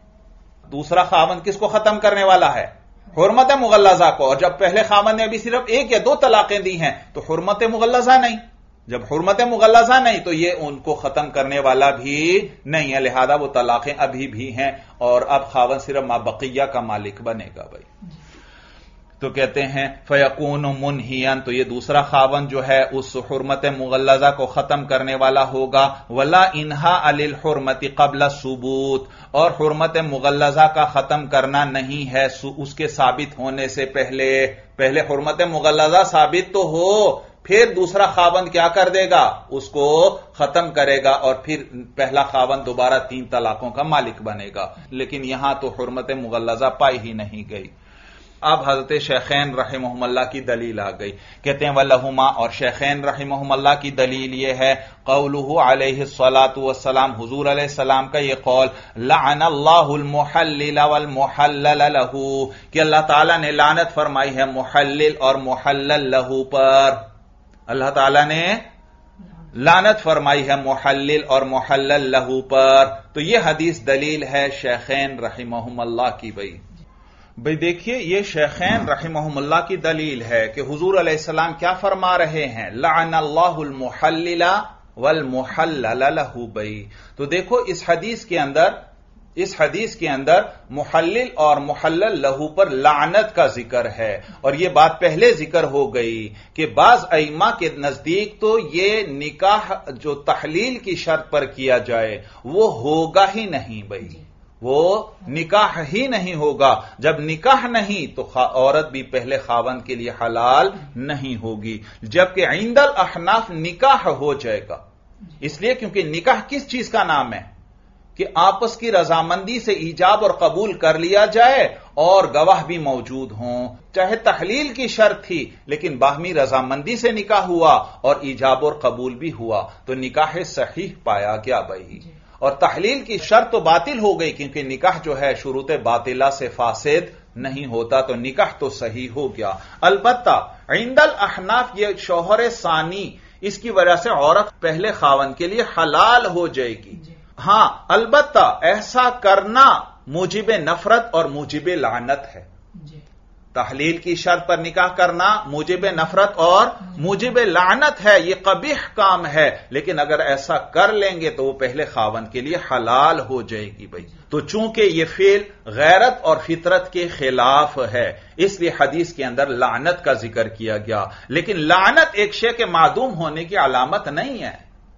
دوسرا خاوند کس کو ختم کرنے والا ہے؟ حرمت مغلظہ کو۔ اور جب پہلے خاوند نے ابھی صرف ایک یا دو طلاقیں دی ہیں تو حرمت مغلظہ نہیں۔ جب حرمت مغلظہ نہیں تو یہ ان کو ختم کرنے والا بھی نہیں ہے، لہذا وہ طلاقیں ابھی بھی ہیں، اور اب خاوند صرف ما بقیہ کا مالک بنے گا بھائی۔ تو کہتے ہیں فَيَكُونُ مُنْهِيًا، تو یہ دوسرا خاوند جو ہے اس حرمت مغلظہ کو ختم کرنے والا ہوگا۔ وَلَا إِنْهَاءَ لِلْحُرْمَةِ قَبْلَ الثُّبُوتِ، اور حرمت مغلظہ کا ختم کرنا نہیں ہے اس کے ثابت ہونے سے پہلے۔ پہلے حرمت مغلظہ ثابت تو ہو، پھر دوسرا خاوند کیا کر دے گا؟ اس کو ختم کرے گا، اور پھر پہلا خاوند دوبارہ تین طلاقوں کا مالک بنے گا۔ لیکن یہاں تو حرمت مغلظہ پائی ہی نہیں گئی۔ اب حضرت شیخین رحمہم اللہ کی دلیل آ گئی، کہتے ہیں وَلَهُمَا، اور شیخین رحمہم اللہ کی دلیل یہ ہے قولہ علیہ الصلاۃ والسلام، حضور علیہ السلام کا یہ قول، لعن اللہ المحلل والمحلل لہ، کہ اللہ تعالیٰ نے لعنت فرمائی ہے محلل اور محلل لہ پر۔ اللہ تعالیٰ نے لعنت فرمائی ہے محلل اور محلل لہ پر۔ تو یہ حدیث دلیل ہے شیخین رحمہم اللہ کی۔ بھائی بھئی دیکھیے، یہ شیخین رحمہم اللہ کی دلیل ہے کہ حضور علیہ السلام کیا فرما رہے ہیں؟ لعن اللہ المحلل والمحلل لہ۔ بھئی تو دیکھو اس حدیث کے اندر اس حدیث کے اندر محلل اور محلل لہو پر لعنت کا ذکر ہے، اور یہ بات پہلے ذکر ہو گئی کہ بعض ائمہ کے نزدیک تو یہ نکاح جو تحلیل کی شرط پر کیا جائے وہ ہوگا ہی نہیں بھائی، وہ نکاح ہی نہیں ہوگا۔ جب نکاح نہیں تو عورت بھی پہلے خاوند کے لیے حلال نہیں ہوگی، جبکہ عند الاحناف نکاح ہو جائے گا، اس لیے کیونکہ نکاح کس چیز کا نام ہے کہ آپس کی رضامندی سے ایجاب اور قبول کر لیا جائے اور گواہ بھی موجود ہوں، چاہے تحلیل کی شرط تھی لیکن باہمی رضامندی سے نکاح ہوا اور ایجاب اور قبول بھی ہوا تو نکاح صحیح پایا گیا بھائی، اور تحلیل کی شرط تو باطل ہو گئی کیونکہ نکاح جو ہے شروط باطلہ سے فاسد نہیں ہوتا، تو نکاح تو صحیح ہو گیا۔ البتہ عند الاحناف یہ شوہر ثانی، اس کی وجہ سے عورت پہلے خاوند کے لیے حلال ہو جائے گی۔ ہاں البتہ ایسا کرنا موجب نفرت اور موجب لعنت ہے، تحلیل کی شرط پر نکاح کرنا موجب نفرت اور موجب لعنت ہے، یہ قبیح کام ہے، لیکن اگر ایسا کر لیں گے تو وہ پہلے خاوند کے لیے حلال ہو جائے گی بھائی۔ تو چونکہ یہ فعل غیرت اور فطرت کے خلاف ہے اس لیے حدیث کے اندر لعنت کا ذکر کیا گیا، لیکن لعنت ایک شے کے معدوم ہونے کی علامت نہیں ہے،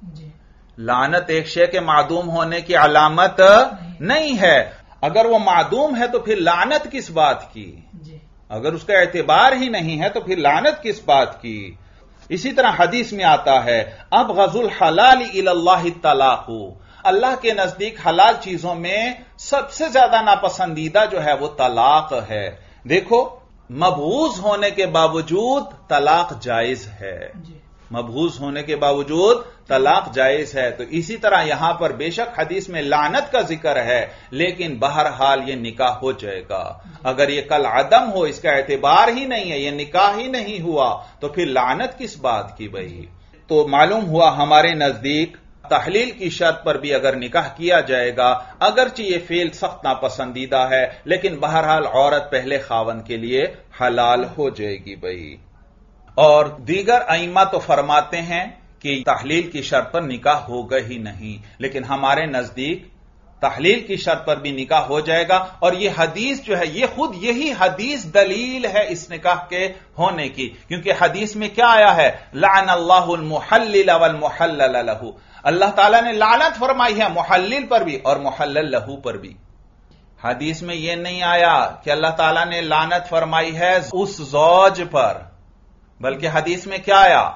لعنت ایک شے کے معدوم ہونے کی علامت نہیں ہے۔ اگر وہ معدوم ہے تو پھر لعنت کس بات کی؟ اگر اس کا اعتبار ہی نہیں ہے تو پھر لعنت کس بات کی؟ اسی طرح حدیث میں آتا ہے ابغض الحلال الی اللہ الطلاق، اللہ کے نزدیک حلال چیزوں میں سب سے زیادہ ناپسندیدہ جو ہے وہ طلاق ہے۔ دیکھو مبغوض ہونے کے باوجود طلاق جائز ہے، مبغوض ہونے کے باوجود طلاق جائز ہے، تو اسی طرح یہاں پر بے شک حدیث میں لعنت کا ذکر ہے لیکن بہرحال یہ نکاح ہو جائے گا۔ اگر یہ کل عدم ہو، اس کا اعتبار ہی نہیں ہے، یہ نکاح ہی نہیں ہوا تو پھر لعنت کس بات کی بھائی؟ تو معلوم ہوا ہمارے نزدیک تحلیل کی شرط پر بھی اگر نکاح کیا جائے گا، اگرچہ یہ فعل سخت ناپسندیدہ ہے لیکن بہرحال عورت پہلے خاوند کے لیے حلال ہو جائے گی بھائی۔ اور دیگر ائمہ تو فرماتے ہیں کہ تحلیل کی شرط پر نکاح ہوگا ہی نہیں، لیکن ہمارے نزدیک تحلیل کی شرط پر بھی نکاح ہو جائے گا، اور یہ حدیث جو ہے یہ خود یہی حدیث دلیل ہے اس نکاح کے ہونے کی، کیونکہ حدیث میں کیا آیا ہے لعن اللہ المحلل والمحلل لہ، اللہ تعالیٰ نے لعنت فرمائی ہے محلل پر بھی اور محلل لہو پر بھی۔ حدیث میں یہ نہیں آیا کہ اللہ تعالیٰ نے لعنت فرمائی ہے اس زوج پر، بلکہ حدیث میں کیا آیا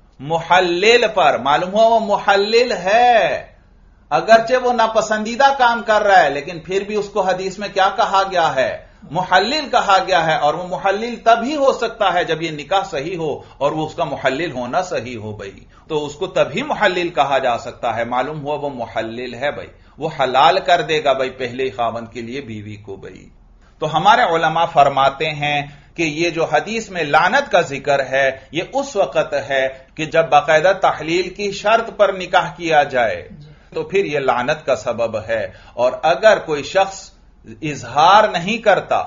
محلل پر۔ معلوم ہوا وہ محلل ہے، اگرچہ وہ ناپسندیدہ کام کر رہا ہے لیکن پھر بھی اس کو حدیث میں کیا کہا گیا ہے محلل کہا گیا ہے، اور وہ محلل تب ہی ہو سکتا ہے جب یہ نکاح صحیح ہو اور وہ اس کا محلل ہونا صحیح ہو بھائی، تو اس کو تبھی محلل کہا جا سکتا ہے۔ معلوم ہوا وہ محلل ہے بھائی، وہ حلال کر دے گا بھائی پہلے خاوند کے لیے بیوی کو بھائی۔ تو ہمارے علماء فرماتے ہیں کہ یہ جو حدیث میں لعنت کا ذکر ہے یہ اس وقت ہے کہ جب باقاعدہ تحلیل کی شرط پر نکاح کیا جائے تو پھر یہ لعنت کا سبب ہے، اور اگر کوئی شخص اظہار نہیں کرتا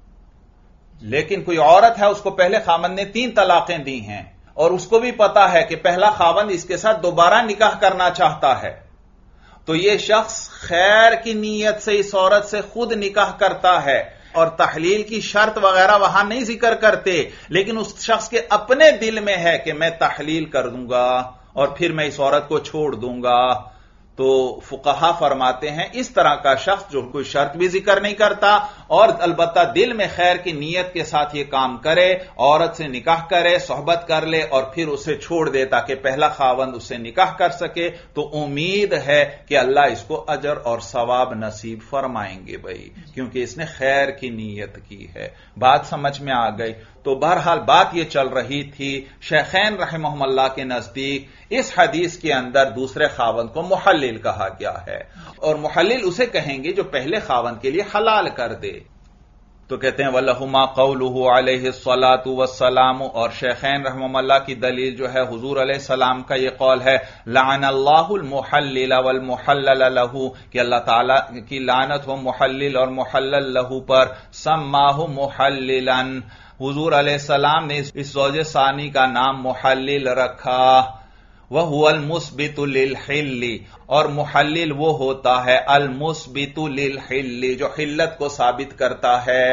لیکن کوئی عورت ہے اس کو پہلے خاوند نے تین طلاقیں دی ہیں اور اس کو بھی پتا ہے کہ پہلا خاوند اس کے ساتھ دوبارہ نکاح کرنا چاہتا ہے، تو یہ شخص خیر کی نیت سے اس عورت سے خود نکاح کرتا ہے اور تحلیل کی شرط وغیرہ وہاں نہیں ذکر کرتے، لیکن اس شخص کے اپنے دل میں ہے کہ میں تحلیل کر دوں گا اور پھر میں اس عورت کو چھوڑ دوں گا، تو فقہا فرماتے ہیں اس طرح کا شخص جو کوئی شرط بھی ذکر نہیں کرتا اور البتہ دل میں خیر کی نیت کے ساتھ یہ کام کرے، عورت سے نکاح کرے، صحبت کر لے اور پھر اسے چھوڑ دے تاکہ پہلا خاوند اس سے نکاح کر سکے، تو امید ہے کہ اللہ اس کو اجر اور ثواب نصیب فرمائیں گے بھائی، کیونکہ اس نے خیر کی نیت کی ہے۔ بات سمجھ میں آ گئی؟ تو بہرحال بات یہ چل رہی تھی شیخین رحمہم اللہ کے نزدیک اس حدیث کے اندر دوسرے خاوند کو محلل کہا گیا ہے، اور محلل اسے کہیں گے جو پہلے خاوند کے لیے حلال کر دے۔ تو کہتے ہیں وَلَهُمَا قَوْلُهُ عَلَيْهِ الصَّلَاةُ وَالسَّلَامُ، اور شیخین رحمہم اللہ کی دلیل جو ہے حضور علیہ السلام کا یہ قول ہے لعن اللہ المحلل والمحلل له، کہ اللہ تعالیٰ کی لعنت ہو محلل اور محلل له پر، سماہ محللا، حضور علیہ السلام نے اس زوج ثانی کا نام محلل رکھا، وَهُوَ الْمُثْبِتُ لِلْحِلِّ، اور محلل وہ ہوتا ہے المثبت للحل، جو حلت کو ثابت کرتا ہے۔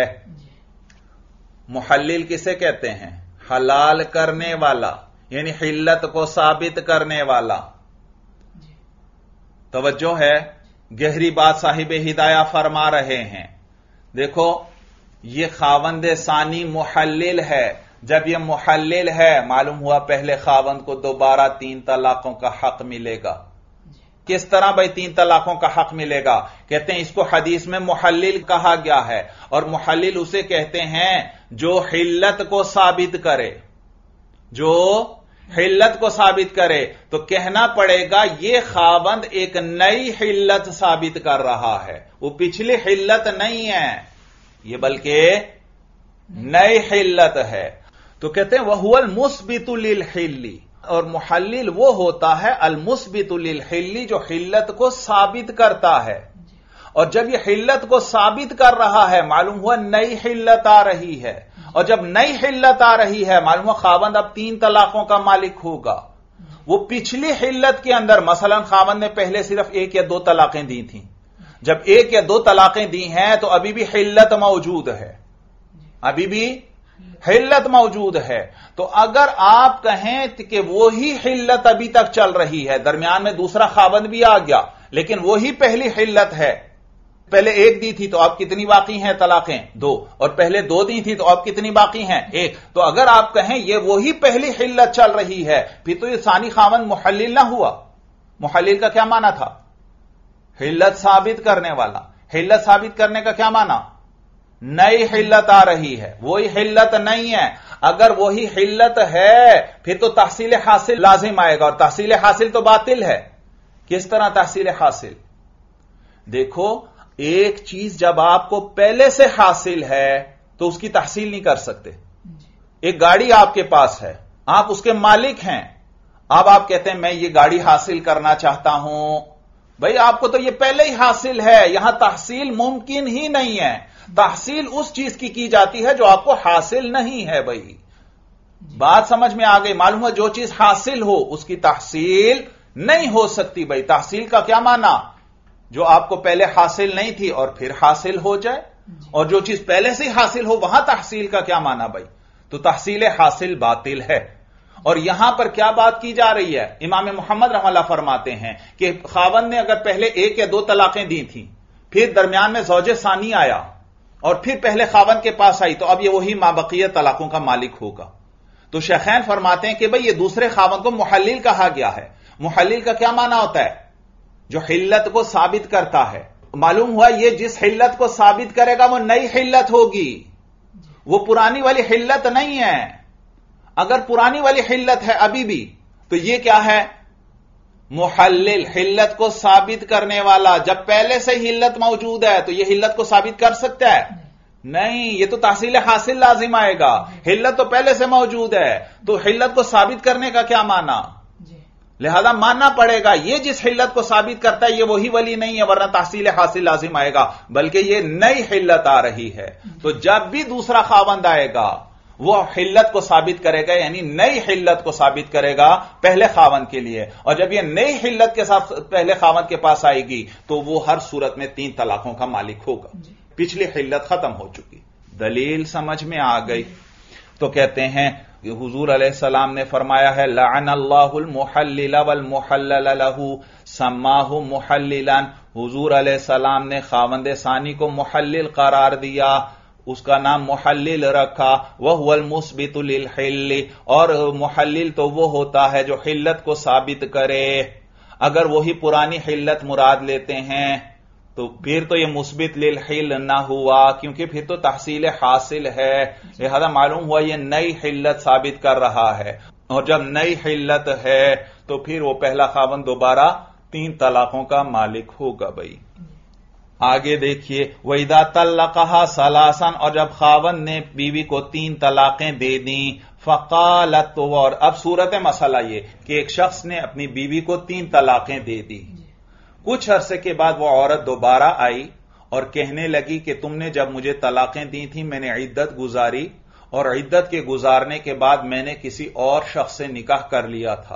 محلل کسے کہتے ہیں؟ حلال کرنے والا، یعنی حلت کو ثابت کرنے والا۔ توجہ ہے، گہری بات صاحب ہدایہ فرما رہے ہیں۔ دیکھو یہ خاوند ثانی محلل ہے، جب یہ محلل ہے معلوم ہوا پہلے خاوند کو دوبارہ تین طلاقوں کا حق ملے گا۔ کس طرح بھائی تین طلاقوں کا حق ملے گا؟ کہتے ہیں اس کو حدیث میں محلل کہا گیا ہے، اور محلل اسے کہتے ہیں جو حلت کو ثابت کرے، جو حلت کو ثابت کرے۔ تو کہنا پڑے گا یہ خاوند ایک نئی حلت ثابت کر رہا ہے، وہ پچھلی حلت نہیں ہے، یہ بلکہ نئی حلت ہے۔ تو کہتے ہیں وَهُوَ الْمُثْبِتُ لِلْحِلِّ، اور محلل وہ ہوتا ہے المثبت للحل، جو حلت کو ثابت کرتا ہے۔ اور جب یہ حلت کو ثابت کر رہا ہے معلوم ہوا نئی حلت آ رہی ہے، اور جب نئی حلت آ رہی ہے معلوم ہوا خاوند اب تین طلاقوں کا مالک ہوگا۔ وہ پچھلی حلت کے اندر مثلا خاوند نے پہلے صرف ایک یا دو طلاقیں دی تھیں، جب ایک یا دو طلاقیں دی ہیں تو ابھی بھی حلت موجود ہے، ابھی بھی حلت موجود ہے۔ تو اگر آپ کہیں کہ وہی حلت ابھی تک چل رہی ہے، درمیان میں دوسرا خاوند بھی آ گیا لیکن وہی پہلی حلت ہے، پہلے ایک دی تھی تو اب کتنی باقی ہیں طلاقیں؟ دو، اور پہلے دو دی تھی تو اب کتنی باقی ہیں؟ ایک۔ تو اگر آپ کہیں یہ وہی پہلی حلت چل رہی ہے پھر تو یہ ثانی خاوند محلل نہ ہوا۔ محلل کا کیا معنی تھا؟ حلت ثابت کرنے والا۔ حلت ثابت کرنے کا کیا معنی؟ نئی حلت آ رہی ہے، وہی حلت نہیں ہے۔ اگر وہی حلت ہے پھر تو تحصیل حاصل لازم آئے گا، اور تحصیل حاصل تو باطل ہے۔ کس طرح تحصیل حاصل؟ دیکھو ایک چیز جب آپ کو پہلے سے حاصل ہے تو اس کی تحصیل نہیں کر سکتے۔ ایک گاڑی آپ کے پاس ہے، آپ اس کے مالک ہیں، اب آپ کہتے ہیں میں یہ گاڑی حاصل کرنا چاہتا ہوں، بھائی آپ کو تو یہ پہلے ہی حاصل ہے، یہاں تحصیل ممکن ہی نہیں ہے۔ تحصیل اس چیز کی کی جاتی ہے جو آپ کو حاصل نہیں ہے۔ بھائی بات سمجھ میں آ گئی؟ معلوم ہے جو چیز حاصل ہو اس کی تحصیل نہیں ہو سکتی۔ بھائی تحصیل کا کیا معنی؟ جو آپ کو پہلے حاصل نہیں تھی اور پھر حاصل ہو جائے، اور جو چیز پہلے سے ہی حاصل ہو وہاں تحصیل کا کیا معنی؟ بھائی تو تحصیل حاصل باطل ہے۔ اور یہاں پر کیا بات کی جا رہی ہے؟ امام محمد رحمہ اللہ فرماتے ہیں کہ خاوند نے اگر پہلے ایک یا دو طلاقیں دی تھیں، پھر درمیان میں زوج ثانی آیا اور پھر پہلے خاوند کے پاس آئی، تو اب یہ وہی مابقیہ طلاقوں کا مالک ہوگا۔ تو شیخین فرماتے ہیں کہ بھئی یہ دوسرے خاوند کو محلل کہا گیا ہے۔ محلل کا کیا معنی ہوتا ہے؟ جو حلت کو ثابت کرتا ہے۔ معلوم ہوا یہ جس حلت کو ثابت کرے گا وہ نئی حلت ہوگی، وہ پرانی والی حلت نہیں ہے۔ اگر پرانی والی حلت ہے ابھی بھی تو یہ کیا ہے؟ محلل، حلت کو ثابت کرنے والا۔ جب پہلے سے حلت موجود ہے تو یہ حلت کو ثابت کر سکتا ہے؟ نہیں، یہ تو تحصیل حاصل لازم آئے گا۔ حلت تو پہلے سے موجود ہے، تو حلت کو ثابت کرنے کا کیا معنی؟ لہذا ماننا پڑے گا یہ جس حلت کو ثابت کرتا ہے یہ وہی ولی نہیں ہے، ورنہ تحصیل حاصل لازم آئے گا، بلکہ یہ نئی حلت آ رہی ہے۔ تو جب بھی دوسرا خاوند آئے گا وہ حلت کو ثابت کرے گا، یعنی نئی حلت کو ثابت کرے گا پہلے خاوند کے لیے، اور جب یہ نئی حلت کے ساتھ پہلے خاوند کے پاس آئے گی تو وہ ہر صورت میں تین طلاقوں کا مالک ہوگا، پچھلی حلت ختم ہو چکی۔ دلیل سمجھ میں آ گئی؟ تو کہتے ہیں حضور علیہ السلام نے فرمایا ہے لعن اللہ المحلل والمحلل لہ سماہ محللا، حضور علیہ السلام نے خاوند ثانی کو محلل قرار دیا، اس کا نام محلل رکھا۔ وہو المثبت للحل، اور محلل تو وہ ہوتا ہے جو حلت کو ثابت کرے۔ اگر وہی پرانی حلت مراد لیتے ہیں تو پھر تو یہ مثبت للحل نہ ہوا، کیونکہ پھر تو تحصیل حاصل ہے، لہذا معلوم ہوا یہ نئی حلت ثابت کر رہا ہے، اور جب نئی حلت ہے تو پھر وہ پہلا خاوند دوبارہ تین طلاقوں کا مالک ہوگا۔ بھائی آگے دیکھیے وَإِذَا طَلَّقَهَا ثَلَاثًا، اور جب خاوند نے بیوی کو تین طلاقیں دے دیں، فَقَالَتْ، اور اب صورت مسئلہ یہ کہ ایک شخص نے اپنی بیوی کو تین طلاقیں دے دی، کچھ عرصے کے بعد وہ عورت دوبارہ آئی اور کہنے لگی کہ تم نے جب مجھے طلاقیں دی تھیں میں نے عدت گزاری، اور عدت کے گزارنے کے بعد میں نے کسی اور شخص سے نکاح کر لیا تھا،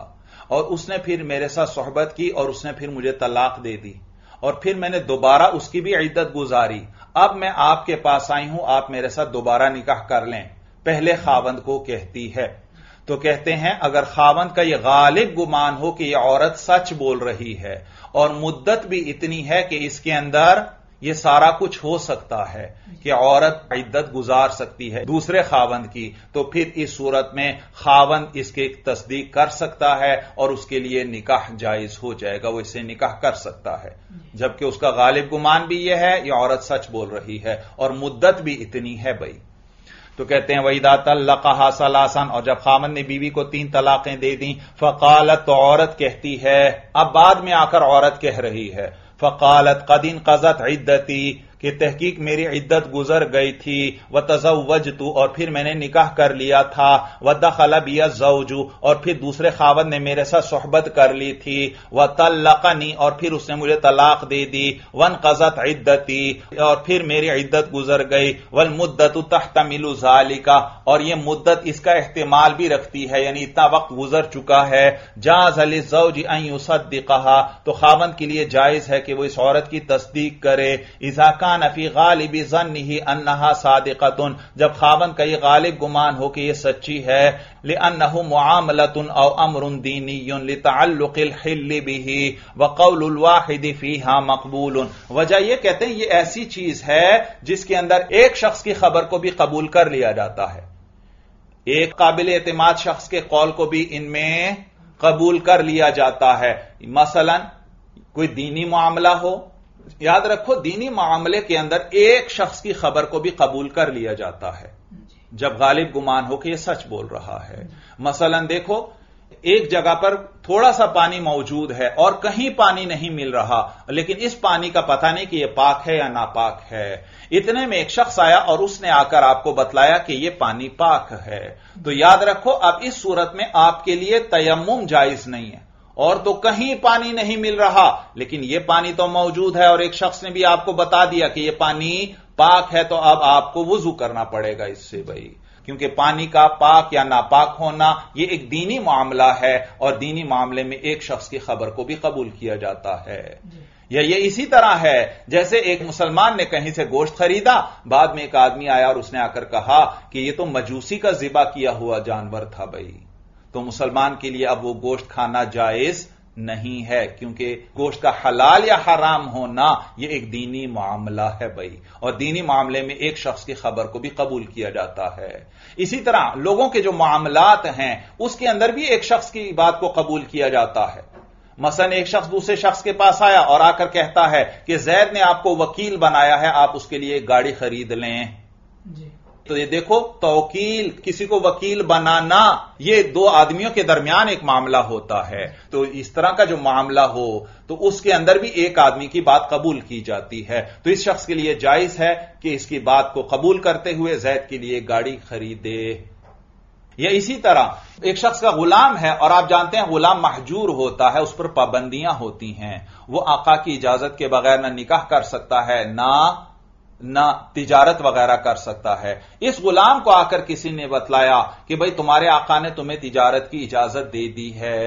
اور اس نے پھر میرے ساتھ صحبت کی اور اس نے پھر مجھے طلاق دے دی اور پھر میں نے دوبارہ اس کی بھی عدت گزاری، اب میں آپ کے پاس آئی ہوں، آپ میرے ساتھ دوبارہ نکاح کر لیں، پہلے خاوند کو کہتی ہے۔ تو کہتے ہیں اگر خاوند کا یہ غالب گمان ہو کہ یہ عورت سچ بول رہی ہے اور مدت بھی اتنی ہے کہ اس کے اندر یہ سارا کچھ ہو سکتا ہے کہ عورت عدت گزار سکتی ہے دوسرے خاوند کی، تو پھر اس صورت میں خاوند اس کی تصدیق کر سکتا ہے اور اس کے لیے نکاح جائز ہو جائے گا، وہ اس سے نکاح کر سکتا ہے، جبکہ اس کا غالب گمان بھی یہ ہے یہ عورت سچ بول رہی ہے اور مدت بھی اتنی ہے بھائی۔ تو کہتے ہیں وَإِذَا طَلَّقَهَا ثَلَاثًا، اور جب خاوند نے بیوی کو تین طلاقیں دے دیں، فقالت، تو عورت کہتی ہے، اب بعد میں آ کر عورت کہہ رہی ہے، فقالت قد انقضت عدتی، کہ تحقیق میری عدت گزر گئی تھی، وتزوجت، اور پھر میں نے نکاح کر لیا تھا، ودخل بی الزوج، اور پھر دوسرے خاوند نے میرے ساتھ صحبت کر لی تھی، وطلقنی، اور پھر اس نے مجھے طلاق دے دی، وانقضت عدتی، اور پھر میری عدت گزر گئی، والمدت تحتمل ذالک، اور یہ مدت اس کا احتمال بھی رکھتی ہے، یعنی اتنا وقت گزر چکا ہے، جاز للزوج ان یصدقها، تو خاوند کے لیے جائز ہے کہ وہ اس عورت کی تصدیق کرے، اذا کان فی غالب ظنہ انہا صادقۃ، جب خاوند کا یہ غالب گمان ہو کہ یہ سچی ہے، لانہ معاملۃ او امر دینی لتعلق الحل بہ وقول الواحد فیہا مقبول، وجہ یہ کہتے ہیں یہ ایسی چیز ہے جس کے اندر ایک شخص کی خبر کو بھی قبول کر لیا جاتا ہے، ایک قابل اعتماد شخص کے قول کو بھی ان میں قبول کر لیا جاتا ہے، مثلا کوئی دینی معاملہ ہو، یاد رکھو دینی معاملے کے اندر ایک شخص کی خبر کو بھی قبول کر لیا جاتا ہے جب غالب گمان ہو کہ یہ سچ بول رہا ہے۔ مثلا دیکھو ایک جگہ پر تھوڑا سا پانی موجود ہے اور کہیں پانی نہیں مل رہا، لیکن اس پانی کا پتہ نہیں کہ یہ پاک ہے یا ناپاک ہے، اتنے میں ایک شخص آیا اور اس نے آ کر آپ کو بتلایا کہ یہ پانی پاک ہے، تو یاد رکھو اب اس صورت میں آپ کے لیے تیمم جائز نہیں ہے، اور تو کہیں پانی نہیں مل رہا لیکن یہ پانی تو موجود ہے اور ایک شخص نے بھی آپ کو بتا دیا کہ یہ پانی پاک ہے، تو اب آپ کو وضو کرنا پڑے گا اس سے بھائی، کیونکہ پانی کا پاک یا ناپاک ہونا یہ ایک دینی معاملہ ہے اور دینی معاملے میں ایک شخص کی خبر کو بھی قبول کیا جاتا ہے۔ یا یہ اسی طرح ہے جیسے ایک مسلمان نے کہیں سے گوشت خریدا، بعد میں ایک آدمی آیا اور اس نے آ کر کہا کہ یہ تو مجوسی کا ذبح کیا ہوا جانور تھا بھائی، تو مسلمان کے لیے اب وہ گوشت کھانا جائز نہیں ہے، کیونکہ گوشت کا حلال یا حرام ہونا یہ ایک دینی معاملہ ہے بھائی، اور دینی معاملے میں ایک شخص کی خبر کو بھی قبول کیا جاتا ہے۔ اسی طرح لوگوں کے جو معاملات ہیں اس کے اندر بھی ایک شخص کی بات کو قبول کیا جاتا ہے، مثلا ایک شخص دوسرے شخص کے پاس آیا اور آ کر کہتا ہے کہ زید نے آپ کو وکیل بنایا ہے، آپ اس کے لیے ایک گاڑی خرید لیں جی۔ تو یہ دیکھو توکیل، کسی کو وکیل بنانا، یہ دو آدمیوں کے درمیان ایک معاملہ ہوتا ہے، تو اس طرح کا جو معاملہ ہو تو اس کے اندر بھی ایک آدمی کی بات قبول کی جاتی ہے، تو اس شخص کے لیے جائز ہے کہ اس کی بات کو قبول کرتے ہوئے زید کے لیے گاڑی خریدے۔ یا اسی طرح ایک شخص کا غلام ہے اور آپ جانتے ہیں غلام محجور ہوتا ہے، اس پر پابندیاں ہوتی ہیں، وہ آقا کی اجازت کے بغیر نہ نکاح کر سکتا ہے نہ نہ تجارت وغیرہ کر سکتا ہے۔ اس غلام کو آ کر کسی نے بتلایا کہ بھئی تمہارے آقا نے تمہیں تجارت کی اجازت دے دی ہے،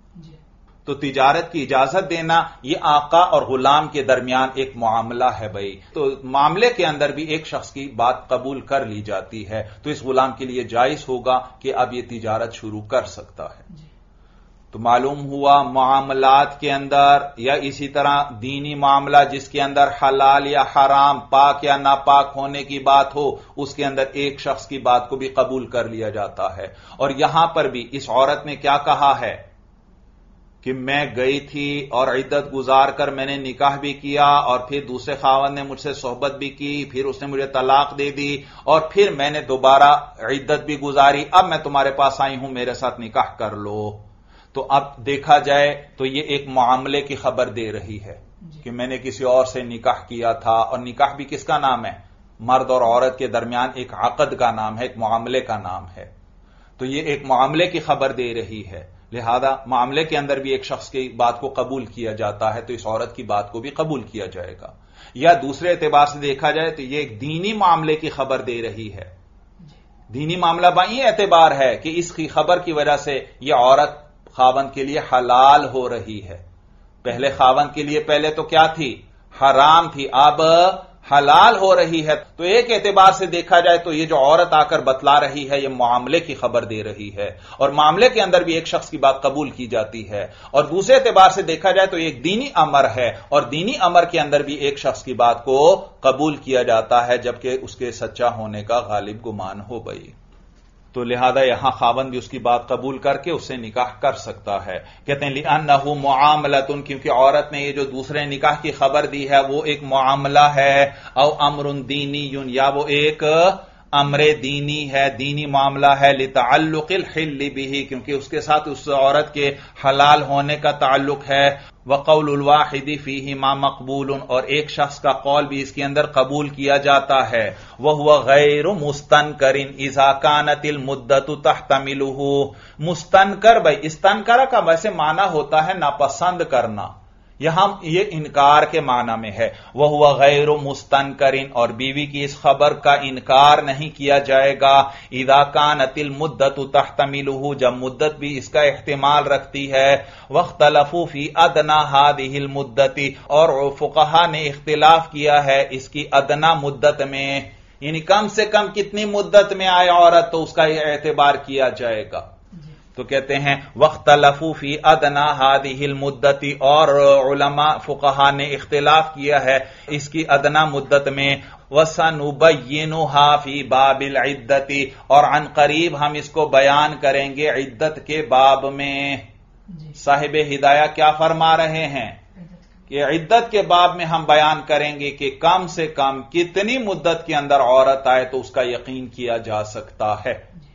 تو تجارت کی اجازت دینا یہ آقا اور غلام کے درمیان ایک معاملہ ہے بھائی، تو معاملے کے اندر بھی ایک شخص کی بات قبول کر لی جاتی ہے، تو اس غلام کے لیے جائز ہوگا کہ اب یہ تجارت شروع کر سکتا ہے۔ تو معلوم ہوا معاملات کے اندر یا اسی طرح دینی معاملہ جس کے اندر حلال یا حرام، پاک یا ناپاک ہونے کی بات ہو، اس کے اندر ایک شخص کی بات کو بھی قبول کر لیا جاتا ہے۔ اور یہاں پر بھی اس عورت نے کیا کہا ہے کہ میں گئی تھی اور عدت گزار کر میں نے نکاح بھی کیا اور پھر دوسرے خاوند نے مجھ سے صحبت بھی کی، پھر اس نے مجھے طلاق دے دی اور پھر میں نے دوبارہ عدت بھی گزاری، اب میں تمہارے پاس آئی ہوں میرے ساتھ نکاح کر لو۔ تو اب دیکھا جائے تو یہ ایک معاملے کی خبر دے رہی ہے کہ میں نے کسی اور سے نکاح کیا تھا، اور نکاح بھی کس کا نام ہے؟ مرد اور عورت کے درمیان ایک عقد کا نام ہے، ایک معاملے کا نام ہے، تو یہ ایک معاملے کی خبر دے رہی ہے، لہذا معاملے کے اندر بھی ایک شخص کی بات کو قبول کیا جاتا ہے، تو اس عورت کی بات کو بھی قبول کیا جائے گا۔ یا دوسرے اعتبار سے دیکھا جائے تو یہ ایک دینی معاملے کی خبر دے رہی ہے، دینی معاملہ با یہ اعتبار ہے کہ اس کی خبر کی وجہ سے یہ عورت خاوند کے لیے حلال ہو رہی ہے. پہلے خاوند کے لیے پہلے تو کیا تھی؟ حرام تھی، اب حلال ہو رہی ہے. تو ایک اعتبار سے دیکھا جائے تو یہ جو عورت آ کر بتلا رہی ہے یہ معاملے کی خبر دے رہی ہے، اور معاملے کے اندر بھی ایک شخص کی بات قبول کی جاتی ہے. اور دوسرے اعتبار سے دیکھا جائے تو ایک دینی امر ہے، اور دینی امر کے اندر بھی ایک شخص کی بات کو قبول کیا جاتا ہے جبکہ اس کے سچا ہونے کا غالب گمان ہو گئی. تو لہذا یہاں خاوند بھی اس کی بات قبول کر کے اس سے نکاح کر سکتا ہے. کہتے ہیں لِأَنَّهُ مُعَامَلَةٌ، کیونکہ عورت نے یہ جو دوسرے نکاح کی خبر دی ہے وہ ایک معاملہ ہے، او امر دینی، یا وہ ایک امر دینی ہے، دینی معاملہ ہے. لِتَعَلُّقِ الْحِلِّ بِهِ، کیونکہ اس کے ساتھ اس عورت کے حلال ہونے کا تعلق ہے. وَقَوْلُ الْوَاحِدِ فِيهِمَا مَقْبُولٌ، اور ایک شخص کا قول بھی اس کے اندر قبول کیا جاتا ہے. وَهُوَ غَيْرُ مُسْتَنْكَرٍ إِذَا كَانَتِ الْمُدَّةُ تَحْتَمِلُهُ. مستنکر، بھائی استنکر کا ویسے معنی ہوتا ہے ناپسند کرنا، یہاں یہ انکار کے معنی میں ہے. وَهُوَ غَيْرُ مُسْتَنْكَرٍ، اور بیوی کی اس خبر کا انکار نہیں کیا جائے گا. اِذَا كَانَتِ الْمُدَّةُ تَحْتَمِلُهُ، جب مدت بھی اس کا احتمال رکھتی ہے. وَاخْتَلَفُوا فِي أَدْنَى هَذِهِ الْمُدَّةِ، اور فقہا نے اختلاف کیا ہے اس کی ادنا مدت میں، یعنی کم سے کم کتنی مدت میں آئے عورت تو اس کا یہ اعتبار کیا جائے گا. تو کہتے ہیں وَاخْتَلَفُوا فِي أَدْنَى هَذِهِ الْمُدَّةِ، اور علماء فقہا نے اختلاف کیا ہے اس کی ادنا مدت میں. وَسَنُبَيِّنُهَا فِي بَابِ الْعِدَّةِ، اور عن قریب ہم اس کو بیان کریں گے عدت کے باب میں. صاحب ہدایہ کیا فرما رہے ہیں کہ عدت کے باب میں ہم بیان کریں گے کہ کم سے کم کتنی مدت کے اندر عورت آئے تو اس کا یقین کیا جا سکتا ہے.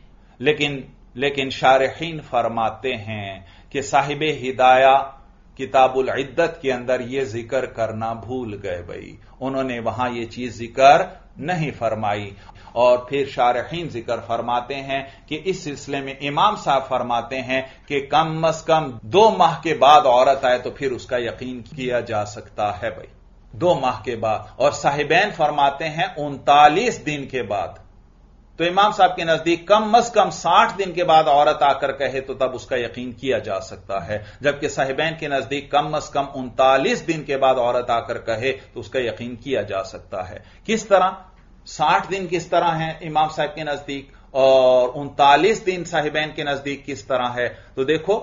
لیکن لیکن شارحین فرماتے ہیں کہ صاحب ہدایہ کتاب العدت کے اندر یہ ذکر کرنا بھول گئے. بھائی انہوں نے وہاں یہ چیز ذکر نہیں فرمائی. اور پھر شارحین ذکر فرماتے ہیں کہ اس سلسلے میں امام صاحب فرماتے ہیں کہ کم از کم دو ماہ کے بعد عورت آئے تو پھر اس کا یقین کیا جا سکتا ہے. بھائی دو ماہ کے بعد، اور صاحبین فرماتے ہیں انتالیس دن کے بعد. تو امام صاحب کے نزدیک کم از کم ساٹھ دن کے بعد عورت آ کر کہے تو تب اس کا یقین کیا جا سکتا ہے، جبکہ صاحبین کے نزدیک کم از کم انتالیس دن کے بعد عورت آ کر کہے تو اس کا یقین کیا جا سکتا ہے. کس طرح ساٹھ دن کس طرح ہیں امام صاحب کے نزدیک، اور انتالیس دن صاحبین کے نزدیک کس طرح ہے؟ تو دیکھو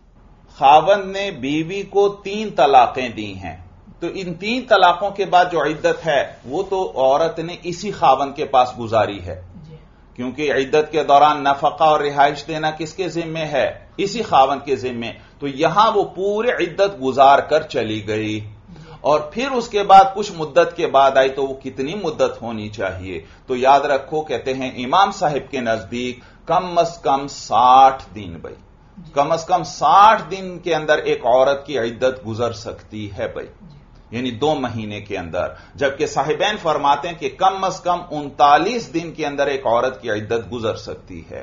خاوند نے بیوی کو تین طلاقیں دی ہیں، تو ان تین طلاقوں کے بعد جو عدت ہے وہ تو عورت نے اسی خاوند کے پاس گزاری ہے، کیونکہ عدت کے دوران نفقہ اور رہائش دینا کس کے ذمے ہے؟ اسی خاوند کے ذمے. تو یہاں وہ پورے عدت گزار کر چلی گئی، اور پھر اس کے بعد کچھ مدت کے بعد آئی تو وہ کتنی مدت ہونی چاہیے؟ تو یاد رکھو کہتے ہیں امام صاحب کے نزدیک کم از کم ساٹھ دن. بھائی کم از کم ساٹھ دن کے اندر ایک عورت کی عدت گزر سکتی ہے، بھائی یعنی دو مہینے کے اندر. جبکہ صاحبین فرماتے ہیں کہ کم از کم انتالیس دن کے اندر ایک عورت کی عدت گزر سکتی ہے.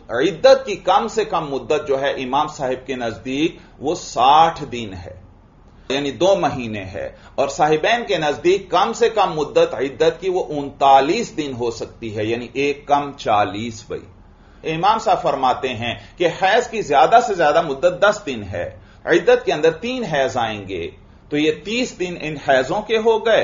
عدت کی کم سے کم مدت جو ہے امام صاحب کے نزدیک وہ ساٹھ دن ہے، یعنی دو مہینے ہے. اور صاحبین کے نزدیک کم سے کم مدت عدت کی وہ انتالیس دن ہو سکتی ہے، یعنی ایک کم چالیس. بھائی امام صاحب فرماتے ہیں کہ حیض کی زیادہ سے زیادہ مدت دس دن ہے، عدت کے اندر تین حیض آئیں گے تو یہ تیس دن ان حیضوں کے ہو گئے،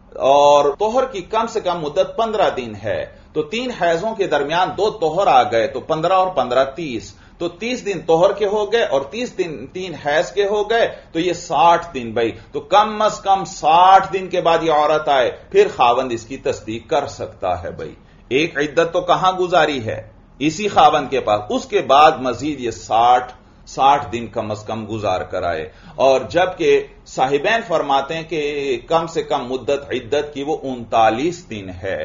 اور طہر کی کم سے کم مدت پندرہ دن ہے، تو تین حیضوں کے درمیان دو طہر آ گئے تو پندرہ اور پندرہ تیس، تو تیس دن طہر کے ہو گئے اور تیس دن تین حیض کے ہو گئے، تو یہ ساٹھ دن. بھائی تو کم از کم ساٹھ دن کے بعد یہ عورت آئے پھر خاوند اس کی تصدیق کر سکتا ہے. بھائی ایک عدت تو کہاں گزاری ہے؟ اسی خاوند کے پاس، اس کے بعد مزید یہ ساٹھ ساٹھ دن کم از کم گزار کر آئے. اور جبکہ صاحبین فرماتے ہیں کہ کم سے کم مدت عدت کی وہ انتالیس دن ہے.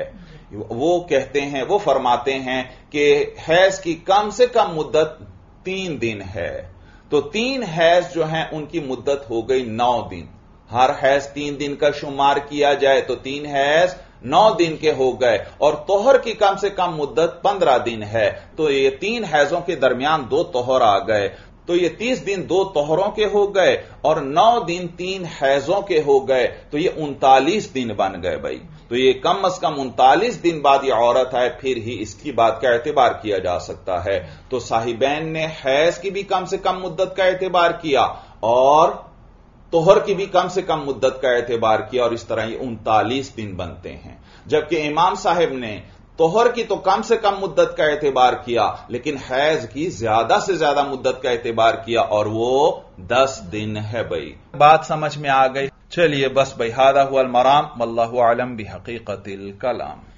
وہ کہتے ہیں، وہ فرماتے ہیں کہ حیض کی کم سے کم مدت تین دن ہے، تو تین حیض جو ہیں ان کی مدت ہو گئی نو دن. ہر حیض تین دن کا شمار کیا جائے تو تین حیض نو دن کے ہو گئے، اور طہر کی کم سے کم مدت پندرہ دن ہے، تو یہ تین حیضوں کے درمیان دو طہر آ گئے، تو یہ تیس دن دو طہروں کے ہو گئے اور نو دن تین حیضوں کے ہو گئے، تو یہ انتالیس دن بن گئے. بھائی تو یہ کم از کم انتالیس دن بعد یہ عورت آئے پھر ہی اس کی بات کا اعتبار کیا جا سکتا ہے۔ تو صاحبین نے حیض کی بھی کم سے کم مدت کا اعتبار کیا اور طہر کی بھی کم سے کم مدت کا اعتبار کیا، اور اس طرح یہ انتالیس دن بنتے ہیں۔ جبکہ امام صاحب نے طہر کی تو کم سے کم مدت کا اعتبار کیا لیکن حیض کی زیادہ سے زیادہ مدت کا اعتبار کیا، اور وہ دس دن ہے۔ بھائی بات سمجھ میں آ گئی؟ چلیے بس بھائی، ھذا ھو المرام واللہ اعلم بحقیقت الکلام۔